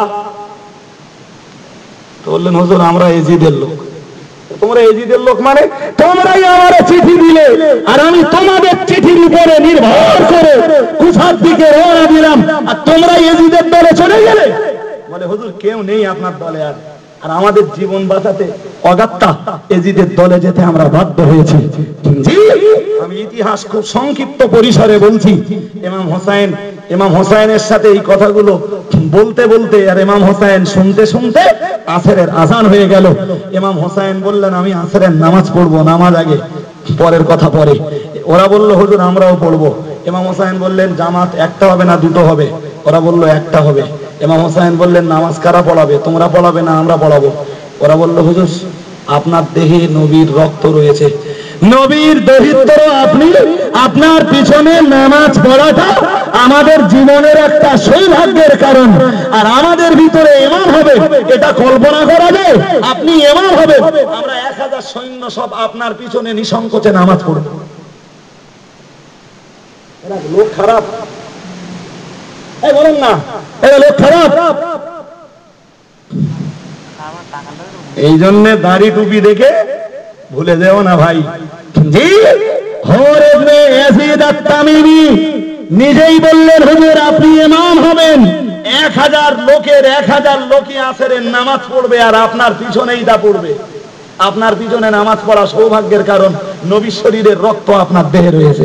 তো বললেন হুজুর আমরা এজিদের লোক। তোমরা এজিদের লোক মানে তোমরাই আমার চিঠি দিলে আর আমি তোমাদের চিঠির উপরে নির্ভর করে কুফার দিকে রওনা দিলাম আর তোমরা এজিদের দলে চলে গেলে। বলে হুজুর কেউ নেই আপনার দলে আর আর আমাদের জীবন বাঁচাতে অগাত্তা এজিদের দলে যেতে আমরা বাধ্য হয়েছি। জি, আমি ইতিহাস খুব সংক্ষিপ্ত পরিসরে বলছি। ইমাম হোসেন ইমাম হোসেনের সাথে এই কথাগুলো বলতে বলতে আর ইমাম হোসেন শুনতে শুনতে আসরের আজান হয়ে গেল। ইমাম হোসেন বললেন আমি আসরের নামাজ পড়বো, নামাজ আগে, পরের কথা পরে। ওরা বলল হুজুর আমরাও পড়বো। ইমাম হোসেন বললেন জামাত একটা হবে না দুটো হবে? ওরা বলল একটা হবে। ইমাম হোসেন বললেন নামাজ কারা পড়াবে? তোমরা পড়াবে না আমরা পড়াবো? ওরা বলল হুজুর আপনার দেহে নবীর রক্ত রয়েছে, নবীর দরিদ্র আপনি, আপনার পিছনে নামাজ পড়াটা আমাদের জীবনের একটা সৌভাগ্যের কারণ, আর আমাদের ভিতরে ইমাম হবে এটা কল্পনা করা যায়? আপনি ইমাম হবে, আমরা এক হাজার সৈন্য সব আপনার পিছনে নিঃসংকোচে নামাজ পড়ব। এরা লোক খারাপ, এই বলেন না এরা লোক খারাপ। এই জন্য দাড়ি টুপি দেখে ভুলে যেও না ভাই। জি, হুর ইবনে ইয়াজিদ আত-তামিমি নিজেই বললেন হুজুর আপনি ইমাম হবেন, এক হাজার লোকের এক হাজার লোকই আসরের নামাজ পড়বে আর আপনার পিছনেই তা পড়বে। আপনার পিছনে নামাজ পড়া সৌভাগ্যের কারণ, নবীর শরীরের রক্ত আপনার দেহে রয়েছে।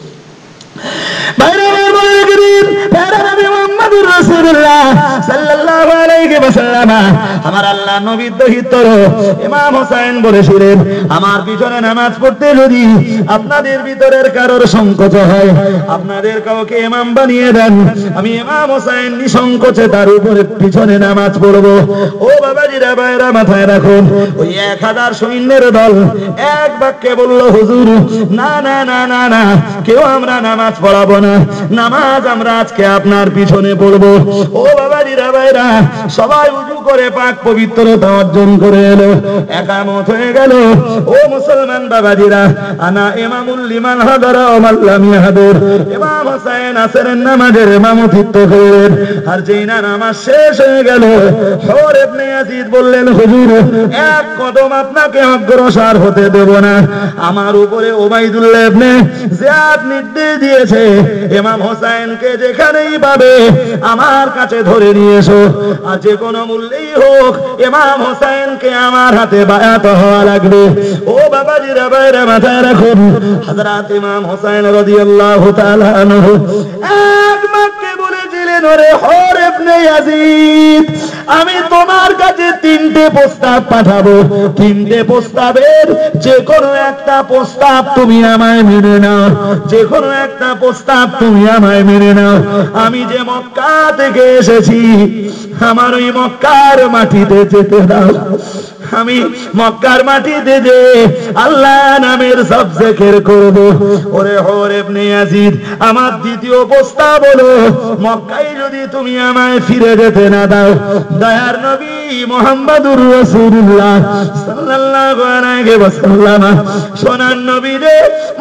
আমার আল্লাহ নবীর দহিতর ইমাম হোসেন বলেছিলেন আমার পিছনে নামাজ পড়তে যদি আপনাদের ভিতরের কারোর সংকোচ হয়, আপনাদের কাউকে ইমাম বানিয়ে দেন, আমি ইমাম হোসেন নিঃসংকোচে তার উপরে পিছনে নামাজ পড়বো। ও বাবাজিরা ভাইরা মাথায় রাখুন, ওই এক হাজার সৈন্যের দল এক বাক্যে বলল হুজুর না না না না না, কেউ আমরা নামাজ পড়াবো না, নামাজ আমরা আজকে আপনার পিছনে পড়বো। ও বাবাজিরা ভাইরা সবাই উজু করে পাক পবিত্রতা অর্জন করে এলো, একামত হয়ে গেল। ও মুসলমান বাবাজিরা, আনা ইমামুল লিমান হাদারা ওয়া মান লাম ইয়াহদুর। ইমাম হোসেন আসরের নামাজের ইমামতিত্ব করলেন, আর যেই না নামাজ শেষ হয়ে গেল হুর ইবনে ইয়াজিদ বললেন হুজুর এক কদম আপনাকে অগ্রসর হতে দেব না, আমার উপরে ওবাইদুল্লাহ ইবনে জিয়াদ নির্দেশ দিয়েছে ইমাম হোসেনকে যেখানেই পাবে আমার কাছে ধরে নিয়ে এসো, আর যে কোনো মূল্যেই হোক ইমাম হোসেনকে আমার হাতে বায়াত হওয়া লাগবে। ও বাবাজিরা ভাইরা মাথায় রাখুন, হযরত ইমাম হোসেন রাদিয়াল্লাহু তাআলা আনহু এক বাক্যে বলেছিলেন ওরে হুর ইবনে ইয়াজিদ আমি তোমার কাছে তিনটে প্রস্তাব পাঠাবো, তিনটে প্রস্তাবের যে কোনো একটা প্রস্তাব তুমি আমায় মেনে নাও, যে কোনো একটা প্রস্তাব তুমি আমায় মেনে নাও। আমি যে মক্কা থেকে এসেছি আমার ওই মক্কার মাটিতে যেতে দাও, আমি মক্কার মাটিতে যে আল্লাহ নামের সব জিকির করব। ওরে হুর ইবনে ইয়াজিদ আমার দ্বিতীয় প্রস্তাব হলো মক্কায় যদি তুমি আমায় ফিরে যেতে না দাও, দয়ার নবী মুহাম্মদুর রাসূলুল্লাহ সাল্লাল্লাহু আলাইহি ওয়াসাল্লাম সোনার নবী রে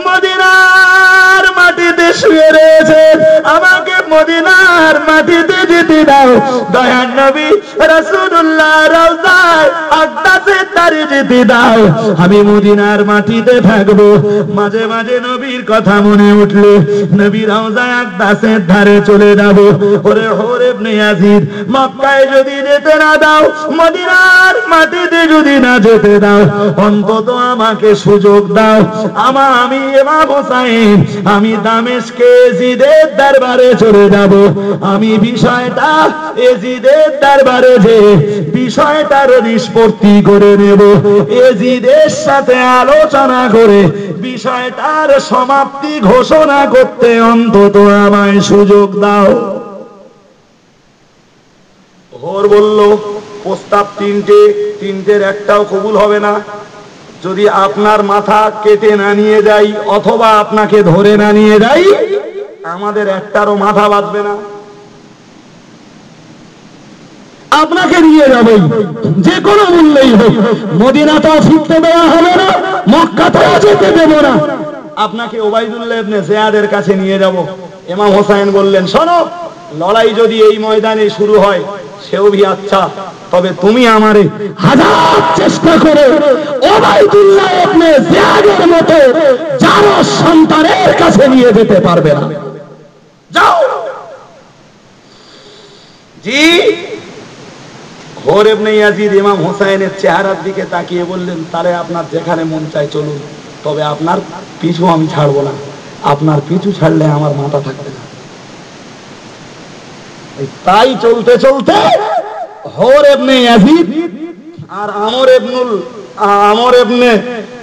মদিনার মাটিতে শুয়ে রয়েছে, আমাকে মদিনার মাটিতে যেতে দাও। দয়ার নবী রাসূলুল্লাহ রওজায় আকদাসে তারে যেতে দাও, আমি মদিনার মাটিতে থাকবো। মাঝে মাঝে নবীর কথা মনে উঠলে নবী রওজায় আকদাসের ধারে চলে যাব। ওরে হুর ইবনে ইয়াজিদ মক্কায় যদি যেতে না দাও মদিনার মাটিতে যদি না যেতে দাও, অন্তত আমাকে সুযোগ দাও। আমা আমি ইমাম হোসেন আমি দামেস্কে এজিদের দরবারে চলে যাব। আমি বিষয়টা এজিদের দরবারে যে বিষয়টার নিষ্পত্তি করে নেব, এজিদের সাথে আলোচনা করে বিষয়টার সমাপ্তি ঘোষণা করতে অন্তত আমায় সুযোগ দাও। ওর বলল প্রস্তাব তিনটে, তিনটের একটাও কবুল হবে না। যদি আপনার মাথা কেটে না নিয়ে যাই অথবা আপনাকে ধরে না নিয়ে যাই, আমাদের একটারও মাথা বাঁচবে না। আপনাকে নিয়ে যাবে যে কোনো মূল্যেই হোক, মদিনাতেও ফিরতে দেওয়া হবে না, মক্কাতেও যেতে দেব না। আপনাকে ওবাইদুল্লাহ ইবনে জিয়াদের কাছে নিয়ে যাব। ইমাম হোসেন বললেন, শোনো, লড়াই যদি এই ময়দানে শুরু হয় সেও ভি আচ্ছা, তবে তুমি আমারে হাজার চেষ্টা করে ওবাইদুল্লাহ ইবনে জিয়াদের মতো যার সন্তানের কাছে নিয়ে যেতে পারবে না। যাও। জি। হোর ইবনে ইয়াজিদ ইমাম হোসেনের চেহারার দিকে তাকিয়ে বললেন, তারে আপনার যেখানে মন চায় চলুন, তবে আপনার পিছু আমি ছাড়বো না। আপনার পিছু ছাড়লে আমার মাথা থাকবে না। তাই চলতে চলতে হোর ইবনে ইয়াজিদ আর আমর ইবনুল আমর ইবনে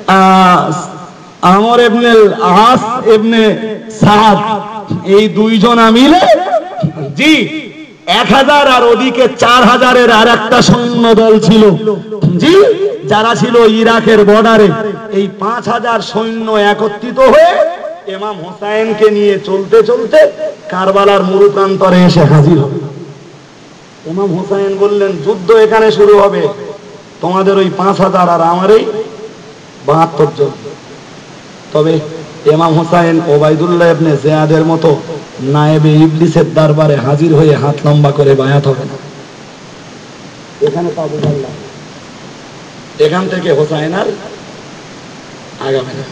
আমর ইবনে আস ইবনে সাদ এই দুইজনা মিলে জি এক হাজার আর ওদিকে চার হাজারের আর একটা সৈন্য দল ছিল জি, যারা ছিল ইরাকের বর্ডারে। এই পাঁচ হাজার সৈন্য একত্রিত হয়ে ইমাম হোসেনকে নিয়ে চলতে চলতে কারবালার মরু প্রান্তরে এসে হাজির হবে। ইমাম হোসেন বললেন, যুদ্ধ এখানে শুরু হবে, তোমাদের ওই পাঁচ হাজার আর আমার এই বাহাত্তর জন। তবে ইমাম হোসেন ওবাইদুল্লাহ ইবনে জিয়াদের মতো নায়েবে ইবলিসের দরবারে হাজির হয়ে হাত লম্বা করে বায়াত হবে না। এখানে পাবো আল্লাহ, এখান থেকে হোসেন আর আগাবে না।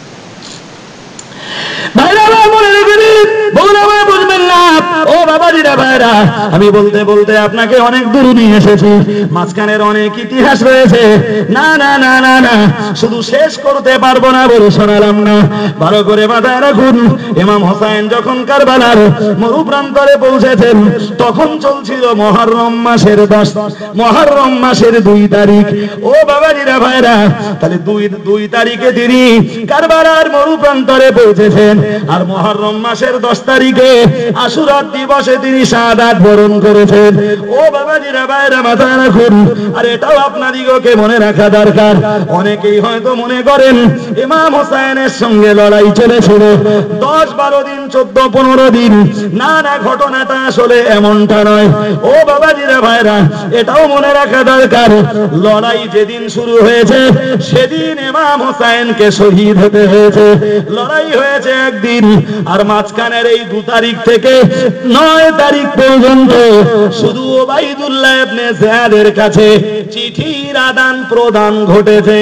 আমি বলতে বলতে আপনাকে অনেক দূর নিয়ে এসেছি, মাঝখানের অনেক ইতিহাস রয়েছে। না না না না না শুধু শেষ করতে পারবো না বলে শোনালাম না, ভালো করে মাথায় রাখুন। ইমাম হোসেন যখন কারবালার মরু প্রান্তরে পৌঁছেছেন, তখন চলছিল মুহররম মাসের দশ মুহররম মাসের দুই তারিখ। ও বাবাজিরা ভাইরা, তাহলে দুই দুই তারিখে তিনি কারবালার মরু প্রান্তরে পৌঁছেছেন, আর মুহররম মাসের দশ তারিখে আশুরা দিবসে তিনি শাহাদাত বরণ করেছেন। ও বাবাজিরা ভাইরা মাথায় রাখুন, আর এটাও আপনাদিগকে মনে রাখা দরকার। অনেকেই হয়তো মনে করেন ইমাম হোসেনের সঙ্গে লড়াই চলেছিল দশ বারো দিন, চোদ্দ পনেরো দিন। না না, ঘটনাটা আসলে এমনটা নয়। ও বাবাজিরা ভাইরা, এটাও মনে রাখা দরকার, লড়াই যেদিন শুরু হয়েছে সেদিন ইমাম হোসেনকে শহীদ হতে হয়েছে। লড়াই হয়েছে একদিন, আর মাঝখানের এই দু তারিখ থেকে নয় তারিখ পর্যন্ত শুধু ওবাইদুল্লাহ ইবনে জিয়াদের কাছে চিঠির আদান প্রদান ঘটেছে।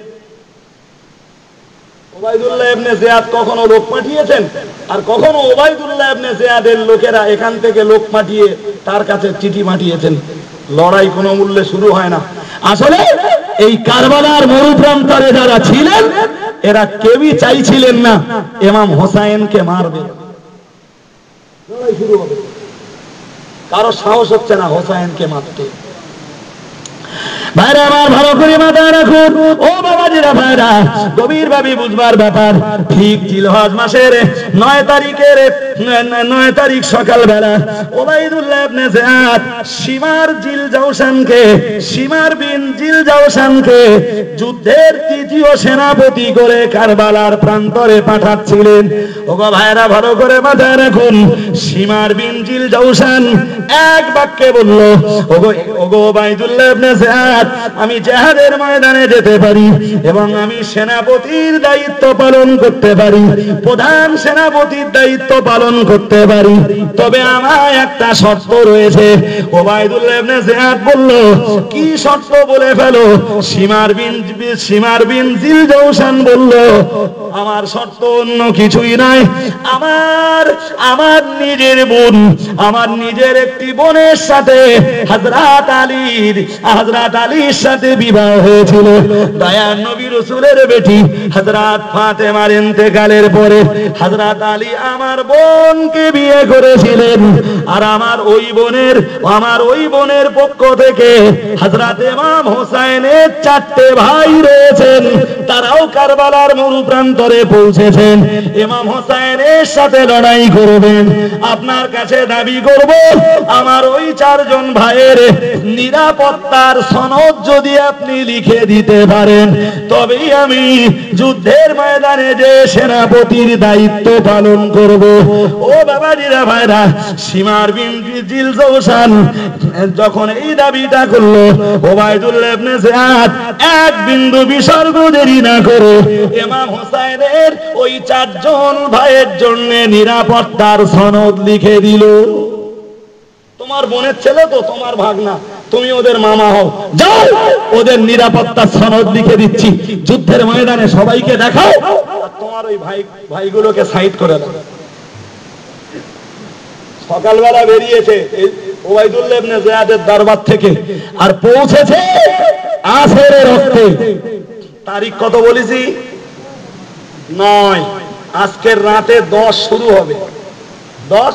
ওবাইদুল্লাহ ইবনে জিয়াদ কখনো লোক পাঠিয়েছেন, আর কখনো ওবাইদুল্লাহ ইবনে জিয়াদের লোকেরা এখান থেকে লোক পাঠিয়ে তার কাছে চিঠি পাঠিয়েছেন। লড়াই কোনো মূল্যে শুরু হয় না। আসলে এই কারবালার মরু প্রান্তরে যারা ছিলেন, এরা কেউই চাইছিলেন না ইমাম হোসেনকে মারবে। লড়াই শুরু হবে, কারো সাহস হচ্ছে না হোসেনকে মারতে। ভাইরা আমার, ভালো করে মাথায় রাখুন। ও বাবাজিরা ভাইরা, গভীর ভাবে বুঝবার ব্যাপার। ঠিক জিলহজ মাসের নয় তারিখের নয় তারিখ সকালবেলা ওবাইদুল্লাহ ইবনে জিয়াদ শিমার জিল জাওশানকে শিমার বিন জিল জাওশানকে যুদ্ধের তৃতীয় সেনাপতি করে কারবালার প্রান্তরে পাঠাচ্ছিলেন। ওগো ভাইরা, ভালো করে মাথায় রাখুন। শিমার বিন জিল জাওশান এক বাক্যে বলল, ওগো ওগো ওবাইদুল্লাহ ইবনে জিয়াদ, আমি জিহাদের ময়দানে যেতে পারি এবং আমি সেনাপতির দায়িত্ব পালন করতে পারি, প্রধান সেনাপতির দায়িত্ব পালন পালন করতে পারি, তবে আমার একটা শর্ত রয়েছে। ওবাইদুল্লাহ ইবনে জিয়াদ বলল, কি শর্ত বলে ফেলো। শিমার বিন শিমার বিন জিল জৌশান বলল, আমার শর্ত অন্য কিছুই নাই, আমার আমার নিজের বোন, আমার নিজের একটি বোনের সাথে হযরত আলীর হযরত আলীর সাথে বিবাহ হয়েছিল। দয়ার নবী রাসূলের বেটি হযরত ফাতেমার ইন্তেকালের পরে হযরত আলী আমার বোনকে বিয়ে করেছিলেন। আর আমার ওই বোনের আমার ওই বোনের পক্ষ থেকে হযরত ইমাম হোসেনের চারটে ভাই রয়েছেন, তারাও কারবালার মরুপ্রান্তরে পৌঁছেছেন। ইমাম হোসেনের সাথে লড়াই করবেন। আপনার কাছে দাবি করব, আমার ওই চারজন ভাইয়ের নিরাপত্তার সনদ যদি আপনি লিখে দিতে পারেন, তবেই আমি যুদ্ধের ময়দানে যে সেনাপতির দায়িত্ব পালন করব। ও বাবাজিরা ভাইরা, শিমার বিন জিল জৌশান যখন এই দাবিটা করলো, ওবাইদুল্লাহ ইবনে জিয়াদ এক বিন্দু বিসর্গ দেরি না করে ইমাম হোসেনের ওই চারজন ভাইয়ের জন্য নিরাপত্তার সনদ লিখে দিল। তোমার বোনের ছেলে তো, তোমার ভাগনা, তুমি ওদের মামা হও, যাও ওদের নিরাপত্তার সনদ লিখে দিচ্ছি, যুদ্ধের ময়দানে সবাইকে দেখাও, আর তোমার ওই ভাই ভাইগুলোকে সাইড করে দাও। সকালবেলা বেরিয়েছে ওবাইদুল্লাহ ইবনে জিয়াদের দরবার থেকে, আর পৌঁছেছে আসরের রক্তে। তারিখ কত বলেছি? নয়। আজকের রাতে দশ শুরু হবে। দশ।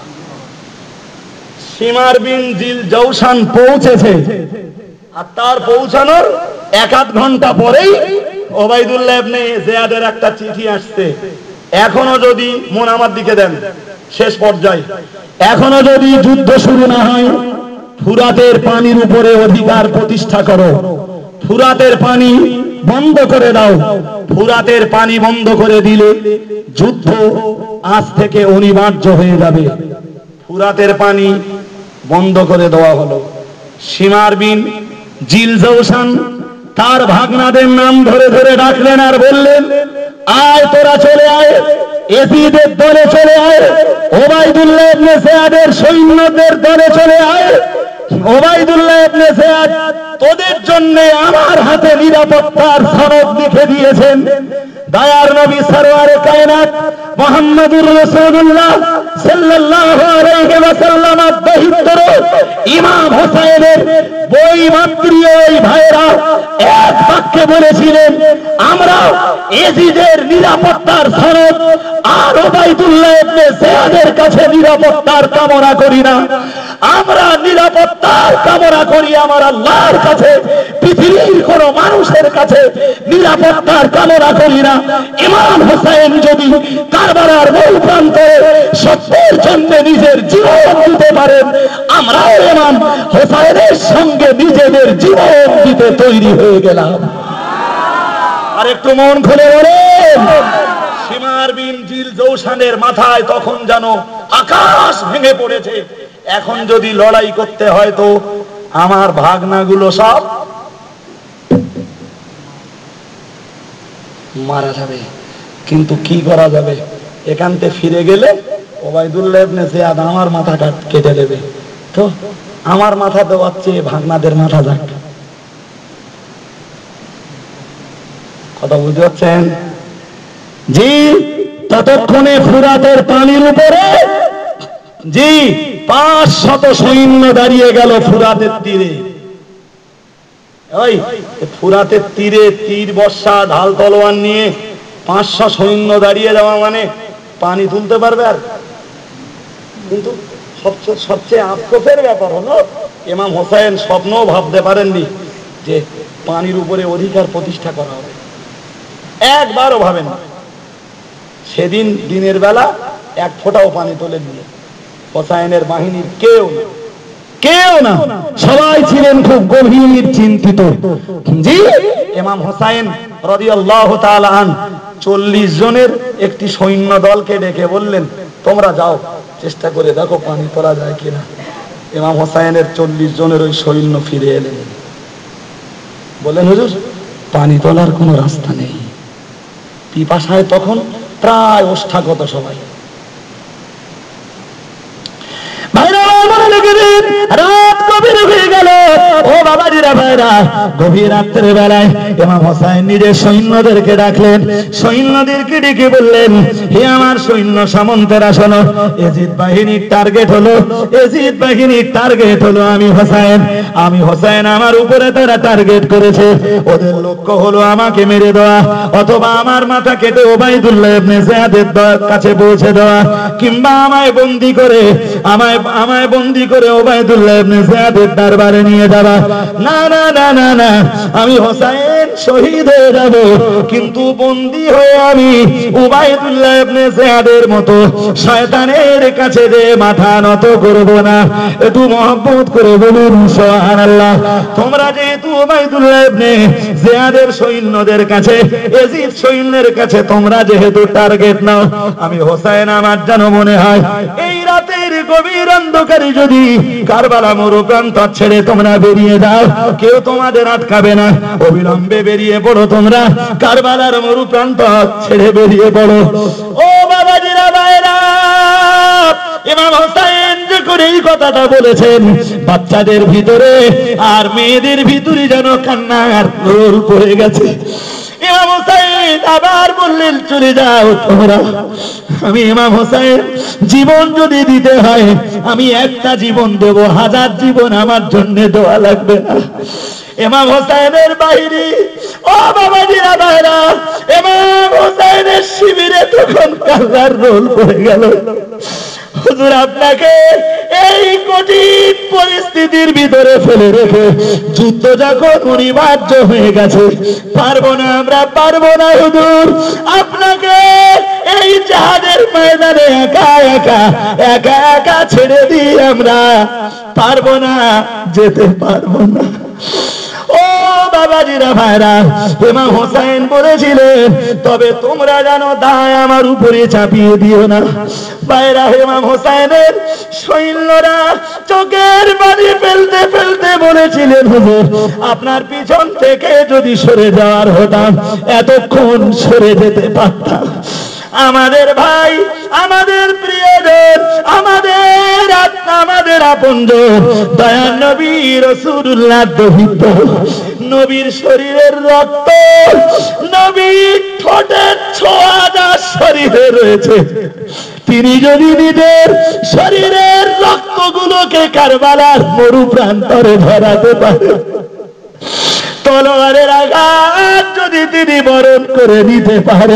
শিমার বিন জিল জৌশান পৌঁছেছে, আর তার পৌঁছানোর এক আধ ঘন্টা পরেই ওবাইদুল্লাহ ইবনে জিয়াদের একটা চিঠি আসছে। এখনো যদি মন আমার দিকে দেন, শেষ পর্যায়ে এখনো যদি যুদ্ধ শুরু না হয়, ফুরাতের পানির উপরে অধিকার প্রতিষ্ঠা করো, ফুরাতের পানি বন্ধ করে দাও। ফুরাতের পানি বন্ধ করে দিলে যুদ্ধ আজ থেকে অনিবার্য হয়ে যাবে। ফুরাতের পানি বন্ধ করে দেওয়া হলো। শিমার বিন জিল জৌশান তার ভাগনাদের নাম ধরে ধরে ডাকলেন আর বললেন, আয় তোরা চলে আয়, এজিদের দলে চলে আয়, ওবাইদুল্লাহ ইবনে জিয়াদের সৈন্যদের দলে চলে আয়। ওবাইদুল্লাহ ইবনে জিয়াদ তোদের জন্য আমার হাতে নিরাপত্তার সনদ লিখে দিয়েছেন। দয়ার নবী সরওয়ারে কায়নাত মুহাম্মদুর রাসূলুল্লাহ সাল্লাল্লাহু আলাইহি ওয়াসাল্লামের দহিত্র ইমাম হোসেনের বই মাতৃয় এই ভাইরা এক বাক্যে বলেছিলেন, আমরা এজিদের নিরাপত্তার সনদ আর ওবাইদুল্লাহ ইবনে জিয়াদের কাছে নিরাপত্তার কামনা করি না, আমরা নিরাপত্তার কামনা করি আমার আল্লাহর কাছে, পৃথিবীর কোন মানুষের কাছে নিরাপত্তার কামনা করি না। ইমাম হোসেন যদি কারবালার মূল প্রান্তে সত্যের জন্য নিজের জীবন দিতে পারেন, আমরাও ইমাম হোসেনের সঙ্গে নিজেদের জীবন দিতে তৈরি হয়ে গেলাম। আর একটু মন খুলে বলেন, শিমার বিন জিল জৌশানের মাথায় তখন যেন আকাশ ভেঙে পড়েছে। এখন যদি লড়াই করতে হয় তো আমার ভাগনাগুলো সব মারা যাবে, কিন্তু কি করা যাবে? এখান থেকে ফিরে গেলে ওবাইদুল্লাহ ইবনে জিয়াদ আমার মাথা কেটে দেবে, তো আমার মাথা দেওয়ার চেয়ে ভাগনাদের মাথা যাক। কথা বুঝতে পারছেন? জি, ততক্ষণে ফুরাতের পানির উপরে জি পাঁচ শত সৈন্য দাঁড়িয়ে গেল ফুরাতের তীরে। ওই ফুরাতের তীরে তীর বর্ষা ঢাল তলোয়ার নিয়ে পাঁচশো সৈন্য দাঁড়িয়ে যাওয়া মানে পানি তুলতে পারবে? আর কিন্তু সবচেয়ে সবচেয়ে আফসোসের ব্যাপার হলো ইমাম হোসেন স্বপ্নও ভাবতে পারেননি যে পানির উপরে অধিকার প্রতিষ্ঠা করা হবে, একবারও ভাবেন। সেদিন দিনের বেলা এক ফোঁটাও পানি তোলেননি হোসেনের বাহিনীর কেউ না, কেউ না, সবাই ছিলেন খুব গভীর চিন্তিত। জি, ইমাম হোসেন রাদিয়াল্লাহু তাআলা আন চল্লিশ জনের একটি সৈন্য দলকে ডেকে বললেন, তোমরা যাও চেষ্টা করে দেখো পানি তোলা যায় কিনা। ইমাম হোসেনের চল্লিশ জনের ওই সৈন্য ফিরে এলেন, বললেন, হুজুর পানি তোলার কোনো রাস্তা নেই। পিপাসায় তখন প্রায় ওষ্ঠাগত সবাই। রাত গভীর হয়ে গেল। ও বাবাজিরা ভাইরা, গভীর রাত্রের বেলায় ইমাম হোসেন নিজের সৈন্যদেরকে ডাকলেন। সৈন্যদেরকে ডেকে বললেন, হে আমার সৈন্য সামন্তেরা শোনো, এজিদ বাহিনীর টার্গেট হলো, এজিদ বাহিনীর টার্গেট হলো আমি হোসেন। আমি হোসেন, আমার উপরে তারা টার্গেট করেছে। ওদের লক্ষ্য হলো আমাকে মেরে দেওয়া, অথবা আমার মাথা কেটে ওবাইদুল্লাহ ইবনে জিয়াদের কাছে পৌঁছে দেওয়া, কিংবা আমায় বন্দী করে আমায় আমায় বন্দী করে ওবাইদুল্লাহ ইবনে জিয়াদের দরবারে নিয়ে যাওয়া। না না না না না, আমি হোসেন শহীদ হয়ে যাব, কিন্তু বন্দী হয়ে আমি ওবাইদুল্লাহ ইবনে জিয়াদের মতো শয়তানের কাছে যে মাথা নত করব না। একটু মহব্বত করে বলুন সুবহানাল্লাহ। তোমরা যেহেতু ওবাইদুল্লাহ ইবনে জিয়াদের সৈন্যদের কাছে, এজিদ সৈন্যের কাছে তোমরা যেহেতু টার্গেট নাও, আমি হোসেন আমার যেন মনে হয় এই রাতের গভীর অন্ধকারে যদি কারবালা মরুপ্রান্ত ছেড়ে তোমরা বেরিয়ে যাও, কেউ তোমাদের আটকাবে না। অবিলম্বে বেরিয়ে পড়ো, তোমরা কারবালার মরুপ্রান্ত ছেড়ে বেরিয়ে পড়ো। ও বাবাজিরা ভাইরা, ইমাম হোসেন যখন এই কথাটা বলেছেন, বাচ্চাদের ভিতরে আর মেয়েদের ভিতরে যেন কান্নার রোল পড়ে গেছে। ইমাম হোসেন আবার বললেন, চলে যাও তোমরা। আমি ইমাম হোসেন, জীবন যদি দিতে হয় আমি একটা জীবন দেব, হাজার জীবন আমার জন্য দেওয়া লাগবে না। ইমাম হোসেনের বাহিনী, ও বাবাজিরা ভাইরা, ইমাম হোসেনের শিবিরে তখন কান্নার রোল পড়ে গেল। হুজুর, আপনাকে এই কঠিন পরিস্থিতির ভিতরে ফেলে রেখে যুদ্ধ যখন অনিবার্য হয়ে গেছে, পারবো না, আমরা পারবো না হুজুর, আপনাকে এই জাহাজের ময়দানে একা একা একা একা ছেড়ে দিই, আমরা পারবো না, যেতে পারবো না। ও বাবাজিরা ভাইরা, ইমাম হোসেন বলেছিলেন, তবে তোমরা জানো দায় আমার উপরে চাপিয়ে দিও না। ভাইরা, ইমাম হোসেনের সৈন্যরা চোখের পানি ফেলতে ফেলতে বলেছিলেন, হুজুর আপনার পিছন থেকে যদি সরে যাওয়ার হতাম, এতক্ষণ সরে যেতে পারতাম। আমাদের ভাই, আমাদের প্রিয়জন, আমাদের আত্মা, আমাদের আপনজন, দয়ার নবী রাসূলুল্লাহ দহিত নবীর শরীরের রক্ত, নবীর ঠোঁটের ছোঁয়া যা শরীরে রয়েছে, তিনি যদি নিজের শরীরের রক্তগুলোকে কারবালার মরুপ্রান্তরে ধরাতে পারেন, তলোয়ারের আঘাত যদি তিনি বরণ করে নিতে পারে,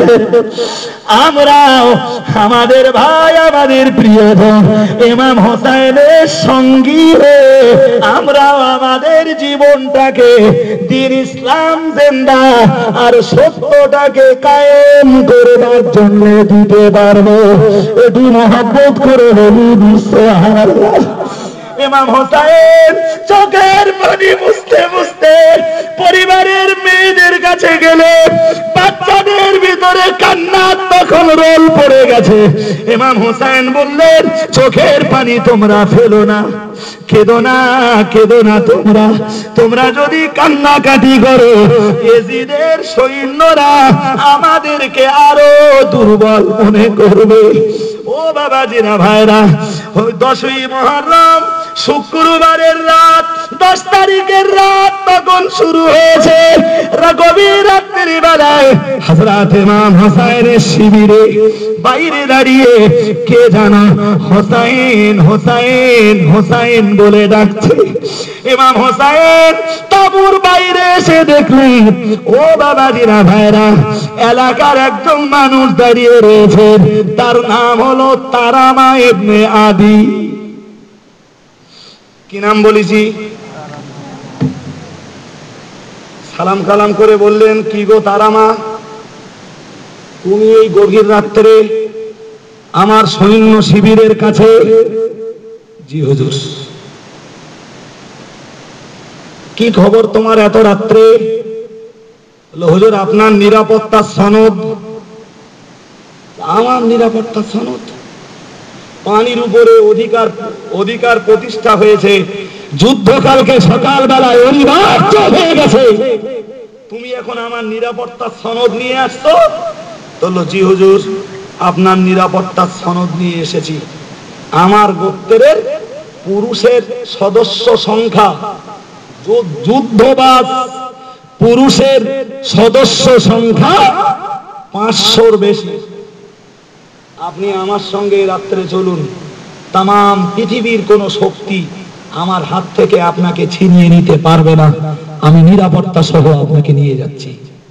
আমরাও আমাদের ভাই, আমাদের প্রিয়জন ইমাম হোসেনের সঙ্গী হয়ে আমরাও আমাদের জীবনটাকে দ্বীন ইসলাম জিন্দা আর সত্যটাকে কায়েম করবার জন্য দিতে পারবো। একটু মহব্বত করে বলুন সুবহানাল্লাহ। ইমাম হোসেন চোখের পানি মুছতে মুছতে পরিবারের মেয়েদের কাছে গেলে, বাচ্চাদের ভিতরে কান্নার তখন রোল পড়ে গেছে। ইমাম হোসেন বললেন, চোখের পানি তোমরা ফেলো না, কেঁদো না, কেঁদো না তোমরা, তোমরা যদি কান্নাকাটি করো এজিদের সৈন্যরা আমাদেরকে আরো দুর্বল মনে করবে। ও বাবাজিরা ভাইরা, ওই দশই মুহররম শুক্রবারের রাত, দশ তারিখের রাত তখন শুরু হয়েছে। গভীর রাত্রির বেলায় হযরত ইমাম হোসেনের শিবিরে বাইরে দাঁড়িয়ে কে জানো হোসেন হোসেন হোসেন বলে ডাকছে। ইমাম হোসেন তাঁবুর বাইরে এসে দেখলেন, ও বাবাজিরা ভাইরা, এলাকার একজন মানুষ দাঁড়িয়ে রয়েছে, তার নাম হলো তারামা ইবনে আদি। কি নাম বলেছি? সালাম কালাম করে বললেন, কি গো তারামা, তুমি এই গভীর রাত্রে আমার সৈন্য শিবিরের কাছে? জি হুজুর। কি খবর তোমার এত রাত্রে? হুজুর আপনার নিরাপত্তার সনদ। আমার নিরাপত্তার সনদ? পানির উপরে অধিকার অধিকার প্রতিষ্ঠা হয়েছে, যুদ্ধকালকে সকালবেলায় অনিবার্য হয়ে গেছে, তুমি এখন আমার নিরাপত্তার সনদ নিয়ে আসছো? বলল, জি হুজুর, আপনার নিরাপত্তার সনদ নিয়ে এসেছি। আমার গোত্রের পুরুষের সদস্য সংখ্যা, যুদ্ধবাজ পুরুষের সদস্য সংখ্যা পাঁচশোর বেশি। আপনি আমার সঙ্গে রাত্রে চলুন, তাম পৃথিবীর কোন শক্তি আমার হাত থেকে আপনাকে ছিনিয়ে নিতে পারবে না। আমি নিরাপত্তা সহ আপনাকে নিয়ে যাচ্ছি।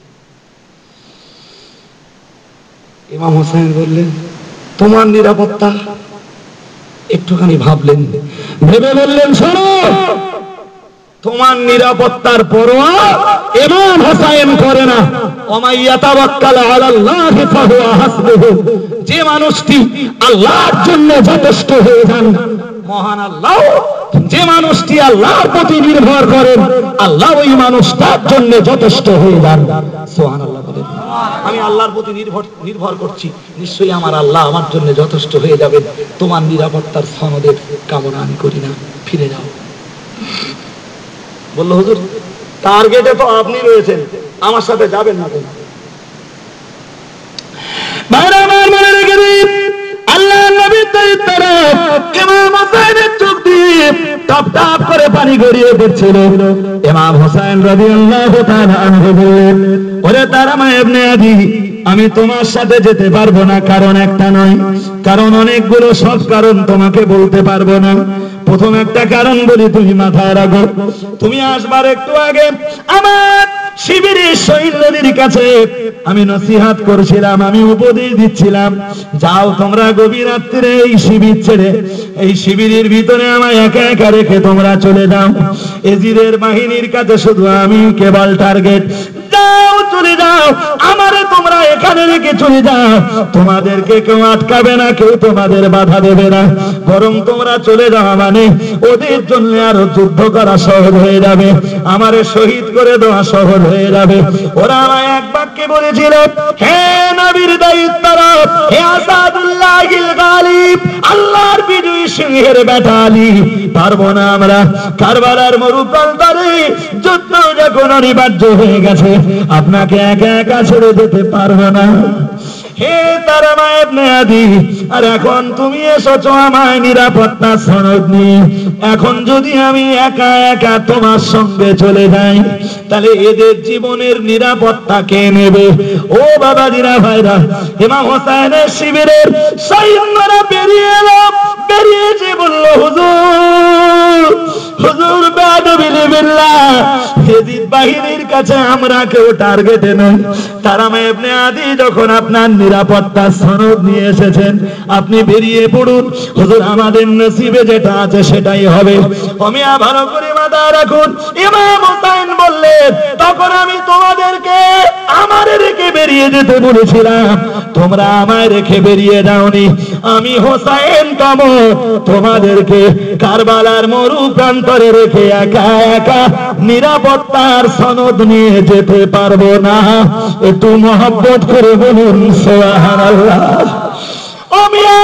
ইমাম হোসেন বললেন, তোমার নিরাপত্তা? একটুখানি ভাবলেন, ভেবে বললেন, শোনো, তোমার নিরাপত্তার পরোয়া ইমাম হোসেন করে না। ওমাই ইয়াতাওয়াক্কাল আলাল্লাহি ফাহুয়া হাসবুহু, যে মানুষটি আল্লাহর জন্য যথেষ্ট হয়ে যান, মহান আল্লাহ যে মানুষটি আল্লাহর প্রতি নির্ভর করেন, আল্লাহ ওই মানুষটার জন্য যথেষ্ট হয়ে যান। সুবহানাল্লাহ বলেন। আমি আল্লাহর প্রতি নির্ভর নির্ভর করছি, নিশ্চয়ই আমার আল্লাহ আমার জন্য যথেষ্ট হয়ে যাবেন। তোমার নিরাপত্তার সনদের কামনা আমি করি না, ফিরে যাও। বলল, হুজুর টার্গেটে তো আপনি রয়েছেন, আমার সাথে যাবেন না কেন? ভাইরা আমার, মনে রেখে দিন, আল্লাহর নবীর দায়িত্বরা ইমাম হোসেনের চোখ দিয়ে টপ টপ করে পানি গড়িয়ে দিচ্ছিল। ইমাম হোসেন রাদিয়াল্লাহু তাআলা আনহু বললেন, ওরে তারামা ইবনে আদি, আমি তোমার সাথে যেতে পারবো না, কারণ একটা নয়, কারণ অনেকগুলো, সব কারণ তোমাকে বলতে পারবো না। প্রথম একটা কারণ বলি, তুমি মাথায় রাখো। তুমি আসবার একটু আগে আমার শিবিরের শহীদ নদীর কাছে আমি নসিহাত করছিলাম, আমি উপদেশ দিচ্ছিলাম, যাও তোমরা গভীর রাত্রে এই শিবির ছেড়ে এই শিবিরের ভিতরে আমায় একা একা রেখে তোমরা চলে যাও। এজিদের বাহিনীর কাছে শুধু আমি কেবল টার্গেট। যাও, চলে যাও, আমারে তোমরা এখানে রেখে চলে যাও। তোমাদেরকে কেউ আটকাবে না, কেউ তোমাদের বাধা দেবে না, বরং তোমরা চলে যাও, মানে ওদের জন্য আরো যুদ্ধ করা সহজ হয়ে যাবে, আমারে শহীদ করে দেওয়া সহজ হয়ে যাবে। ওরা আমায় এক বাক্যে বলেছিল, হে নবীর দায়িত্বরা, হে আসাদুল্লাহিল গালিব, আল্লাহর বিজয়ী সিংহের বেটা আলী, পারবো না আমরা। কারবালার মরুপ্রান্তরে যুদ্ধ যখন অনিবার্য হয়ে গেছে, আপনাকে একা একা ছেড়ে যেতে পারবো না। হে তারামা ইবনে আদি, আর এখন তুমি এসেছো আমায় নিরাপত্তা সনদ নিয়ে। এখন যদি আমি একা একা তোমার সঙ্গে চলে যাই, তাহলে এদের জীবনের নিরাপত্তা কে নেবে? ও বাবাজিরা, ভাইরা, ইমাম হোসেনের শিবিরের সৈন্যরা বেরিয়ে এলো। বেরিয়েছে, বলল, হুজুর, হুজুর বেয়াদবি বিল্লাহ, এজিদ বাহিনীর কাছে আমরা কেউ টার্গেটে নই। তারামা ইবনে আদি যখন আপনার নিরাপত্তা সনদ নিয়ে এসেছেন, আপনি বেরিয়ে পড়ুন। হুজুর, আমাদের নসিবে যেটা আছে সেটাই হবে। ওমিয়া ভালো করে মাথায় রাখুন, ইমাম হোসেন বললেন, তখন আমি তোমাদেরকে আমারে রেখে বেরিয়ে যেতে বলেছিলাম, তোমরা আমায় রেখে বেরিয়ে যাওনি। আমি হোসেন কামর তোমাদেরকে কারবালার মরু প্রান্তরে রেখে একা একা নিরাপত্তার সনদ নিয়ে যেতে পারবো না। একটু মহব্বত করে বলুন সুবহানাল্লাহ। ও মিয়া,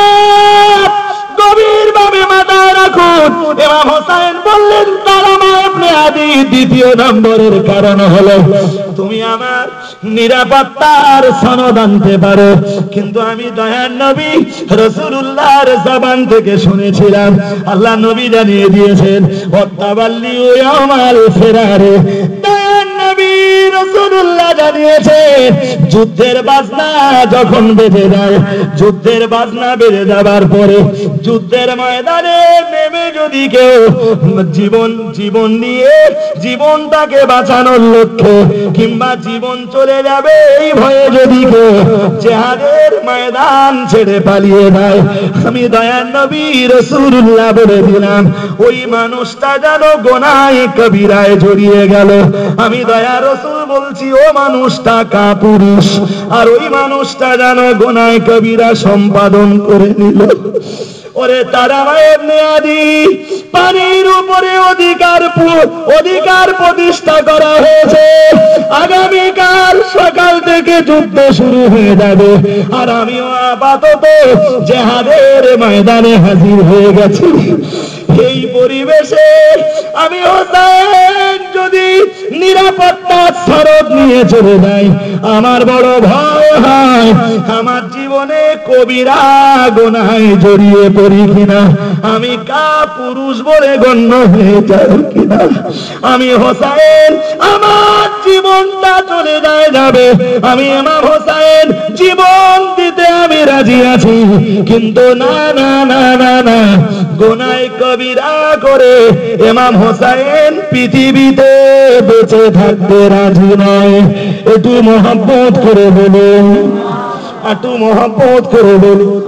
গভীর ভাবে মাথায় রাখুন, ইমাম হোসেন বললেন, তারামা ইবনে আদি, দ্বিতীয় নম্বরের কারণ হলো, তুমি আমার নিরাপত্তার সনদ আনতে পারো, কিন্তু আমি দয়ার নবী রাসূলুল্লাহর জবান থেকে শুনেছিলাম, আল্লাহ নবী জানিয়ে দিয়েছেন, ওয়াতাওয়াল্লিউ ইয়াউমাল ফিরারে। দয়ার নবী রাসূলুল্লাহ জানিয়েছেন, যুদ্ধের বাজনা যখন বেজে যায়, যুদ্ধের বাজনা বেজে যাবার পরে যুদ্ধের ময়দানে নেমে যদি কেউ জীবন জীবন নিয়ে জীবনটাকে বাঁচানোর লক্ষ্যে, কিংবা জীবন চলে যাবে এই ভয়ে যদি কেউ জিহাদের ময়দান ছেড়ে পালিয়ে যায়, আমি দয়ার নবী রাসূলুল্লাহ বলে দিলাম, ওই মানুষটা যেন গুনাহে কবিরায় জড়িয়ে গেল। আমি দয়ার রাসূল বলছি, ও মানুষটা কাপুরুষ, আর ওই মানুষটা যেন গুনাহে কবিরা সম্পাদন করে নিল। ওরে তারামা ইবনে আদি, পানির উপরে অধিকার অধিকার প্রতিষ্ঠা করা হয়েছে। আগামীকাল সকাল থেকে যুদ্ধ শুরু হয়ে যাবে, আর আমিও আপাতত জিহাদের ময়দানে হাজির হয়ে গেছি। এই পরিবেশে আমি হোসেন যদি নিরাপত্তা সরদ নিয়ে চলে যায়, আমার বড় ভয় হয় আমার জীবনে কবিরা গুনাহে জড়িয়ে পড়ি কিনা, আমি কা পুরুষ বলে গণ্য হয়ে যাই কিনা। আমি হোসাইন আমার জীবনটা চলে যায় যাবে, আমি ইমাম হোসাইন জীবন দিতে আমি রাজি আছি, কিন্তু না না না না না, গুনাহ কবিরা করে ইমাম হোসাইন পৃথিবীতে বেঁচে থাকতে রাজি নয়। একটু মহব্বত করে বলুন, একটু মহব্বত করে বলুন।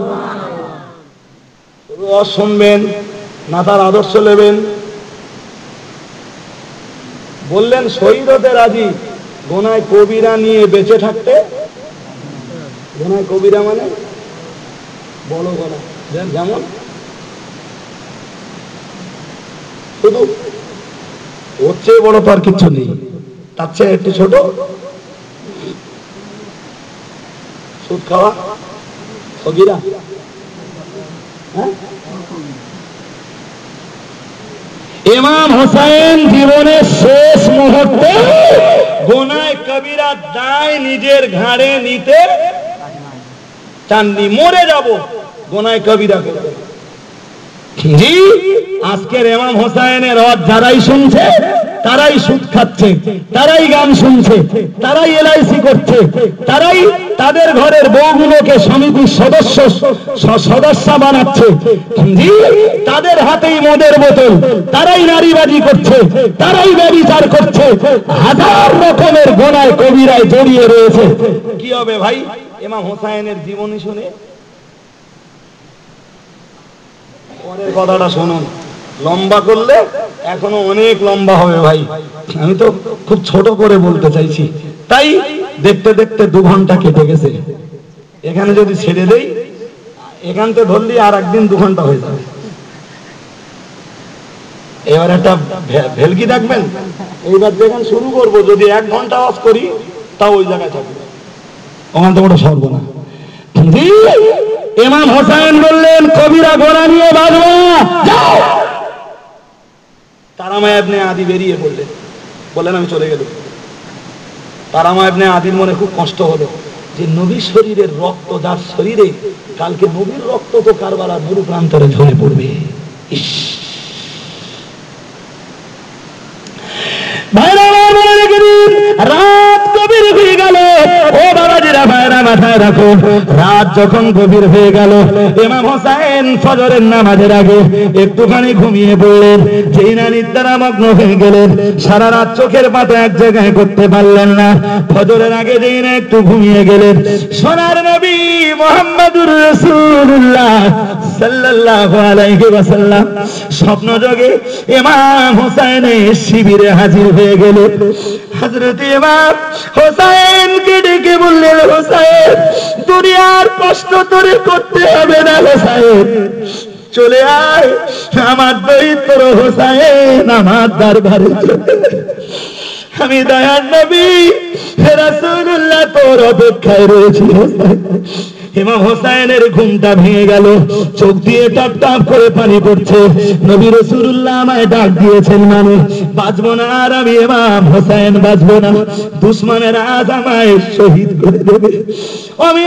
শুনবেন না, তার আদর্শ নেবেন। বললেন শহীদ হতে রাজি, গুনাহ কবিরা নিয়ে বেঁচে থাকতে। গুনাহ কবিরা মানে বড় গুনাহ, যেমন শুধু ওর চেয়ে বড় তো আর কিছু নেই, তার চেয়ে একটু ছোট সুদ খাওয়া কবিরা। হ্যাঁ, ইমাম হোসেন জীবনের শেষ মুহূর্তে গুনাহ কবিরা দায় নিজের ঘাড়ে নিতে চাননি, মরে যাব গুনাহ কবিরা করবে। জি, আজকের ইমাম হোসেনের রদ যারাই শুনছে তারাই সুদ খাচ্ছে, তারাই গান শুনছে, তারাই এলআইসি করছে, তারাই তাদের ঘরের বউগুলোকে সমিতির সদস্য সদস্য বানাচ্ছে। জি, তাদের হাতেই মদের বোতল, তারাই নারীবাজি করছে, তারাই ব্যভিচার করছে, হাজার রকমের গুনাহ কবিরায় জড়িয়ে রয়েছে। কি হবে ভাই ইমাম হোসেনের জীবনী শুনে? পরের কথাটা শুনুন, লম্বা করলে এখনো অনেক লম্বা হবে ভাই, আমি তো খুব ছোট করে বলতে চাইছি। তাই দেখতে দেখতে দু ঘন্টা কেটে গেছে, এখানে যদি ছেড়ে দেই এখান থেকে ধরলি আর একদিন দু ঘন্টা হয়ে যাবে। এবার একটা ভেলকি দেখবেন, এইবার যেখানে শুরু করবো যদি এক ঘন্টা অফ করি তাও ওই জায়গায় থাকবে, ওখান থেকে ওটা সরবো না। ইমাম হোসেন বললেন কবিরা গোনা নিয়ে বাঁচবো না, যাও। তারামা ইবনে আদি বেরিয়ে পড়লেন, বললেন আমি চলে গেলাম। তারামা ইবনে আদির মনে খুব কষ্ট হলো যে নবীর শরীরের রক্ত যার শরীরে, কালকে নবীর রক্ত তো কারবালার মরু প্রান্তরে ঝরে পড়বে। ইস, ভাইরা আমার মনে রেখে দিন, রাত গভীর হয়ে গেল। ও বাবাজিরা ভাইরা মাথায় রাখো, রাত যখন গভীর হয়ে গেল, ইমাম হোসেন ফজরের নামাজের আগে একটুখানি ঘুমিয়ে পড়লেন। যেই না নিদ্রা মগ্ন হয়ে গেলেন, সারা রাত চোখের পাতা এক জায়গায় করতে পারলেন না। ফজরের আগে যেই না একটু ঘুমিয়ে গেলেন, সোনার নবী মুহাম্মদুর রাসূলুল্লাহ সাল্লাল্লাহু আলাইহি ওয়াসাল্লাম স্বপ্ন যোগে ইমাম হোসেনের শিবিরে হাজির হয়ে গেলেন। হযরত ইমাম হোসেনকে ডেকে বললেন, হোসেন দুনিয়ার কষ্ট তোরে করতে হবে না, হোসেন চলে আয়, আমার দরিদ্র হোসেন আমার দরবারে চলে। আমি দয়ার নবী রাসূলুল্লাহ তোর অপেক্ষায় রয়েছি। ইমাম হোসেনের ঘুমটা ভেঙে গেল, চোখ দিয়ে টপ টপ করে পানি পড়ছে। নবী রাসূলুল্লাহ আমায় ডাক দিয়েছেন, মানে বাঁচবো না আর আমি ইমাম হোসেন বাঁচবো না, দুশমনের আজ আমায় শহীদ করে দেবে। আমি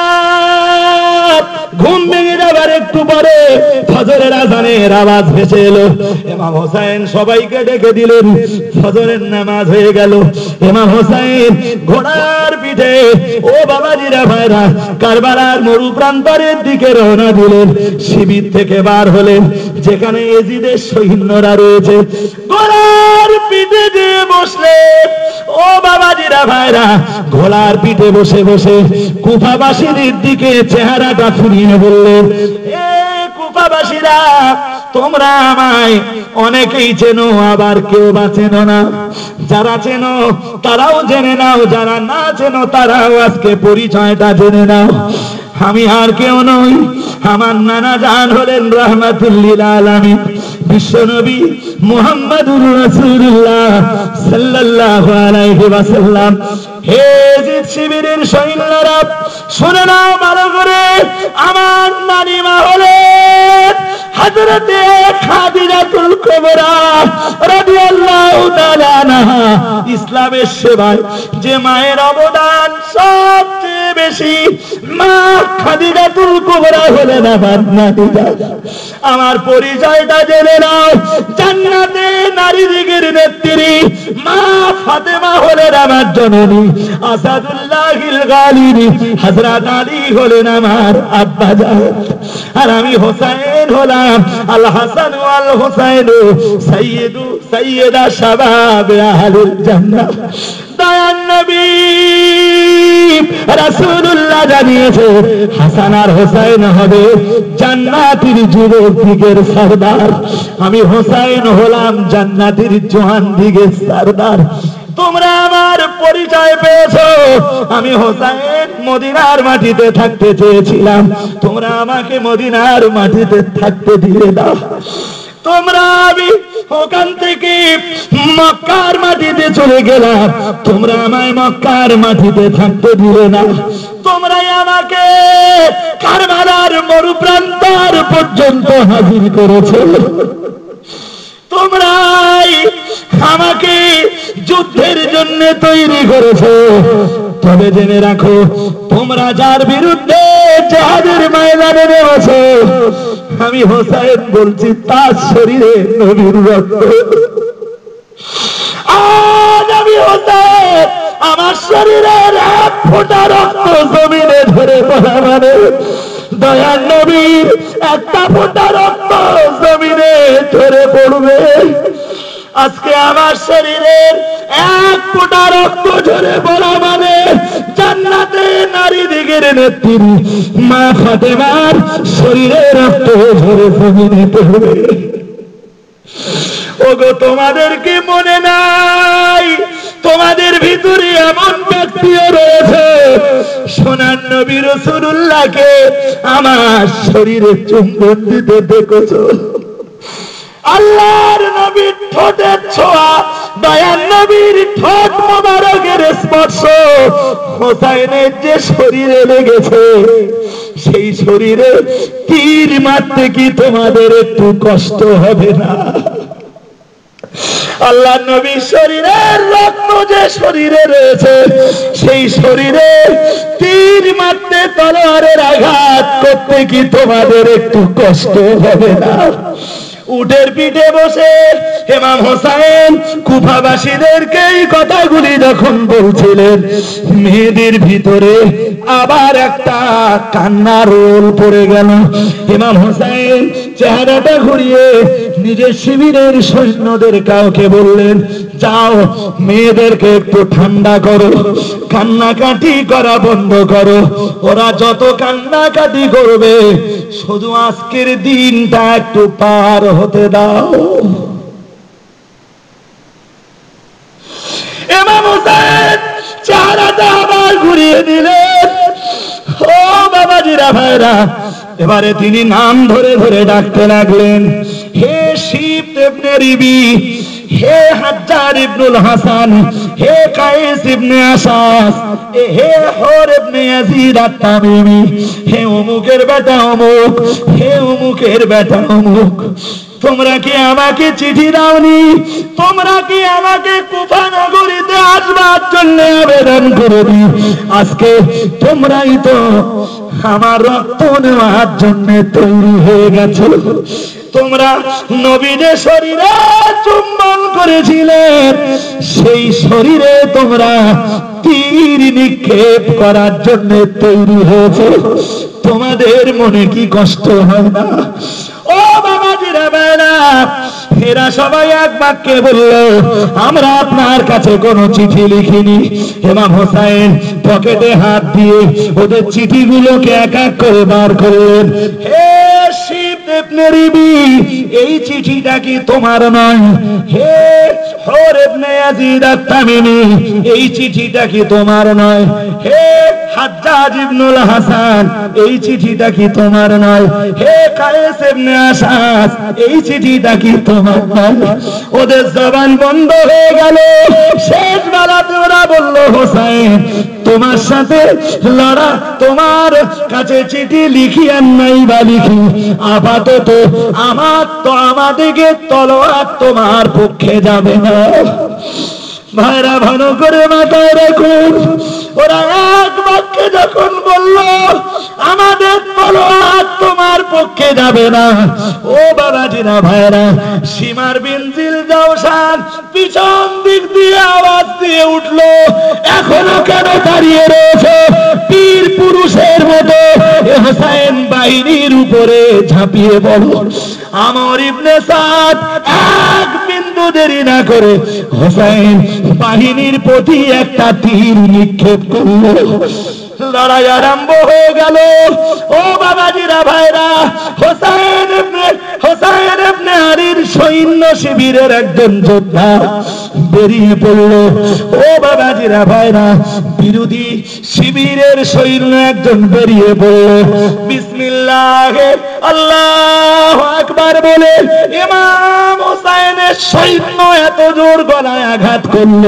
ঘুম ভেঙে যাবার একটু পরে ফজরের আজানের আওয়াজ ভেসে এলো। ইমাম হোসেন সবাইকে ডেকে দিলেন, ফজরের নামাজ হয়ে গেল। ইমাম হোসেন ঘোড়ার পিঠে, ও বাবাজিরা ভাইরা, কারবালার মরু প্রান্তরের দিকে রওনা দিলেন। শিবির থেকে বার হলেন যেখানে এজিদের সৈন্যরা রয়েছে, ঘোড়ার পিঠে দিয়ে বসলেন। ও বাবাজিরা ভাইরা, ঘোড়ার পিঠে বসে বসে কুফাবাসীদের দিকে চেহারাটা ফিরিয়ে বললেন, এ কুফাবাসীরা, তোমরা আমায় অনেকেই চেনো, আবার কেউ বা চেনো না। যারা চেনো তারাও জেনে নাও, যারা না চেনো তারাও আজকে পরিচয়টা জেনে নাও। আমি আর কেউ নই, আমার নানা জান হলেন রাহমাতুল লিল আলামিন বিশ্বনবী মুহাম্মদুর রাসূলুল্লাহ সাল্লাল্লাহু আলাইহি ওয়াসাল্লাম। হে জিদ শিবিরের সৈন্যরা, শুনে নাও ভালো করে, আমার নানিমা হলেন হযরতে খাদিজাতুল কুবরা রাদিয়াল্লাহু তাআলা আনহা। ইসলামের সেবায় যে মায়ের অবদান সবচেয়ে বেশি, মা খাদিজাতুল কুবরা হলেন আমার নাতিদা। আমার পরিচয়টা জেনে নাও, জান্নাতে নারীদিগের নেত্রী মা ফাতেমা হলেন আমার জননী, আসাদুল্লাহিল গালিবী হযরত আলী হলেন আমার আব্বাজান, আর আমি হোসেন হলাম আল হাসান ওয়াল হুসাইন সাইয়্যিদু সাইয়্যিদা শাবাব আহলুল জান্নাহ। দয়ার নবী রাসূলুল্লাহ জানিয়েছে হাসান আর হোসেন হবে জান্নাতের যুবক দিগের সরদার, আমি হোসেন হলাম জান্নাতের জওয়ান দিগের সরদার। তোমরা আমার পরিচয় পেয়েছো, আমি হোসেন মদিনার মাটিতে থাকতে চেয়েছিলাম, তোমরা আমাকে মদিনার মাটিতে থাকতে দিয়ে দাও। তোমরা আমি ওখান থেকে মক্কার মাটিতে চলে গেলাম, তোমরা আমায় মক্কার মাটিতে থাকতে দিলে না। তোমরাই আমাকে কারবালার মরুপ্রান্তর পর্যন্ত হাজির করেছো, তোমরাই আমাকে যুদ্ধের জন্য তৈরি করেছো। তবে জেনে রাখো, তোমরা যার বিরুদ্ধে জিহাদের ময়দানে নেমেছো, আমি হোসেন বলছি তার শরীরে নবীর রক্ত। আজ আমি হোসেন আমার শরীরের এক ফোঁটা রক্ত জমিনে ধরে পড়া মানে দয়ার নবীর একটা ফোঁটা রক্ত জমিনে ধরে পড়বে। আজকে আমার শরীরের এক ফোঁটা রক্ত ঝরে পড়া মানে জান্নাতে নারীদিগের নেত্রী মা ফাতেমার শরীরে রক্ত ঝরে জমিনে পড়বে। ওগো তোমাদের কি মনে নাই, তোমাদের ভিতরে এমন ব্যক্তিও রয়েছে সোনার নবী রাসূলুল্লাহকে আমার শরীরে চুম্বন দিতে দেখেছো? আল্লাহর নবীর ঠোঁটের ছোঁয়া, দয়ার নবীর ঠোঁট মোবারকের স্পর্শ হোসেনের যে শরীরে লেগেছে, সেই শরীরে তীর মারতে কি তোমাদের একটু কষ্ট হবে না? আল্লাহ নবীর শরীরের রক্ত যে শরীরে রয়েছে, সেই শরীরে তীর মারতে তলোয়ারের আঘাত করতে কি তোমাদের একটু কষ্ট হবে না? উটের পিঠে বসে ইমাম হোসেন কুফাবাসীদেরকে এই কথাগুলি যখন বলছিলেন, মেয়েদের ভিতরে আবার একটা কান্নার রোল পড়ে গেল। ইমাম হোসেন চেহারাটা ঘুরিয়ে নিজের শিবিরের সৈন্যদের কাউকে বললেন, যাও মেয়েদেরকে একটু ঠান্ডা করো, কান্নাকাটি করা বন্ধ করো। ওরা যত কান্নাকাটি করবে, শুধু আজকের দিনটা একটু পার হতে দাও। ইমাম হোসেন চেহারাটা আবার ঘুরিয়ে দিলেন। ও বাবাজিরা ভাইরা, এবারে তিনি নাম ধরে ধরে ডাকতে লাগলেন, হে শিব ইবনে রিবি, হে হাজ্জার ইবনুল হাসান, হে কায়েস ইবনে আসাস, হে হুর ইবনে ইয়াজিদ আত-তামিমি, হে অমুকের বেটা অমুক, হে অমুকের বেটা অমুক, তোমরা কি আমাকে চিঠি দাওনি? তোমরা কি আমাকে কুফা নগরীতে আসবার জন্য আবেদন করেনি? আজকে তোমরাই তো আমার রক্ত নেওয়ার জন্য তৈরি হয়ে গেছো। তোমরা নবীদের শরীরে চুম্বন করেছিলেন, সেই শরীরে তোমরা তীর নিক্ষেপ করার জন্য তৈরি হয়েছে। তোমাদের মনে কি কষ্ট হয় না? ও বাবাজিরা বেলা, এরা সবাই এক বাক্যে বলল, আমরা আপনার কাছে কোনো চিঠি লিখিনি। ইমাম হোসেন পকেটে হাত দিয়ে ওদের চিঠিগুলোকে এক এক করে বার করলেন। হে শিব ইবনে রিবি, এই চিঠিটা কি তোমার নয়? হে হুর ইবনে ইয়াজিদ আত-তামিমি, এই চিঠিটা কি তোমার নয়? হে হাজ্জাজ ইবনুল হাসান, এই চিঠিটা কি তোমার নয়? হে কায়েস ইবনে আসাস, এই চিঠিটা কি তোমার নয়? ওদের জবান বন্ধ হয়ে গেল। শেষ বেলাতে ওরা বলল, হোসেন তোমার সাথে লড়া, তোমার কাছে চিঠি লিখি আর নাই বা লিখি, আপাতত আমার তো আমাদেরকে তলোয়ার তোমার পক্ষে যাবে না। ভাইরা ভালো করে মাথায় রাখুন, ওরা এক বাক্যে যখন বলল আমাদের তলোয়ার তোমার পক্ষে যাবে না, ও বাবাজিরা ভাইরা, সীমার বিনজিল জাওশান পিছন দিক দিয়ে আওয়াজ দিয়ে উঠলো, এখনো কেন দাঁড়িয়ে রয়েছে? পীর পুরুষের মতো হোসাইন বাহিনীর উপরে ঝাঁপিয়ে পড়ো। আমর ইবনে সাদ এক বিন্দু দেরি না করে হোসাইন বাহিনীর প্রতি একটা তীর নিক্ষেপ করলো। লড়াই আরম্ভ হয়ে গেল। ও বাবাজিরা ভাইরা, হোসাইন ইবনে হোসাইন ইবনে আলীর সৈন্য শিবিরের একজন যোদ্ধা বেরিয়ে পড়ল। ও বাবাজিরা ভাইরা, বিরোধী শিবিরের সৈন্য একজন বেরিয়ে পড়ল। বিসমিল্লাহ আল্লাহু আকবার বলে ইমাম হোসাইনের সৈন্য এত জোর গলায় আঘাত করল,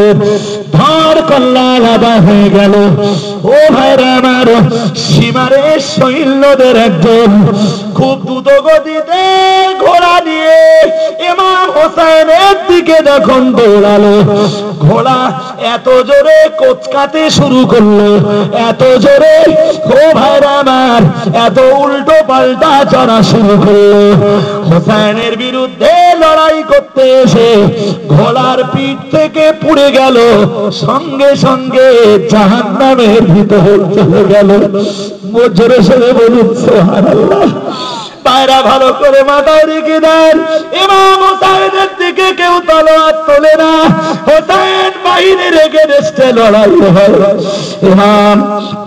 ধর কল্লা আলাদা হয়ে গেল। ও ভাইরা আমার, সীমারের সৈন্যদের একজন খুব দ্রুত গতিতে ঘোড়া নিয়ে ইমাম হোসাইনের দিকে যখন দৌড়ালো, ঘোড়া এত জোরে কোচকাতে শুরু করলো, এত জোরে, ও ভাইরা আমার, এত উল্টো পাল্টা চড়া শুরু করলো। হোসাইনের বিরুদ্ধে লড়াই করতে এসে ঘোড়ার পিঠ থেকে পুড়ে গেল, সঙ্গে সঙ্গে জাহান্নামের ভিতর চলে গেল। জোরে সরে বলুন সুবহানাল্লাহ। পায়রা ভালো করে মাথায় রেখে দেন, ইমাম হোসাইনের দিকে কেউ তলোয়ার তোলে না, হোসাইন বাহিনী রেখে দেশে লড়াই হয়। ইমাম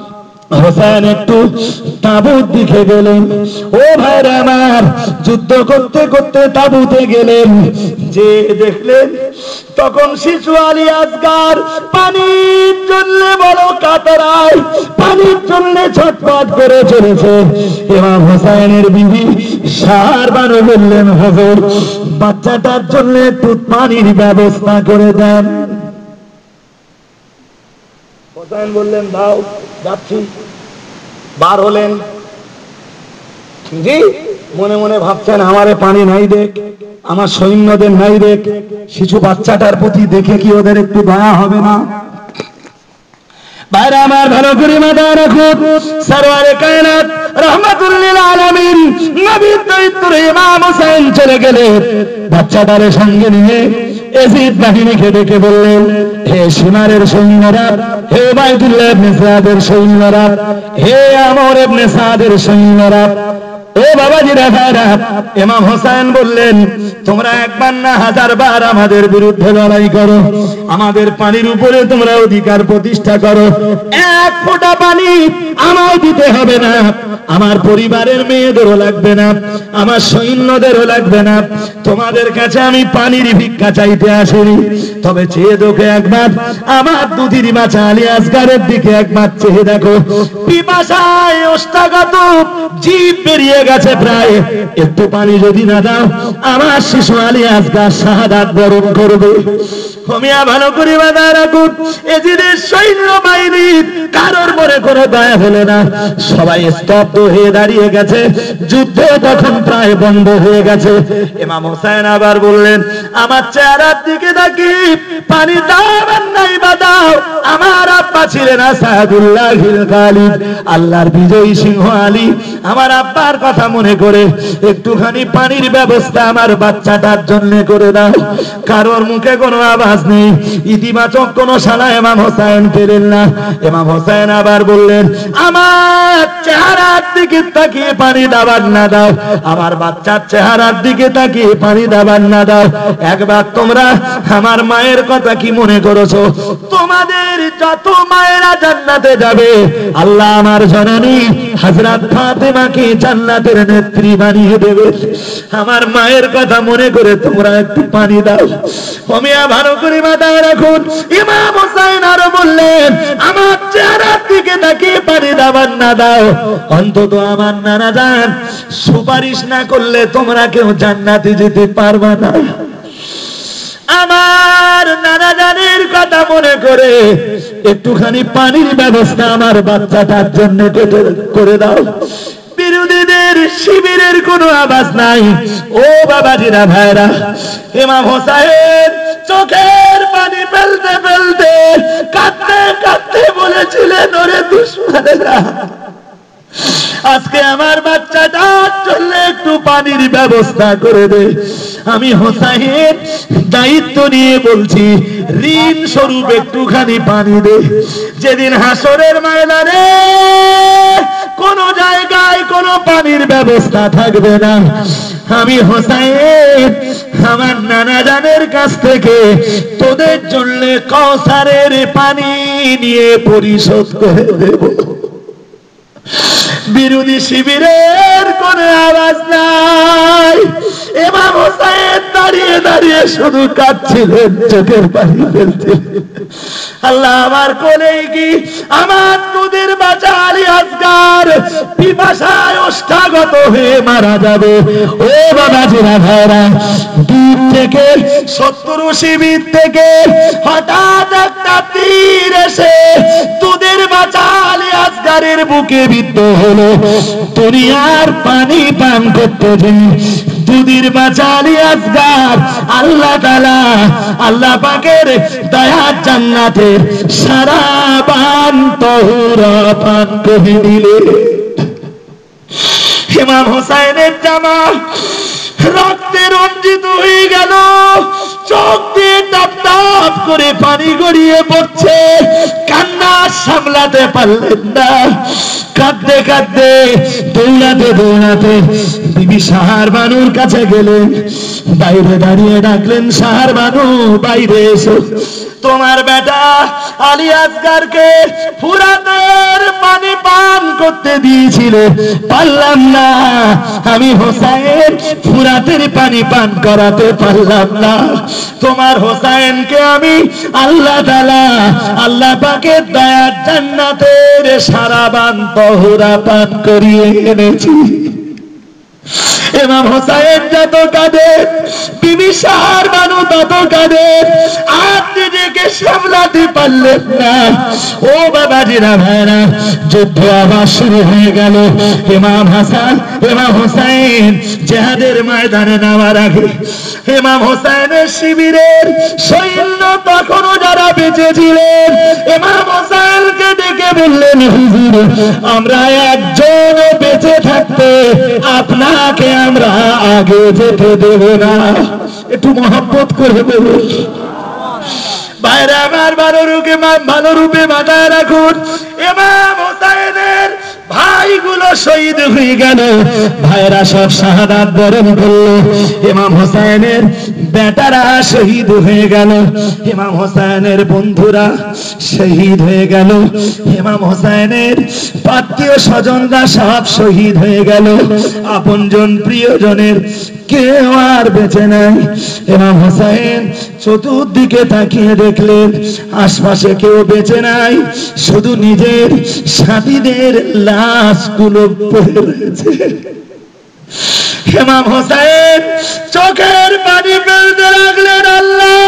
হোসেন একটু তাঁবুর দিকে গেলেন। ও ভাইরা আমার, যুদ্ধ করতে করতে তাঁবুতে গেলেন, যে দেখলেন তখন শিশু আলী আসগার পানির জন্য বড় কাতরায়, পানির জন্য ছটফট করে চলেছে। ইমাম হোসেনের বিবি সার বানো বললেন, হুজুর বাচ্চাটার জন্য একটু পানির ব্যবস্থা করে দেন। হোসেন বললেন, দাও, যাচ্ছি। বার হলেন, জি মনে মনে ভাবছেন আমারে পানি নাই দেখ, আমার সৈন্যদের নাই দেখ, শিশু বাচ্চাটার প্রতি দেখে কি ওদের একটু দয়া হবে না? বাইরে আমার ভালো করে মাথায় রাখুন, সরওয়ারে কায়নাত রাহমাতুল লিল আলামিন নবীর দৈত্য ইমাম হোসেন চলে গেলেন। বাচ্চাটারে সঙ্গে নিয়ে এজিদ বাহিনীকে ডেকে বললেন, হে সীমারের সৈন্যরা, হে উবাইদুল্লাহ ইবনে সাদের সৈন্যরা, হে আমর ইবনে সাদের সৈন্যরা, ও বাবাজিরা ভাইরা, ইমাম হোসেন বললেন, তোমরা একবার না হাজার বার আমাদের বিরুদ্ধে লড়াই করো, আমাদের পানির উপরে তোমরা অধিকার প্রতিষ্ঠা করো, এক ফোঁটা পানি আমায় দিতে হবে না, আমার পরিবারের মেয়েদেরও লাগবে না, আমার সৈন্যদেরও লাগবে না, তোমাদের কাছে আমি পানির ভিক্ষা চাইতে আসিনি, তবে চেয়ে দেখো একবার আমার দুধের বাচ্চা আলী আসগারের দিকে একবার চেয়ে দেখো, পিপাসায় ওষ্ঠাগত জীব বেরিয়ে গেছে প্রায়, একটু পানি যদি না দাও আমার শিশু আলী আসগার শাহাদাত বরণ করবে। হোমিয়া ভালো করে বাধা রাখুন, এজিদের সৈন্য বাহিনী কারোর মনে করে দয়া হলো না, সবাই স্তব্ধ হয়ে দাঁড়িয়ে গেছে, যুদ্ধ তখন প্রায় বন্ধ হয়ে গেছে। ইমাম হোসেন আবার বললেন, আমার চেহারার দিকে তাকি পানি দাও আর নাই বা দাও, আমার আব্বা ছিলেন আসাদুল্লাহিল গালিব, আল্লাহর বিজয়ী সিংহ আলী, আমার আব্বার কথা মনে করে একটুখানি পানির ব্যবস্থা আমার বাচ্চাটার জন্য করে দাও। কারোর মুখে কোনো আওয়াজ নেই, ইতিবাচক কোন সাড়া ইমাম হোসেন পেলেন না। ইমাম হোসেন আবার বললেন, আমার চেহারার দিকে তাকিয়ে পানি দাবার না দাও, আমার বাচ্চার চেহারার দিকে তাকিয়ে পানি দাবার না দাও, একবার তোমরা আমার মায়ের কথা কি মনে করেছো? তোমাদের যত মায়েরা জান্নাতে যাবে আল্লাহ আমার জননী হযরত ফাতেমাকে জান্নাতের নেত্রী বানিয়ে দেবে, আমার মায়ের কথা মনে করে তোমরা একটু পানি দাও। ওমিয়া ভালো করে মাথায় রাখুন, ইমাম হোসেন আরো বললেন, আমার চেহারার দিকে তাকিয়ে পানি দাবার না দাও, অন্তত আমার নানা জান সুপারিশ না করলে তোমরা কেউ জান্নাতে যেতে পারবে না, আমার নানা জানের কথা মনে করে একটুখানি পানির ব্যবস্থা আমার বাচ্চাটার জন্য করে দাও। বিরোধীদের শিবিরের কোনো আওয়াজ নাই। ও বাবাজিরা ভাইরা, ইমাম হোসেন চোখের পানি ফেলতে না। আজকে আমার বাচ্চাটার জন্য একটু পানির ব্যবস্থা করে দে। আমি হোসাইন দায়িত্ব নিয়ে বলছি, ঋণ স্বরূপ একটুখানি পানি দে। যেদিন হাসরের ময়দানে কোন জায়গায় কোনো পানির ব্যবস্থা থাকবে না, আমি হোসাইন আমার নানা জানের কাছ থেকে তোদের জন্য কাউসারের পানি নিয়ে পরিশোধ করে দেব। বিরোধী শিবিরের কোন আওয়াজ নাই। ইমাম হোসেন দাঁড়িয়ে দাঁড়িয়ে শুধু কাঁদছিলেন, চোখের পানি ফেলছিলেন। আল্লাহ আমার কোলে কি আমার দুধের বাচ্চা আলী আসগার পিপাসায় ওষ্ঠাগত হয়ে মারা যাবে। ও বাবাজিরা ভাইরা, দূর থেকে শত্রু শিবির থেকে হঠাৎ একটা তীর এসে দুধের বাচ্চা আলী আসগারের বুকে বিদ্ধ হলো। দুনিয়ার পানি পান করতে যে দুধের বাচ্চা আলী আসগার আল্লাহ তাআলা আল্লাহ পাকের দয়ার জান্নাতের সারা পান তহুরা পান করে দিলে। ইমাম হোসাইনের জামা রক্তে রঞ্জিত হয়ে গেল, চোখ দিয়ে টাপ টাপ করে পানি গড়িয়ে পড়ছে, কান্না সামলাতে পারলেন না। কাঁদতে কাঁদতে দৌড়াতে দৌড়াতে বিবি সাহার বানুর কাছে গেলেন, বাইরে দাঁড়িয়ে ডাকলেন, সাহার বানু বাইরে এসো, তোমার বেটা আলী আসগারকে ফুরাতের পানি পান করতে দিয়েছিল, পারলাম না। আমি হোসাইন ফুরাতের পানি পান করাতে পারলাম না। তোমার হোসাইনকে আমি আল্লাহ তাআলা আল্লাহ পাকের দয়ার জান্নাতের সারা বান তহুরা পান করিয়ে এনেছি। ইমাম হোসাইন যত কাঁদে, বিবি সাহার বানু তত কাঁদে, আর নিজেকে সামলাতে পারলেন না। ও বাবাজিরা ভাইরা, যুদ্ধ আবার শুরু হয়ে গেল। ইমাম হাসান ইমাম হোসাইন জিহাদের ময়দানে নামার আগে ইমাম হোসাইনের শিবিরের সৈন্য তখনও যারা বেঁচে ছিলেন ইমাম হোসাইনকে ডেকে বললেন, হুজুর আমরা একজন বেঁচে থাকতে আপনাকে আমরা আগে যেতে দেব না। একটু মহব্বত করে বলুন। বাইরে আমার ভালো রূপে ভালো রূপে মাথায় রাখুন, ইমাম হোসাইনের ভাইগুলো শহীদ হয়ে গেল, ভাইরা সব শাহাদাত বরণ করলো। ইমাম হোসাইনের বেটারা শহীদ হয়ে গেল, ইমাম হোসাইনের বন্ধুরা শহীদ হয়ে গেল, ইমাম হোসাইনের আত্মীয় স্বজনরা সব শহীদ হয়ে গেল। আপনজন প্রিয়জনের কেউ আর বেঁচে নাই। ইমাম হোসাইন চতুর্দিকে তাকিয়ে দেখলেন আশপাশে কেউ বেঁচে নাই, শুধু নিজের সাথীদের লাশগুলো পড়ে রয়েছে। ইমাম হোসাইন চোখের পানি ফেলতে লাগলেন, আল্লাহ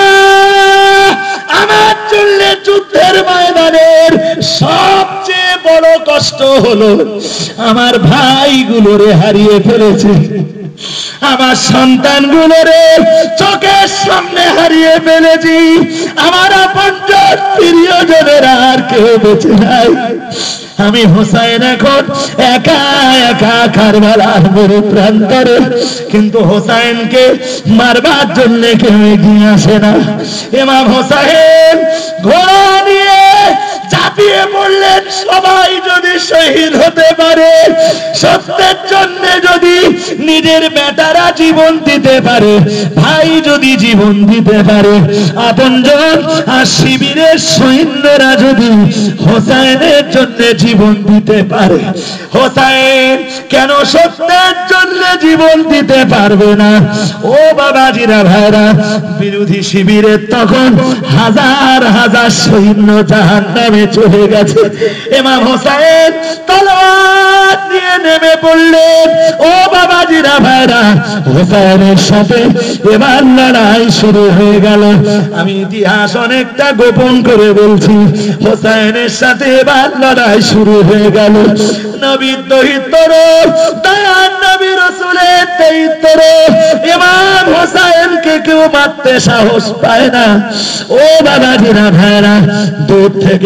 আমার জন্য যুদ্ধের ময়দানের সবচেয়ে বড় কষ্ট হলো আমার ভাইগুলোরে হারিয়ে ফেলেছে, আমার সন্তানগুলোরে চোখের সামনে হারিয়ে ফেলেছি, আমার আপনজন প্রিয়জনের আর কেউ বেঁচে নাই। আমি হোসাইন এখন একা একা কারবালার মরু প্রান্তরে, কিন্তু হোসাইনকে মারবার জন্য কেউ এগিয়ে আসে না। ইমাম হোসাইন ঘোড়া নিয়ে ঝাঁপিয়ে পড়লেন, সবাই যদি শহীদ হতে পারে, সত্যের জন্য যদি নিজের বেটারা জীবন দিতে পারে, ভাই যদি জীবন দিতে পারে, আপনজন আর শিবিরের সৈন্যরা যদি হোসাইনের জন্য জীবন দিতে পারে, হোসাইন কেন সত্যের জন্য জীবন দিতে পারবে না? ও বাবাজিরা ভাইরা, বিরোধী শিবিরের তখন হাজার হাজার সৈন্য জাহান্নামে চলে গেছে। ইমাম হোসাইন তলোয়ার নিয়ে নেমে পড়লেন। ও বাবাজিরা ভাইরা, হোসাইনের সাথে এবার লড়াই শুরু হয়ে গেল। আমি ইতিহাস অনেকটা গোপন করে বলছি, হোসাইনের সাথে এবার লড়াই শুরু হয়ে গেল। নবীর দহিতর দয়ার নবী রাসূলের দহিতর ইমাম হোসাইনকে কেউ মারতে সাহস পায় না। ও বাবাজিরা ভাইরা, দূর থেকে তীর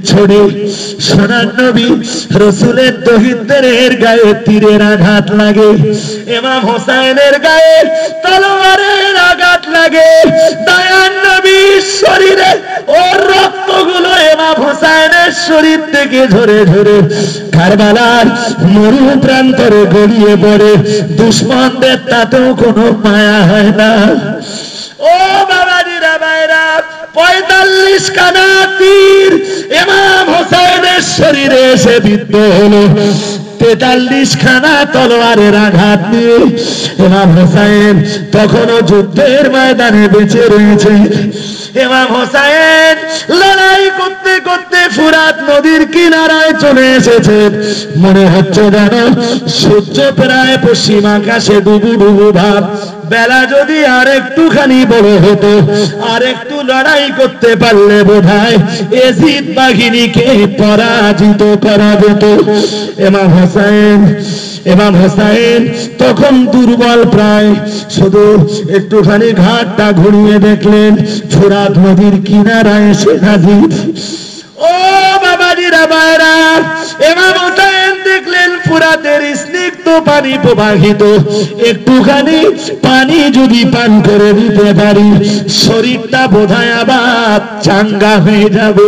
ছড়ে সোনার নবী রাসূলের দহিতের গায়ে তীরের আঘাত লাগে, ইমাম হোসেনের গায়ে তলোয়ারের আঘাত লাগে। দয়ার নবীর শরীরে ওর রক্তগুলো ইমাম হোসেনের শরীর থেকে ঝরে ঝরে কারবালার মরু প্রান্তরে গড়িয়ে পড়ে। দুশমনদের তাতেও কোনো মায়া হয় না। ও বাবাজিরা ভাইরা, পঁয়তাল্লিশ খানা তীর ইমাম হোসেনের শরীরে এসে বিদ্ধ হলো। তেতাল্লিশ খানা তলোয়ারের আঘাত নিয়ে ইমাম হোসেন তখনও যুদ্ধের ময়দানে বেঁচে রয়েছে। ইমাম হোসেন লড়াই করতে করতে ফুরাত নদীর কিনারায় চলে এসেছে। মনে হচ্ছে যেন সূর্য প্রায় পশ্চিম আকাশে ডুবু ডুবু ভাব। বেলা যদি আর একটুখানি বড় হতো, আর একটু লড়াই করতে পারলে বোধহয় এজিদ বাহিনীকে পরাজিত করা যেত। ইমাম হোসেন ইমাম হোসেন তখন দুর্বল প্রায়, শুধু একটুখানি ঘাটটা ঘুরিয়ে দেখলেন ফুরাত নদীর কিনারায় এসে হাজির। ও বাবাজিরা ভাইরা, ইমাম হোসেন দেখলেন ফুরাতের স্নিগ্ধ পানি প্রবাহিত, একটুখানি পানি যদি পান করে দিতে পারি শরীরটা বোধহয় আবার চাঙ্গা হয়ে যাবে।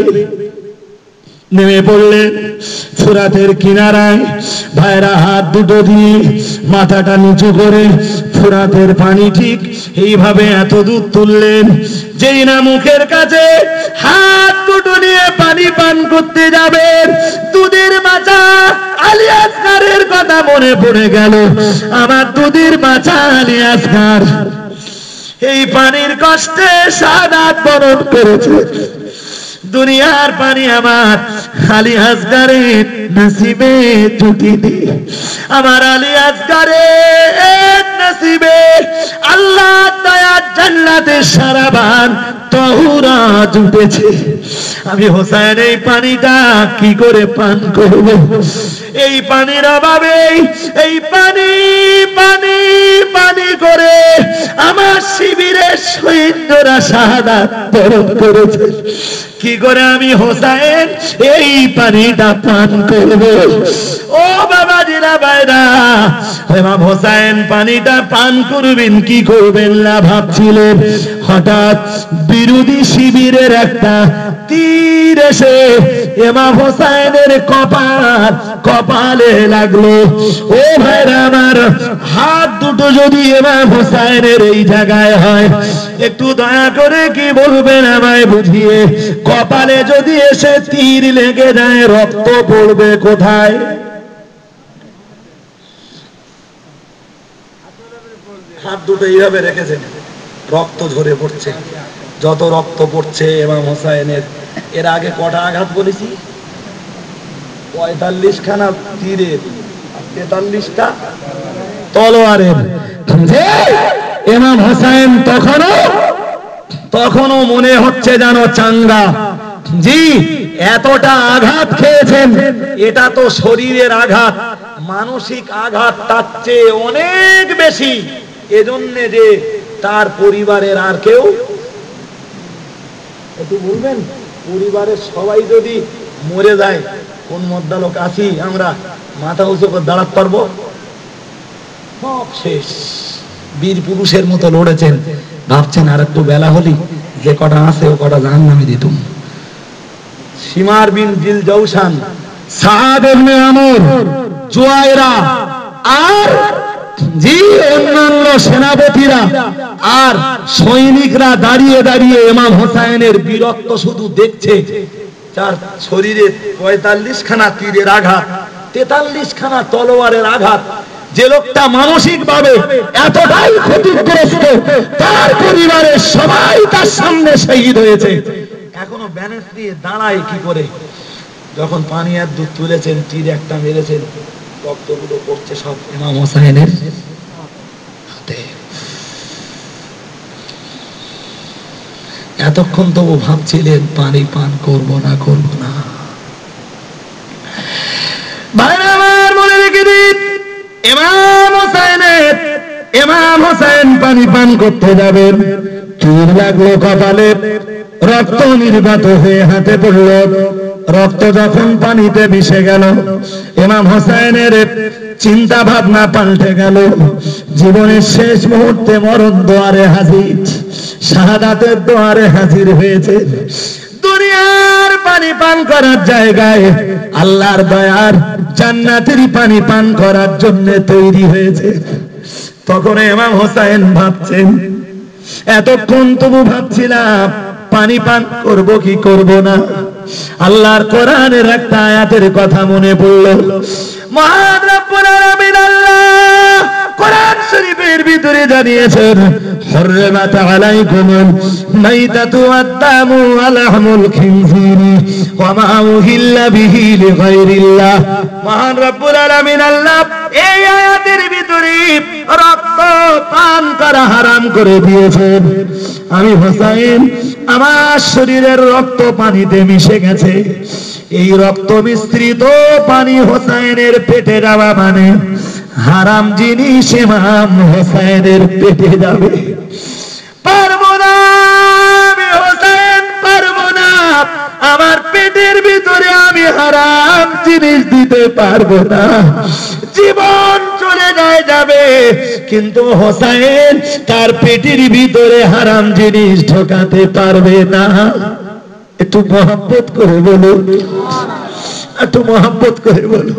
নেমে পড়লেন ফুরাতের কিনারায়। ভাইরা হাত দুটো দিয়ে মাথাটা নিচু করে ফুরাতের পানি ঠিক এইভাবে এত দূর তুললেন, যেই না মুখের কাছে হাত দুটো নিয়ে পানি পান করতে যাবেন, দুধের মাচা আলী আসগারের কথা মনে পড়ে গেল। আমার দুধের মাচা আলী আসগার এই পানির কষ্টে শাহাদাত বরণ করেছে। দুনিয়ার পানি আমার আলী আসগারের নসিবে জুটিনি, আমার আলী আসগারের নসিবে আল্লাহ দয়ার জান্নাতের সারাবান তহুরা জুটেছে। আমি হোসেন এই পানিটা কি করে পান করব? এই পানির অভাবে এই পানি পানি পানি করে আমার শিবিরের সৈন্যরা শাহাদাত বরণ করেছে। কি করে আমি হোসেন এই পানিটা পান করব? ও বাবাজিরা ভাইরা, ইমাম হোসেন পানিটা পান করবেন কি করবেন না ভাবছিলেন, হঠাৎ বিরোধী শিবিরের একটা তীর এসে ইমাম হোসেনের কপাল কপালে লাগলো। ও ভাইরা আমার, হাত দুটো যদি ইমাম হোসেনের এই জায়গায় হয়, একটু দয়া করে কি বলবেন আমায় বুঝিয়ে, কপালে যদি এসে তীর লেগে যায় রক্ত পড়বে কোথায়? হাত দুটো এইভাবে রেখেছেন, রক্ত ঝরে পড়ছে। যত রক্ত পড়ছে ইমাম হোসেনের, এর আগে কটা আঘাত বলেছি? পঁয়তাল্লিশ খানা তীরের, তেতাল্লিশটা তলোয়ারের। ইমাম হোসেন তখনও তখনও মনে হচ্ছে যেন চাঙ্গা। জি, এতটা আঘাত খেয়েছেন, এটা তো শরীরের আঘাত, মানসিক আঘাত তার চেয়ে অনেক বেশি। এজন্য যে তার পরিবারের আর কেউ, একটু বলবেন, পরিবারের সবাই যদি মরে যায়, কোন মদ্দা লোক আছি আমরা মাথা উঁচু করে দাঁড়াতে পারবো? সব শেষ। বীর পুরুষের মতো লড়েছেন, ভাবছেন আর একটু বেলা হলি যে কটা আছে ও কটা জাহান্নামে দিতুম। সিমার বিন জিল জৌসান, সাদ ইবনে আমর, জুয়াইরা আর জি অন্যান্য সেনাপতিরা আর সৈনিকরা দাঁড়িয়ে দাঁড়িয়ে ইমাম হোসেনের বীরত্ব শুধু দেখছে। তার শরীরে পঁয়তাল্লিশ খানা তীরের আঘাত, তেতাল্লিশ খানা তলোয়ারের আঘাত। যে লোকটা মানসিক ভাবে এতটাই ক্ষতিগ্রস্ত, তার পরিবারের সবাই তার সামনে শহীদ হয়েছে, এখনো ব্যানেজ দিয়ে দাঁড়ায় কি করে? যখন পানি আর দুধ তুলেছেন, তীর একটা মেরেছেন, রক্তগুলো পড়ছে সব ইমাম হোসেনের হাতে। এতক্ষণ তবু ভাবছিলেন পানি পান করব না করব না। ভাইরা আমার, মনে রেখে দিন, ইমাম হোসেনের ইমাম হোসেন পানি পান করতে যাবেন, তীর লাগলো কপালে, রক্ত নির্গত হয়ে হাতে পড়ল। রক্ত যখন পানিতে মিশে গেল, ইমাম হোসেনের চিন্তা ভাবনা পাল্টে গেল। জীবনের শেষ মুহূর্তে মরণ দুয়ারে হাজির, শাহাদাতের দুয়ারে হাজির হয়েছে। দুনিয়ার পানি পান করার জায়গায় আল্লাহর দয়ার জান্নাতের পানি পান করার জন্য তৈরি হয়েছে। তখন ইমাম হোসেন ভাবছেন, এতক্ষণ তবু ভাবছিলাম পানি পান করব কি করব না। আল্লাহর কোরআনের একটা আয়াতের কথা মনে পড়ল। মহান রব্বুল আলামিন আল্লাহ কোরআন শরীফের ভিতরে জানিয়েছেন, হুররিমাত আলাইকুমুল মাইতাতু ওয়াদ-দামু ওয়া লাহমুল খিনজিরি ওয়া মা উহিল্লা বিহি লিগাইরিল্লাহ। মহান রব্বুল আলামিন আল্লাহ এই আয়াতের ভিতরে রক্ত পান করা হারাম করে দিয়েছেন। আমি হোসেন, আমার শরীরের রক্ত পানিতে মিশে গেছে। এই রক্ত মিশ্রিত পানি হোসেনের পেটে যাওয়া মানে হারাম জিনিস ইমাম হোসেনের পেটে যাবে। পারবো না আমি হোসেন, পারবো না। আমার পেটের ভিতরে আমি হারাম জিনিস দিতে পারবো না। জীবন চলে যায় যাবে, কিন্তু হোসেন তার পেটের ভিতরে হারাম জিনিস ঢোকাতে পারবে না। একটু মহব্বত করে বলুন, একটু মহব্বত করে বলুন।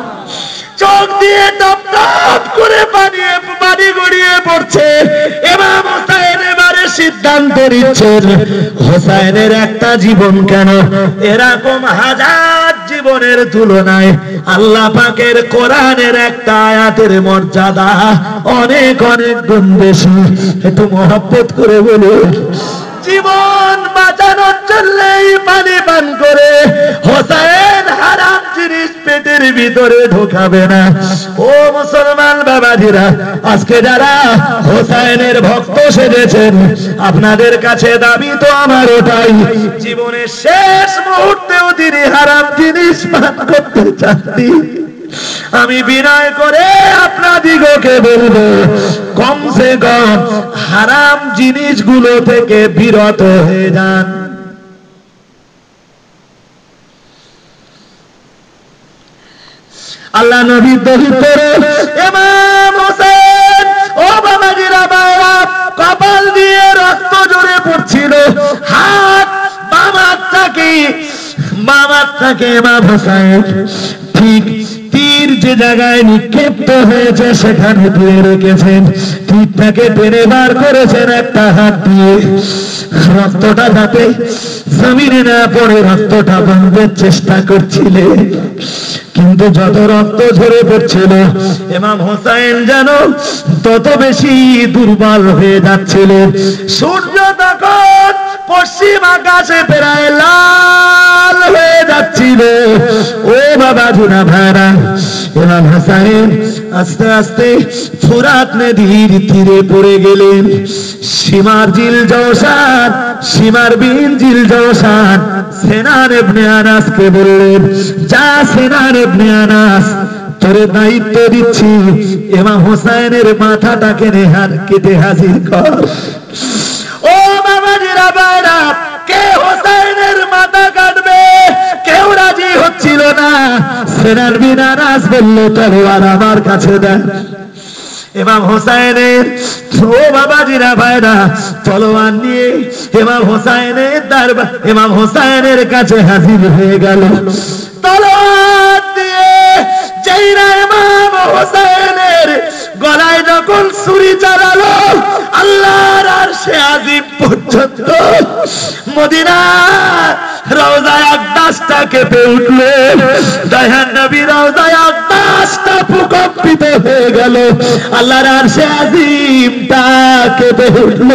চোখ দিয়ে টপ টপ করে পানি পানি গড়িয়ে পড়ছে। ইমাম হোসেন এবারে সিদ্ধান্ত নিচ্ছেন, হোসেনের একটা জীবন কেন, এরকম হাজার জীবনের তুলনায় আল্লাহ পাকের কোরআনের একটা আয়াতের মর্যাদা অনেক অনেক গুণ বেশি। একটু মহব্বত করে বলুন। জীবন বাঁচানোর জন্যই পানি পান করে হোসেন হারাম জিনিস পেটের ভিতরে ঢোকাবে না। ও মুসলমান বাবাজিরা, আজকে যারা হোসেনের ভক্ত সেজেছেন, আপনাদের কাছে দাবি তো আমার ওটাই, জীবনের শেষ মুহূর্তেও তিনি হারাম জিনিস পান করতে চাননি। আমি বিনয় করে আপনাদিগকে বলবো, কমসে কম হারাম জিনিসগুলো থেকে বিরত হয়ে যান। আল্লাহ নবীর দলিল করে ইমাম হোসেন, ও বাবাজিরা বাবা, কপাল দিয়ে রক্ত ঝরে পড়ছিল। হাত বামাটাকে বামাটাকে ইমাম হোসেন ঠিক তীর যে জায়গায় নিক্ষেপ্ত হয়েছে সেখানে ধুয়ে রেখেছেন। তীরটাকে টেনে বার করেছেন একটা হাত দিয়ে, রক্তটা যাতে জমিনে না পড়ে রক্তটা বন্ধের চেষ্টা করছিলেন। কিন্তু যত রক্ত ঝরে পড়ছিল, ইমাম হোসেন যেন তত বেশি দুর্বল হয়ে যাচ্ছিলেন। সূর্য তখন পশ্চিম আকাশে প্রায় লাল হয়ে যাচ্ছিল। ও বাবা জুনা ভাইরা, ইমাম হোসেন আস্তে আস্তে ফুরাত নদীর তীরে পড়ে গেলেন। সীমার জিল জওসান, সীমার বিন জিল জওসান সেনান ইবনে আনাসকে বললেন, যা সেনান ইবনে আনাস, তোরে দায়িত্ব দিচ্ছি, ইমাম হোসেনের মাথাটাকে নেহার কেটে হাজির কর। ও বাবাজিরা বাইরা, কে হোসেনের মাথা কাটবে? কেউ রাজি হচ্ছিল না। সেনান বিন আনাস বলল, তলোয়ার আমার কাছে দেন। ইমাম হোসেনের, ও বাবাজিরা ভাইরা, তলোয়ার নিয়ে ইমাম হোসেনের দরবার, ইমাম হোসেনের কাছে হাজির হয়ে গেল। তলোয়ার দিয়ে যেই না ইমাম হোসেনের গলায় যখন ছুরি চালালো, আল্লাহর আরশে আজিম পর্যন্ত মদিনা রওজায়ে আকদাসটা কেঁপে উঠল। দয়ার নবী রওজায়ে আকদাসটা ভূকম্পিত হয়ে গেল। আল্লাহর আরশে আজিমটা কেঁপে উঠল।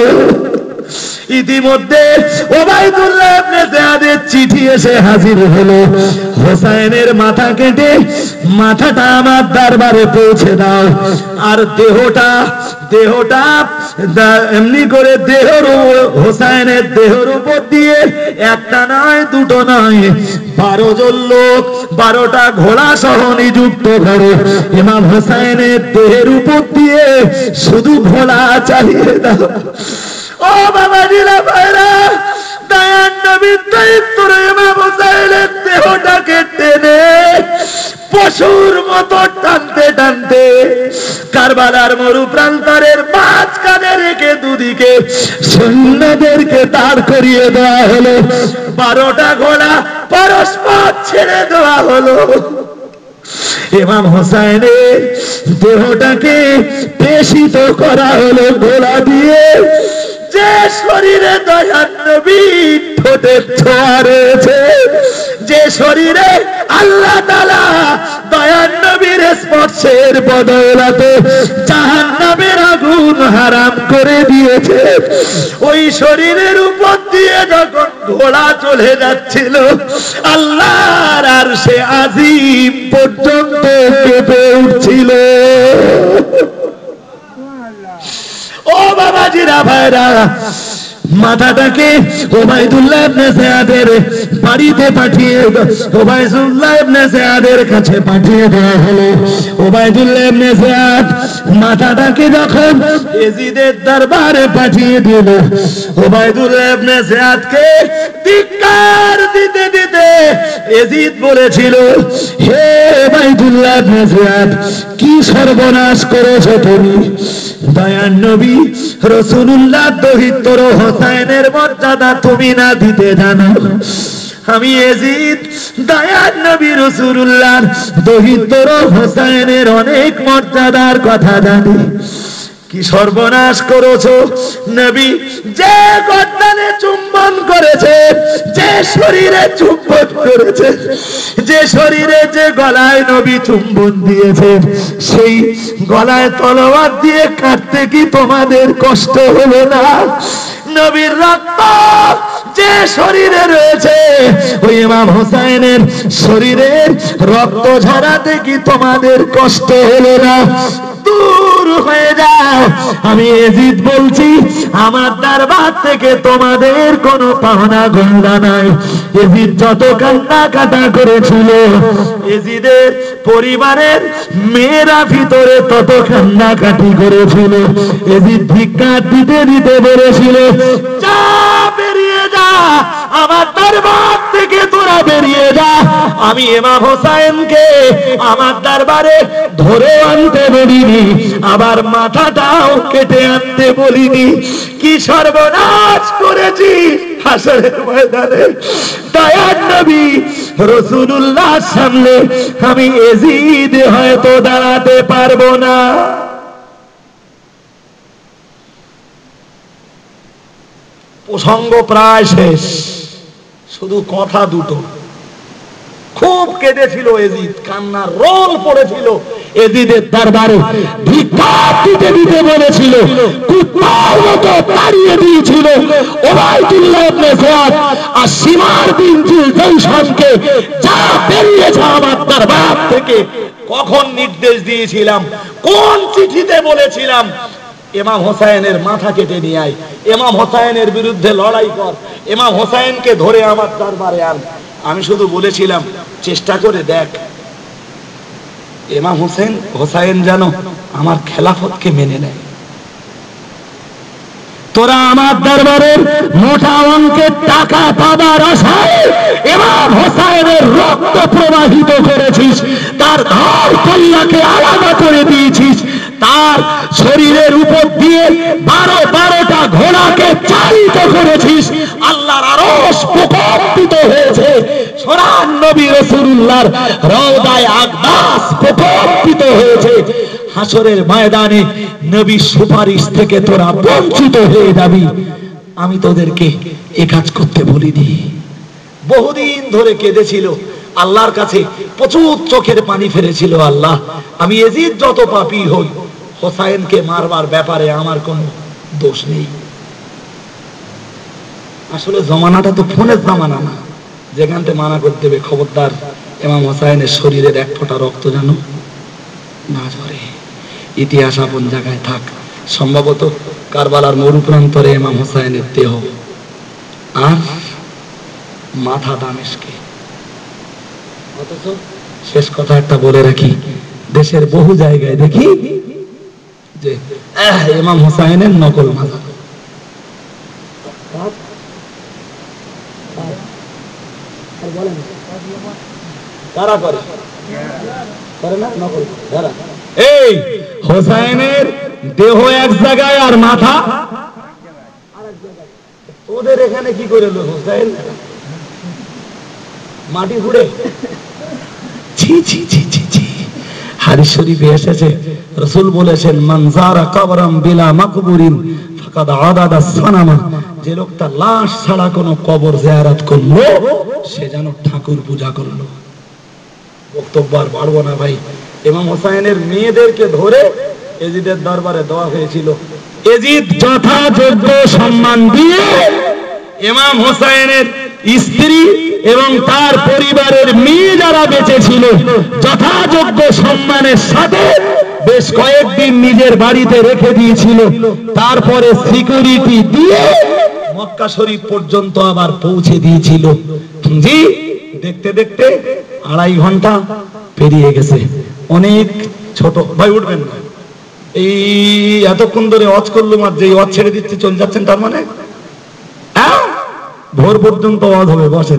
ইতিমধ্যে ওবাইদুল্লাহ ইবনে জিয়াদের চিঠি এসে হাজির হলো। হোসেনের মাথা কেটে মাথাটা আমার দরবারে পৌঁছে দাও, আর দেহটা দেহটা এমনি করে দেহর হোসেনের দেহর উপর দিয়ে একটা নয় দুটো নয় বারো জন লোক, বারোটা ঘোড়া সহ নিযুক্ত করো। ইমাম হোসেনের দেহের উপর দিয়ে শুধু ঘোড়া চালিয়ে দাও। ও বাবাজিরা ভাইরা, দয়ার নবীর দায়িত্ব ইমাম হোসেনের দেহটাকে টেনে পশুর মতো টানতে টানতে কারবালার মরু প্রান্তরের মাঝখানে রেখে দুদিকে সৈন্যদেরকে দাঁড় করিয়ে দেওয়া হলো। বারোটা ঘোড়া পরস্পর ছেড়ে দেওয়া হলো। ইমাম হোসেনের দেহটাকে পেশিত করা হলো ঘোড়া দিয়ে। যে শরীরে দয়ার নবী ঠোঁটে ছোঁয়া রয়েছে, যে শরীরে আল্লাহ তাআলা দয়ার নবীর স্পর্শের বদৌলতে জাহান্নামের আগুন হারাম করে দিয়েছে, ওই শরীরের উপর দিয়ে যখন ঘোড়া চলে যাচ্ছিল আল্লাহর আরশে আজিম পর্যন্ত কেঁপে উঠছিল। ও বাবাজিরা ভাইরা, মাথাটাকে ওবাইদুল্লাহ ইবনে জিয়াদের বাড়িতে পাঠিয়ে ওবাইদুল্লাহ ইবনে জিয়াদের কাছে পাঠিয়ে দেওয়া হলো। ওবাইদুল্লাহ ইবনে জিয়াদ মাথাটাকে যখন ইয়াজিদের দরবারে পাঠিয়ে দিল, ওবাইদুল্লাহ ইবনে জিয়াদকে ধিক্কার দিতে দিতে ইয়াজিদ বলেছিল, হে ওবাইদুল্লাহ ইবনে জিয়াদ, কি সর্বনাশ করেছো তুমি? দয়ার নবী রাসূলুল্লাহ দহিতর হোসেনের মর্যাদা তুমি না দিতে জানো? আমি ইয়াজিদ দয়ার নবী রাসূলুল্লাহর দহিতর হোসেনের অনেক মর্যাদার কথা জানি। কি সর্বনাশ করেছো নবী? যে গর্দানে চুম্বন করেছে, যে শরীরে চুম্বন করেছে, যে শরীরে যে গলায় নবী চুম্বন দিয়েছে, সেই গলায় তলোয়ার দিয়ে কাটতে কি তোমাদের কষ্ট হলো না? নবীর রক্ত যে শরীরে রয়েছে, ওই ইমাম হোসেনের শরীরের রক্ত ঝরাতে কি তোমাদের কষ্ট হলো না? দূর হয়ে যাও। আমি ইয়াজিদ বলছি, আমার দরবার থেকে তোমাদের কোনো পাওনা গঙ্গা নাই। ইয়াজিদ যত কান্না কাটা করেছিল, ইয়াজিদের পরিবারের মেয়েরা ভিতরে তত কান্না কাটি করেছিল। ইয়াজিদ ভিক্ষা দিতে দিতে বলেছিল, যা বেরিয়ে যা, আমার দরবার থেকে তোরা বেরিয়ে যা। আমি ইমাম হোসেনকে আমার দরবারে ধরে আনতে বলিনি, আবার মাথাটাও কেটে আনতে বলিনি। কি সর্বনাশ করেছি হাসরের ময়দানে। দয়ার নবী রাসূলুল্লাহর সামনে আমি ইয়াজিদ হয়তো দাঁড়াতে পারবো না। প্রসঙ্গ প্রায় শেষ, শুধু কথা দুটো। খুব কেঁদেছিল ইয়াজিদ, কান্নার রোল পড়েছিল। ইয়াজিদের দরবারে ভিক্ষা দিতে দিতে বলেছিল, কুত্তার মতো তাড়িয়ে দিয়েছিল ওবাইদুল্লাহ ইবনে জিয়াদ আর সীমার বিন জৈশনকে, যা বেরিয়ে যা আমার দরবার থেকে। কখন নির্দেশ দিয়েছিলাম? কোন চিঠিতে বলেছিলাম ইমাম হোসেনের মাথা কেটে নিয়ে আয়, ইমাম হোসেনের বিরুদ্ধে লড়াই কর, ইমাম হোসেনকে ধরে আমার দরবারে আন? আমি শুধু বলেছিলাম, চেষ্টা করে দেখ ইমাম হোসেন হোসেন যেন আমার খেলাফতকে মেনে নেয়। তোরা আমার দরবারের মোটা অঙ্কের টাকা পাবার আশায় ইমাম হোসেনের রক্ত প্রবাহিত করেছিস, তার ধর কল্যাকে আলাদা করে দিয়েছিস, তার শরীরের উপর দিয়ে বারো বারোটা ঘোড়াকে চালিত করেছিস। আল্লাহর আরশ প্রকম্পিত হয়েছে, সোনার নবী রাসূলুল্লাহর রওদায়ে আকদাস প্রকম্পিত হয়েছে। হাসরের ময়দানে নবীর সুপারিশ থেকে তোরা বঞ্চিত হয়ে যাবি। আমি তোদেরকে এ কাজ করতে বলিনি। বহুদিন ধরে কেঁদেছিল, আল্লাহর কাছে প্রচুর চোখের পানি ফেলেছিল। আল্লাহ, আমি ইয়াজিদ যত পাপী হই, হোসেনকে মারবার ব্যাপারে আমার কোনো দোষ নেই। আসলে জমানাটা তো ফোনের জামানা না, যেখানতে মানা করতে দেবে, খবরদার ইমাম হোসেনের শরীরের এক ফোঁটা রক্ত যেন না ঝরে। ইতিহাস আপন জায়গায় থাক। সম্ভবত কারবালার মরু প্রান্তরে ইমাম হোসেনের দেহ, আর মাথা দামেস্কে। অথচ শেষ কথা একটা বলে রাখি, দেশের বহু জায়গায় দেখি যে ইমাম হোসেনের নকল মাজার। কারা করে করে না নকল যারা এই হোসেনের দেহ এক জায়গায় আর মাথা আরেক জায়গায়। তোদের এখানে কি করে লোক হোসেন মাটি ফুড়ে? ছি ছি ছি ছি ছি। হাদিস শরীফে এসেছে রাসূল বলেছেন মান যারা কবরাম বিলা মাকবুরিন ফাকাদ আদাদা সানামা, যে লোকটা লাশ ছাড়া কোনো কবর জিয়ারত করলো সে যেন ঠাকুর পূজা করলো। বক্তব্য আর বাড়বো না ভাই। ইমাম হোসেনের মেয়েদেরকে ধরে এজিদের দরবারে দেওয়া হয়েছিল। এজিদ যথাযোগ্য সম্মান দিয়ে ইমাম হোসেনের স্ত্রী এবং তার পরিবারের মেয়ে যারা বেঁচে ছিল যথাযোগ্য সম্মানের সাথে বেশ কয়েকদিন নিজের বাড়িতে রেখে দিয়েছিল। তারপরে সিকিউরিটি দিয়ে মক্কা শরীফ পর্যন্ত আবার পৌঁছে দিয়েছিল। জি, দেখতে দেখতে আড়াই ঘন্টা পেরিয়ে গেছে। অনেক ছোট ভাই উঠবেন না, এই এতক্ষণ ধরে ওয়াজ করলাম আর যে ওয়াজ ছেড়ে দিচ্ছে চলে যাচ্ছেন, তার মানে ভোর পর্যন্ত ওয়াজ হবে, বসেন।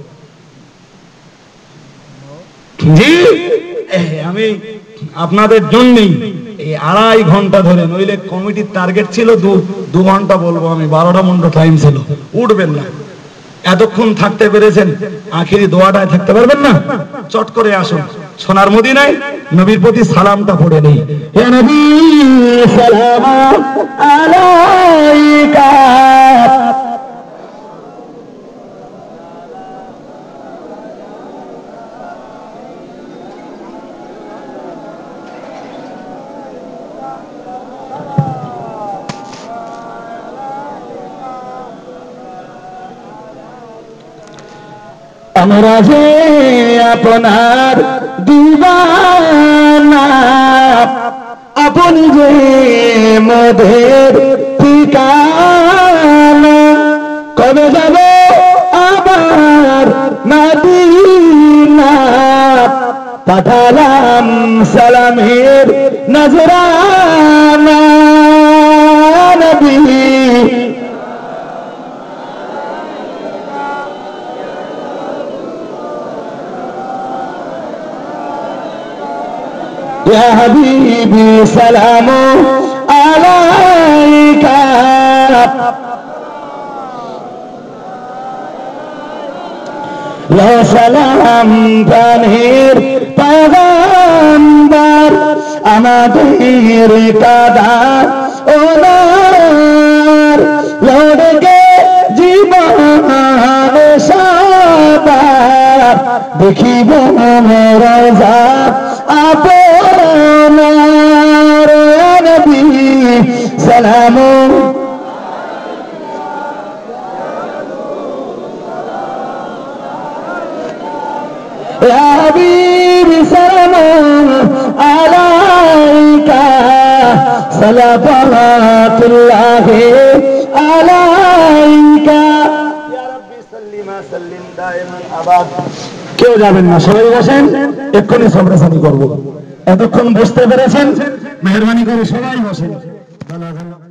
জি, আমি আপনাদের জন্যই এই আড়াই ঘন্টা ধরে, নইলে কমিটির টার্গেট ছিল দু দু ঘন্টা বলবো আমি, বারোটা মন্ড টাইম ছিল। উঠবেন না, এতক্ষণ থাকতে পেরেছেন, আখিরি দোয়াটায় থাকতে পারবেন না? চট করে আসুন, সোনার মদিনায় নবীর প্রতি সালামটা পড়ে নেই। হে নবী সালাম আলাইকা, আমরা যে আপনার দিওয়ানা, আপনি যে মোদের ঠিকানা, কবে যাব আবার মদিনা, পাঠালাম সালামের নজরানা নবী। يا حبيبي سلام عليك، لا سلام প্রাণের পয়গম্বর, আমাদের কাদা ওনার লড়কে জীবন সবার, দেখিব রোজা আপনার নবী সালাম। ইয়া হাবিবি সালাম আলাইকা, সালাওয়াতুল্লাহি আলাইকা, ইয়া রাব্বি সাল্লিমা সাল্লিম দাইমান আবাদ। কেউ যাবেন না, সবাই বসেন, এক্ষুনি সবরাসানি করবো। এতক্ষণ বসতে পেরেছেন, মেহরবানি করে সবাই বসেন।